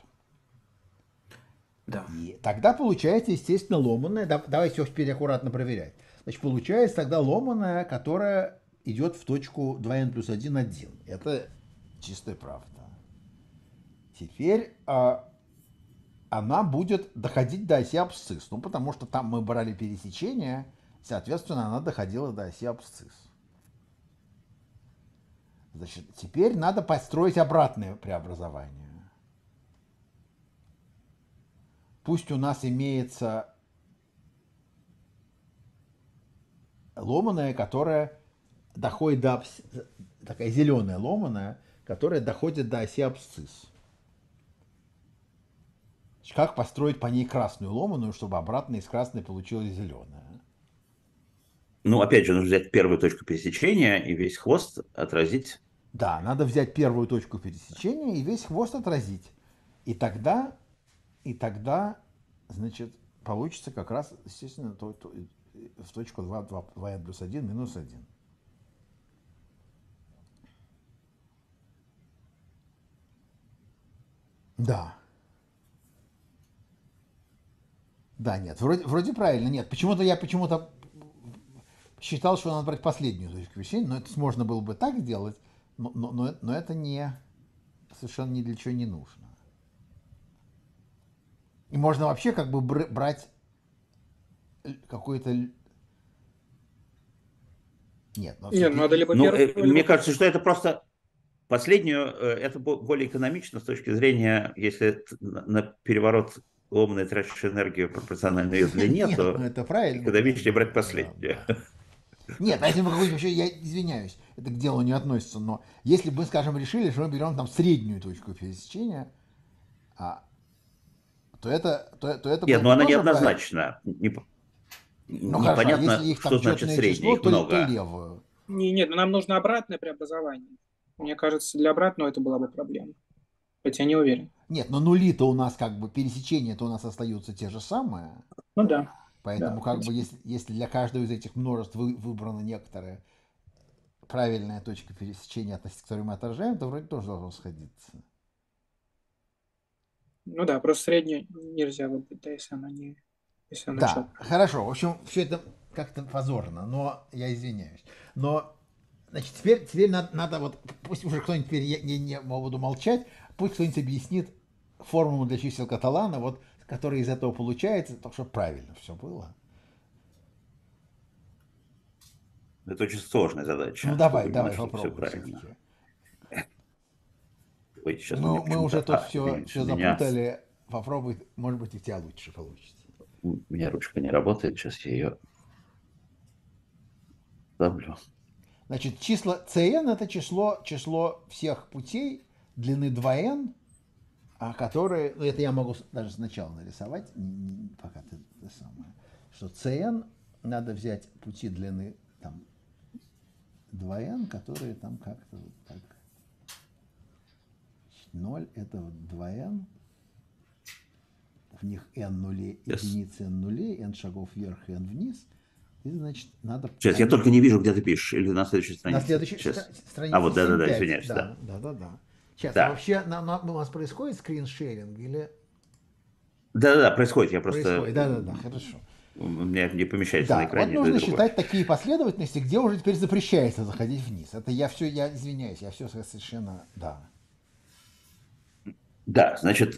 E: Да.
A: И тогда получается, естественно, ломаная. Давайте все теперь аккуратно проверять. Значит, получается тогда ломаная, которая идет в точку два эн плюс один, один. Это чистая правда. Теперь а, она будет доходить до оси абсцисс. Ну, потому что там мы брали пересечение, соответственно, она доходила до оси абсцисс. Значит, теперь надо построить обратное преобразование. Пусть у нас имеется ломаная, которая доходит до... Такая зеленая ломаная, которая доходит до оси абсцисс. Как построить по ней красную ломаную, чтобы обратно из красной получилась зеленая?
C: Ну, опять же, нужно взять первую точку пересечения и весь хвост отразить.
A: Да, надо взять первую точку пересечения и весь хвост отразить. И тогда, и тогда, значит, получится как раз, естественно, то, то, в точку два, два, два эн плюс один минус один. Да. Да, нет, вроде, вроде правильно, нет. Почему-то я почему-то считал, что надо брать последнюю точку пересечения, но это можно было бы так сделать, но, но, но, но это не, совершенно ни для чего не нужно. И можно вообще как бы брать какой-то... Нет,
D: но Нет, надо либо
C: ну,
D: первую,
C: э,
D: либо...
C: Мне кажется, что это просто последнюю, это более экономично с точки зрения, если на переворот ломаной тратишь энергию пропорционально ее длине,
A: Нет,
C: то
A: ну это правильно,
C: экономичнее
A: да,
C: брать
A: да,
C: последнюю.
A: Да, да. Нет, а если мы какой-нибудь вообще, я извиняюсь, это к делу не относится, но если бы мы, скажем, решили, что мы берем там среднюю точку пересечения, а, то это, то, то это
C: Нет,
A: было
C: но
A: бы
C: она
A: тоже
C: неоднозначна. Не,
A: ну хорошо, а
C: непонятно,
A: если их
C: что
A: там
C: значит
A: четное
C: среднее,
A: число,
C: их
A: то,
C: много.
A: то левую.
D: Не, нет, но нам нужно обратное преобразование. Мне кажется, для обратного это была бы проблема. Хотя я не уверен.
A: Нет, но нули-то у нас как бы, пересечения-то у нас остаются те же самые.
D: Ну да.
A: Поэтому
D: да,
A: как бы если, если для каждого из этих множеств вы, выбрана некоторая правильная точка пересечения, относительно которой мы отражаем, то вроде тоже должно сходиться.
D: Ну да, просто среднюю нельзя выбрать, да, если она не... Если она
A: Да,
D: четкая.
A: хорошо. В общем, все это как-то позорно, но я извиняюсь. Но, значит, теперь, теперь надо, надо вот, пусть уже кто-нибудь теперь, я не, не буду молчать, пусть кто-нибудь объяснит формулу для чисел Каталана, вот, которая из этого получается, так что правильно все было.
C: Это очень сложная задача.
A: Ну давай, давай попробуем.
C: Ой, сейчас
A: мы мы уже тут
C: а,
A: все, все запутали. Меня... Попробуй, может быть, и у тебя лучше получится.
C: У меня ручка не работает, сейчас я ее ставлю.
A: Значит, число cn это число, число всех путей длины два эн, а которые, ну это я могу даже сначала нарисовать, пока ты это самое, что cn надо взять пути длины там два эн, которые там как-то вот так. ноль это вот два эн, в них n нулей, yes. единицы n нулей, n шагов вверх и n вниз. И, значит, надо...
C: Сейчас, я только не вижу, где ты пишешь, или на следующей странице.
A: На следующей
C: Сейчас.
A: странице.
C: А, вот, да-да-да, извиняюсь,
A: да.
C: да.
A: Да-да-да. Сейчас,
C: да.
A: А вообще на, на, у нас происходит скриншеринг или...
C: Да-да-да, происходит, я просто...
A: Происходит, да-да-да, хорошо.
C: У меня не помещается
A: да,
C: на экране.
A: Вот нужно считать такие последовательности, где уже теперь запрещается заходить вниз. Это я все, я извиняюсь, я все совершенно... Да.
C: Да, значит,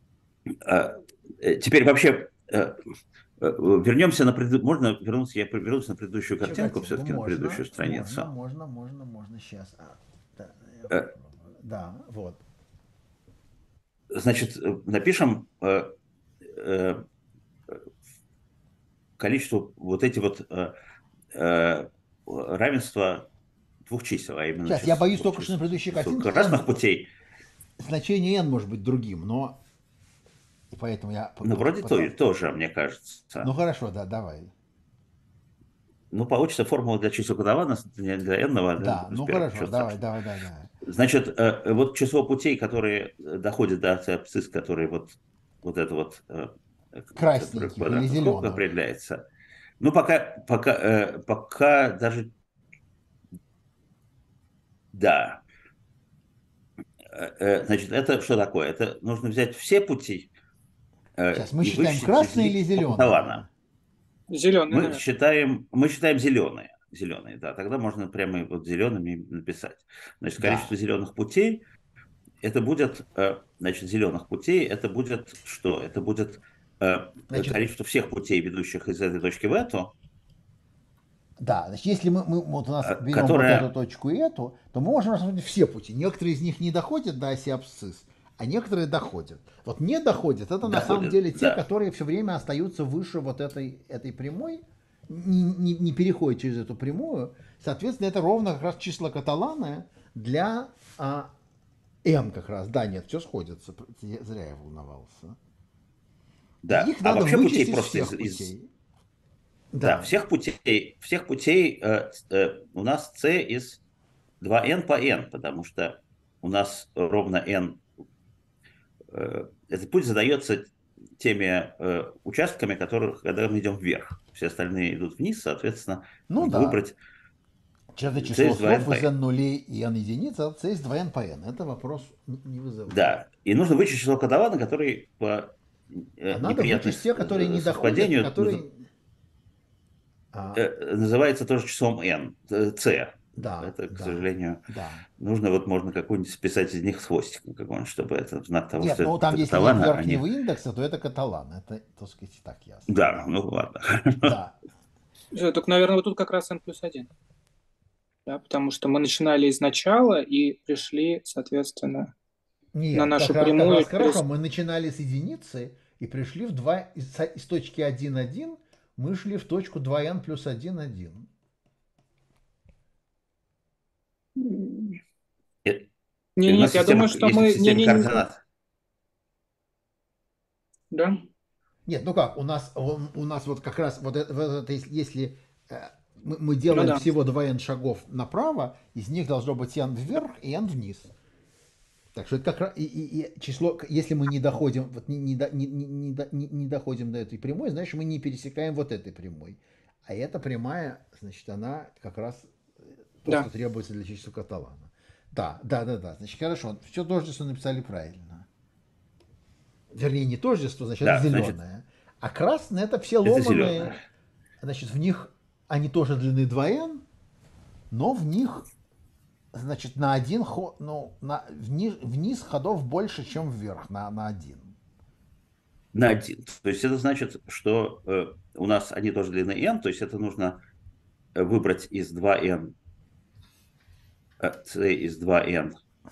C: теперь вообще... Вернемся на пред... Можно вернуться, я вернусь на предыдущую картинку, все-таки
A: можно,
C: на предыдущую страницу.
A: Можно, можно, можно, можно сейчас. А, да,
C: э...
A: да, вот.
C: Значит, напишем э, э, количество вот эти вот э, э, равенства двух чисел, а именно
A: Сейчас,
C: чис-
A: я боюсь
C: двух
A: только, что
C: чисел-
A: на предыдущей
C: чисел
A: картинке
C: разных
A: n,
C: путей.
A: значение n может быть другим, но и поэтому я
C: Ну, вроде то,
A: пытался-
C: тоже, мне кажется.
A: Ну хорошо, да, давай.
C: Ну, получится формула для чисел Каталана для для n,
A: Да,
C: да,
A: ну
C: первого,
A: хорошо,
C: ничего
A: давай,
C: страшного.
A: давай, давай, давай.
C: Значит, э, вот число путей, которые доходят до абсцисс, которые вот, вот это вот, э, который
A: Красненьких
C: квадратная
A: или
C: скобка
A: зеленых.
C: определяется. Ну, пока, пока, э, пока даже, да. Э, э, Значит, это что такое? Это нужно взять все пути э,
A: Сейчас мы
C: и
A: считаем
C: вычислить
A: красные
C: из них
A: или
C: число
A: зеленые?
C: Каталана.
D: Зеленый,
C: Мы
D: наверное.
C: считаем, мы считаем зеленые. Зеленые, да. Тогда можно прямо вот зелеными написать. Значит,
A: Да.
C: количество зеленых путей, это будет, э, значит, зеленых путей, это будет что? Это будет э,
A: Значит-
C: количество всех путей, ведущих из этой точки в эту,
A: Да, значит, если мы, мы вот у нас
C: А,
A: берем
C: которая-
A: вот эту точку и эту, то мы можем рассмотреть все пути. Некоторые из них не доходят до оси абсцисс, а некоторые доходят. Вот не доходят, это на самом
C: Доходят,
A: деле те,
C: да.
A: которые все время остаются выше вот этой, этой прямой, не, не, не переходят через эту прямую. Соответственно, это ровно как раз числа Каталана для а, m как раз. Да, нет, все сходится. Зря я волновался.
C: да.
A: Их
C: А
A: надо
C: вообще путей
A: вычесть из
C: просто
A: всех
C: из, из-
A: путей.
C: да. всех путей, всех путей э, э, у нас c из два эн по n, потому что у нас ровно n. Э, этот путь задается теми э, участками, которых, когда мы идем вверх. Все остальные идут вниз, соответственно,
A: Ну
C: нужно
A: да.
C: выбрать
A: Это
C: c
A: число
C: из два эн
A: слов
C: по
A: из
C: n.
A: n нулей и n единиц, а c из два н по n. Это вопрос не не вызывает.
C: Да, и нужно вычесть число Каталана, который по э,
A: А надо
C: неприятной
A: вычесть те, которые не доходят,
C: совпадению
A: и которые...
C: наз-
A: А,
C: э, называется тоже числом n, э, c.
A: да,
C: Это, к
A: да,
C: сожалению,
A: да.
C: нужно вот можно какую-нибудь списать из них с хвостиком какой-нибудь, чтобы это знак того,
A: Нет,
C: что
A: ну
C: это
A: там если нет
C: Каталана, а не-
A: верхнего индекса, то это каталан. Это, так сказать, и так ясно.
C: Да, ну ладно.
A: Да.
D: Всё, так, наверное, вот тут как раз n плюс один. Да, потому что мы начинали из начала и пришли, соответственно,
A: Нет,
D: на нашу
A: как раз, как
D: прямую
A: раз хорошо.
D: через-
A: Мы начинали с единицы и пришли в два... Из, со- из точки один, один мы шли в точку два н плюс один, один.
C: И
D: Не,
C: у
D: нет,
C: нас
D: я
C: система-
D: думаю, что
C: если в
D: мы...
C: системе
D: не, не, не,
C: координат.
D: да?
A: Нет, ну как, у нас, у, у нас вот как раз вот это, вот это если- если э, мы, мы делаем
D: Ну да.
A: всего два н шагов направо, из них должно быть n вверх и n вниз. Так что это как раз и, и- и число, если мы не доходим, вот не, не, до- не, не, не до- не- не доходим до этой прямой, значит мы не пересекаем вот этой прямой. А эта прямая, значит, она как раз э, то,
D: Да.
A: что требуется для числа Каталана. Да, да, да, да. Значит, хорошо, все тождество написали правильно. Вернее, не тождество, значит,
C: Да,
A: это
C: значит,
A: зеленое. А красное это все
C: это
A: ломаные.
C: зелёное.
A: Значит, в них они тоже длины два н, но в них, значит, на один ход, ну, на, вниз, вниз ходов больше, чем вверх, на, на один.
C: На один. То есть это значит, что э, у нас они тоже длины n, то есть это нужно э, выбрать из два н, э, c из два н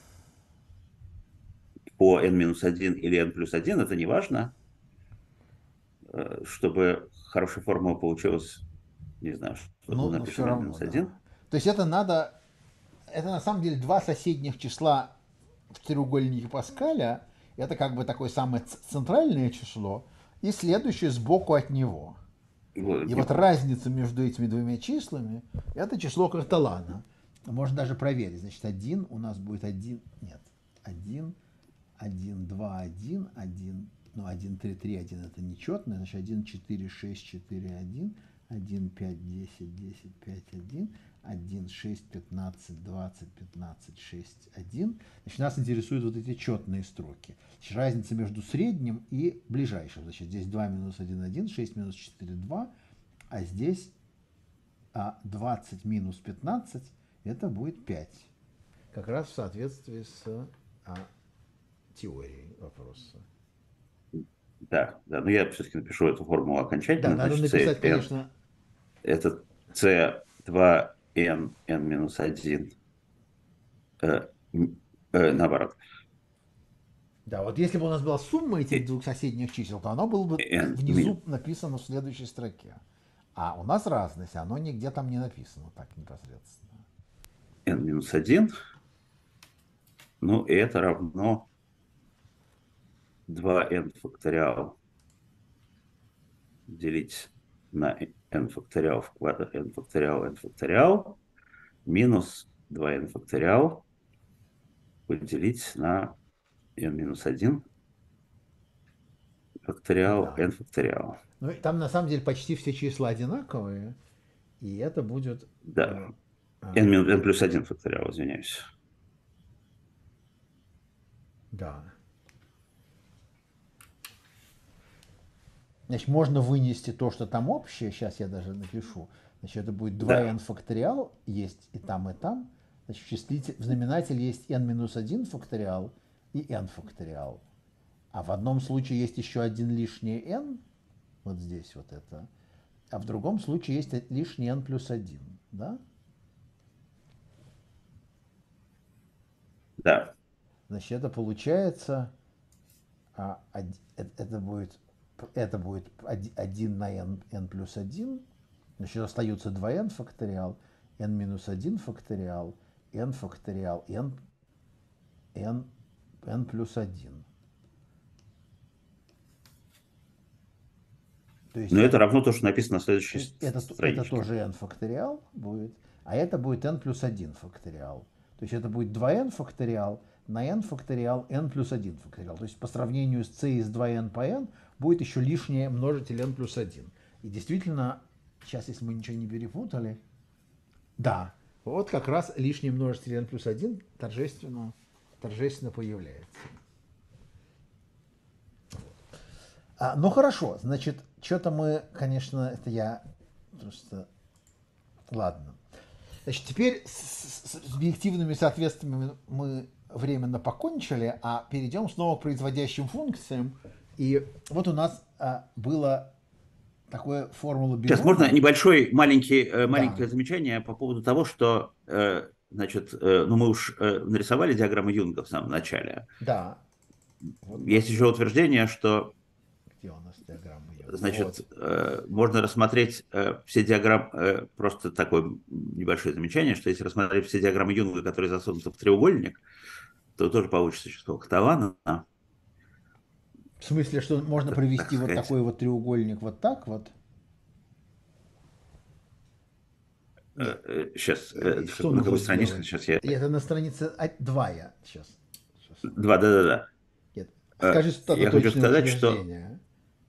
C: по n минус один или n плюс один, это не важно, э, чтобы хорошая формула получилась, не знаю, что
A: Ну,
C: мы
A: но
C: напишем
A: все
C: n
A: равно,
C: минус
A: да.
C: один.
A: То есть это надо, это на самом деле два соседних числа в треугольнике Паскаля, это как бы такое самое ц- центральное число, и следующее сбоку от него.
C: Вот,
A: И вот разница между этими двумя числами – это число Каталана. Можно даже проверить. Значит, один у нас будет один, нет, один, один, два, один, один, ну, один, три, три, один – это нечетное, значит, один, четыре, шесть, четыре, один, один, пять, десять, десять, пять, один, один, шесть, пятнадцать, двадцать, пятнадцать, шесть, один. Значит, нас интересуют вот эти четные строки. Значит, разница между средним и ближайшим. Значит, здесь два минус один, один, шесть минус четыре, два, а здесь а, двадцать минус пятнадцать, это будет пять. Как раз в соответствии с а, теорией вопроса.
C: Да, да, но я все-таки напишу эту формулу окончательно.
A: Да, надо
C: Значит,
A: написать,
C: C,
A: конечно,
C: это c два n, n минус один, э, м, э, наоборот.
A: да, вот если бы у нас была сумма этих двух соседних чисел, то оно было бы
C: N
A: внизу написано в следующей строке. А у нас разность, оно нигде там не написано так непосредственно.
C: n минус один. Ну, и это равно два эн факториал делить на n факториал в квадрате n факториал n факториал минус два эн факториал поделить на n минус один факториал
A: Да.
C: n факториал.
A: Ну, там на самом деле почти все числа одинаковые, и это будет...
C: Да.
A: э,
C: n, минус- n плюс один факториал, извиняюсь.
A: Да. Значит, можно вынести то, что там общее. Сейчас я даже напишу. Значит, это будет два эн
C: Да.
A: факториал, есть и там, и там. Значит, в, числитель, в знаменателе есть n минус один факториал и n факториал. А в одном случае есть еще один лишний n, вот здесь вот это. А в другом случае есть лишний n плюс один, да?
C: Да.
A: Значит, это получается, а, од- э- это будет, это будет один на n, n плюс один, значит, остаются два эн факториал, n минус один факториал, n факториал, n, n, n плюс один. То есть
C: Но это
A: это,
C: равно то, что написано на
A: то
C: следующей
A: есть это, т- это
C: страничке.
A: тоже n факториал будет, а это будет n плюс один факториал. То есть это будет два эн факториал на n факториал n плюс один факториал. То есть по сравнению с c из два эн по n будет еще лишнее множитель n плюс один. И действительно, сейчас, если мы ничего не перепутали, да, вот как раз лишний множитель n плюс один торжественно, торжественно появляется. А, ну хорошо, значит, что-то мы, конечно, это я просто... Ладно. Значит, теперь с, с- с объективными соответствиями мы временно покончили, а перейдем снова к производящим функциям. И вот у нас а, было такое формула
C: Сейчас
A: бинома.
C: можно небольшой маленький, э, маленькое
A: Да.
C: замечание по поводу того, что, э, значит, э, ну мы уж э, нарисовали диаграмму Юнга в самом начале.
A: Да. Вот
C: Есть
A: мы-
C: еще утверждение, что,
A: Где у нас диаграмма Юнга?
C: значит,
A: Вот.
C: э, можно рассмотреть э, все диаграммы, э, просто такое небольшое замечание, что если рассмотреть все диаграммы Юнга, которые засунуты в треугольник, то тоже получится число Каталана.
A: В смысле, что можно
C: Так
A: провести вот
C: сказать.
A: такой вот треугольник вот так вот? Нет.
C: Сейчас,
A: И что
C: на
A: нужно
C: какой странице
A: сделать?
C: сейчас я...
A: И это на странице два я сейчас. Сейчас.
C: Два, да-да-да.
A: Нет.
C: Э,
A: Скажи что-то
C: я хочу
A: точное
C: сказать, что
A: утверждение.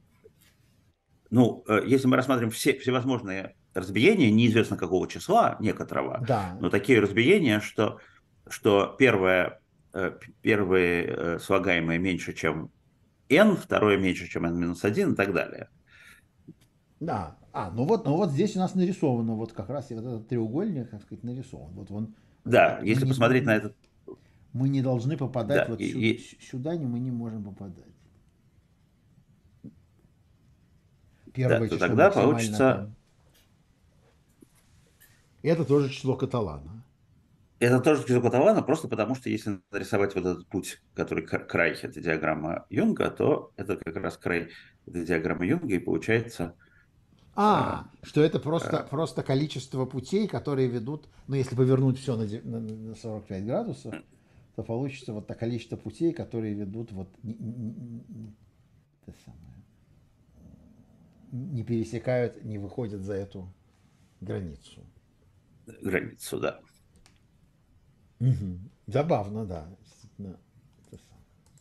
C: Ну, э, если мы рассматриваем все всевозможные разбиения, неизвестно какого числа, некоторого,
A: Да.
C: но такие разбиения, что, что первое, э, п- первые э, слагаемые меньше, чем n, второе меньше, чем n минус один и так далее.
A: Да. А, ну вот, ну вот здесь у нас нарисовано, вот как раз и вот этот треугольник, как сказать, нарисован. Вот он.
C: Да,
A: вот
C: если
A: мы
C: посмотреть
A: не,
C: на этот...
A: мы не должны попадать
C: Да,
A: вот
C: и-
A: сю-
C: и-
A: сю- сюда, не мы не можем попадать. Первое
C: Да, то
A: число
C: тогда
A: максимально
C: получится...
A: там. И это тоже число Каталана.
C: Это тоже число Каталана, просто потому что если нарисовать вот этот путь, который к- край, это диаграмма Юнга, то это как раз край этой диаграммы Юнга, и получается...
A: А,
C: э,
A: что это просто,
C: э,
A: просто количество путей, которые ведут, ну если повернуть все на, де- на- на сорок пять градусов, то получится вот так количество путей, которые ведут вот не, не- не- не- это самое, не пересекают, не выходят за эту границу.
C: границу, да.
A: Мгм. Забавно, да. Действительно, это самое.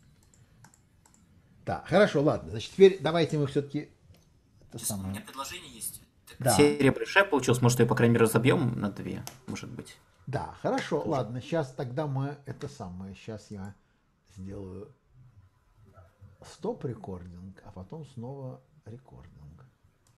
A: Да, хорошо, ладно. Значит, теперь давайте мы все-таки это
E: У меня
A: самое.
E: предложение есть.
A: Да.
E: Серия большая получилась, может, ее, по крайней мере, разобьем на две, может быть.
A: Да, хорошо, ладно. Сейчас тогда мы это самое. Сейчас я сделаю стоп рекординг, а потом снова рекординг.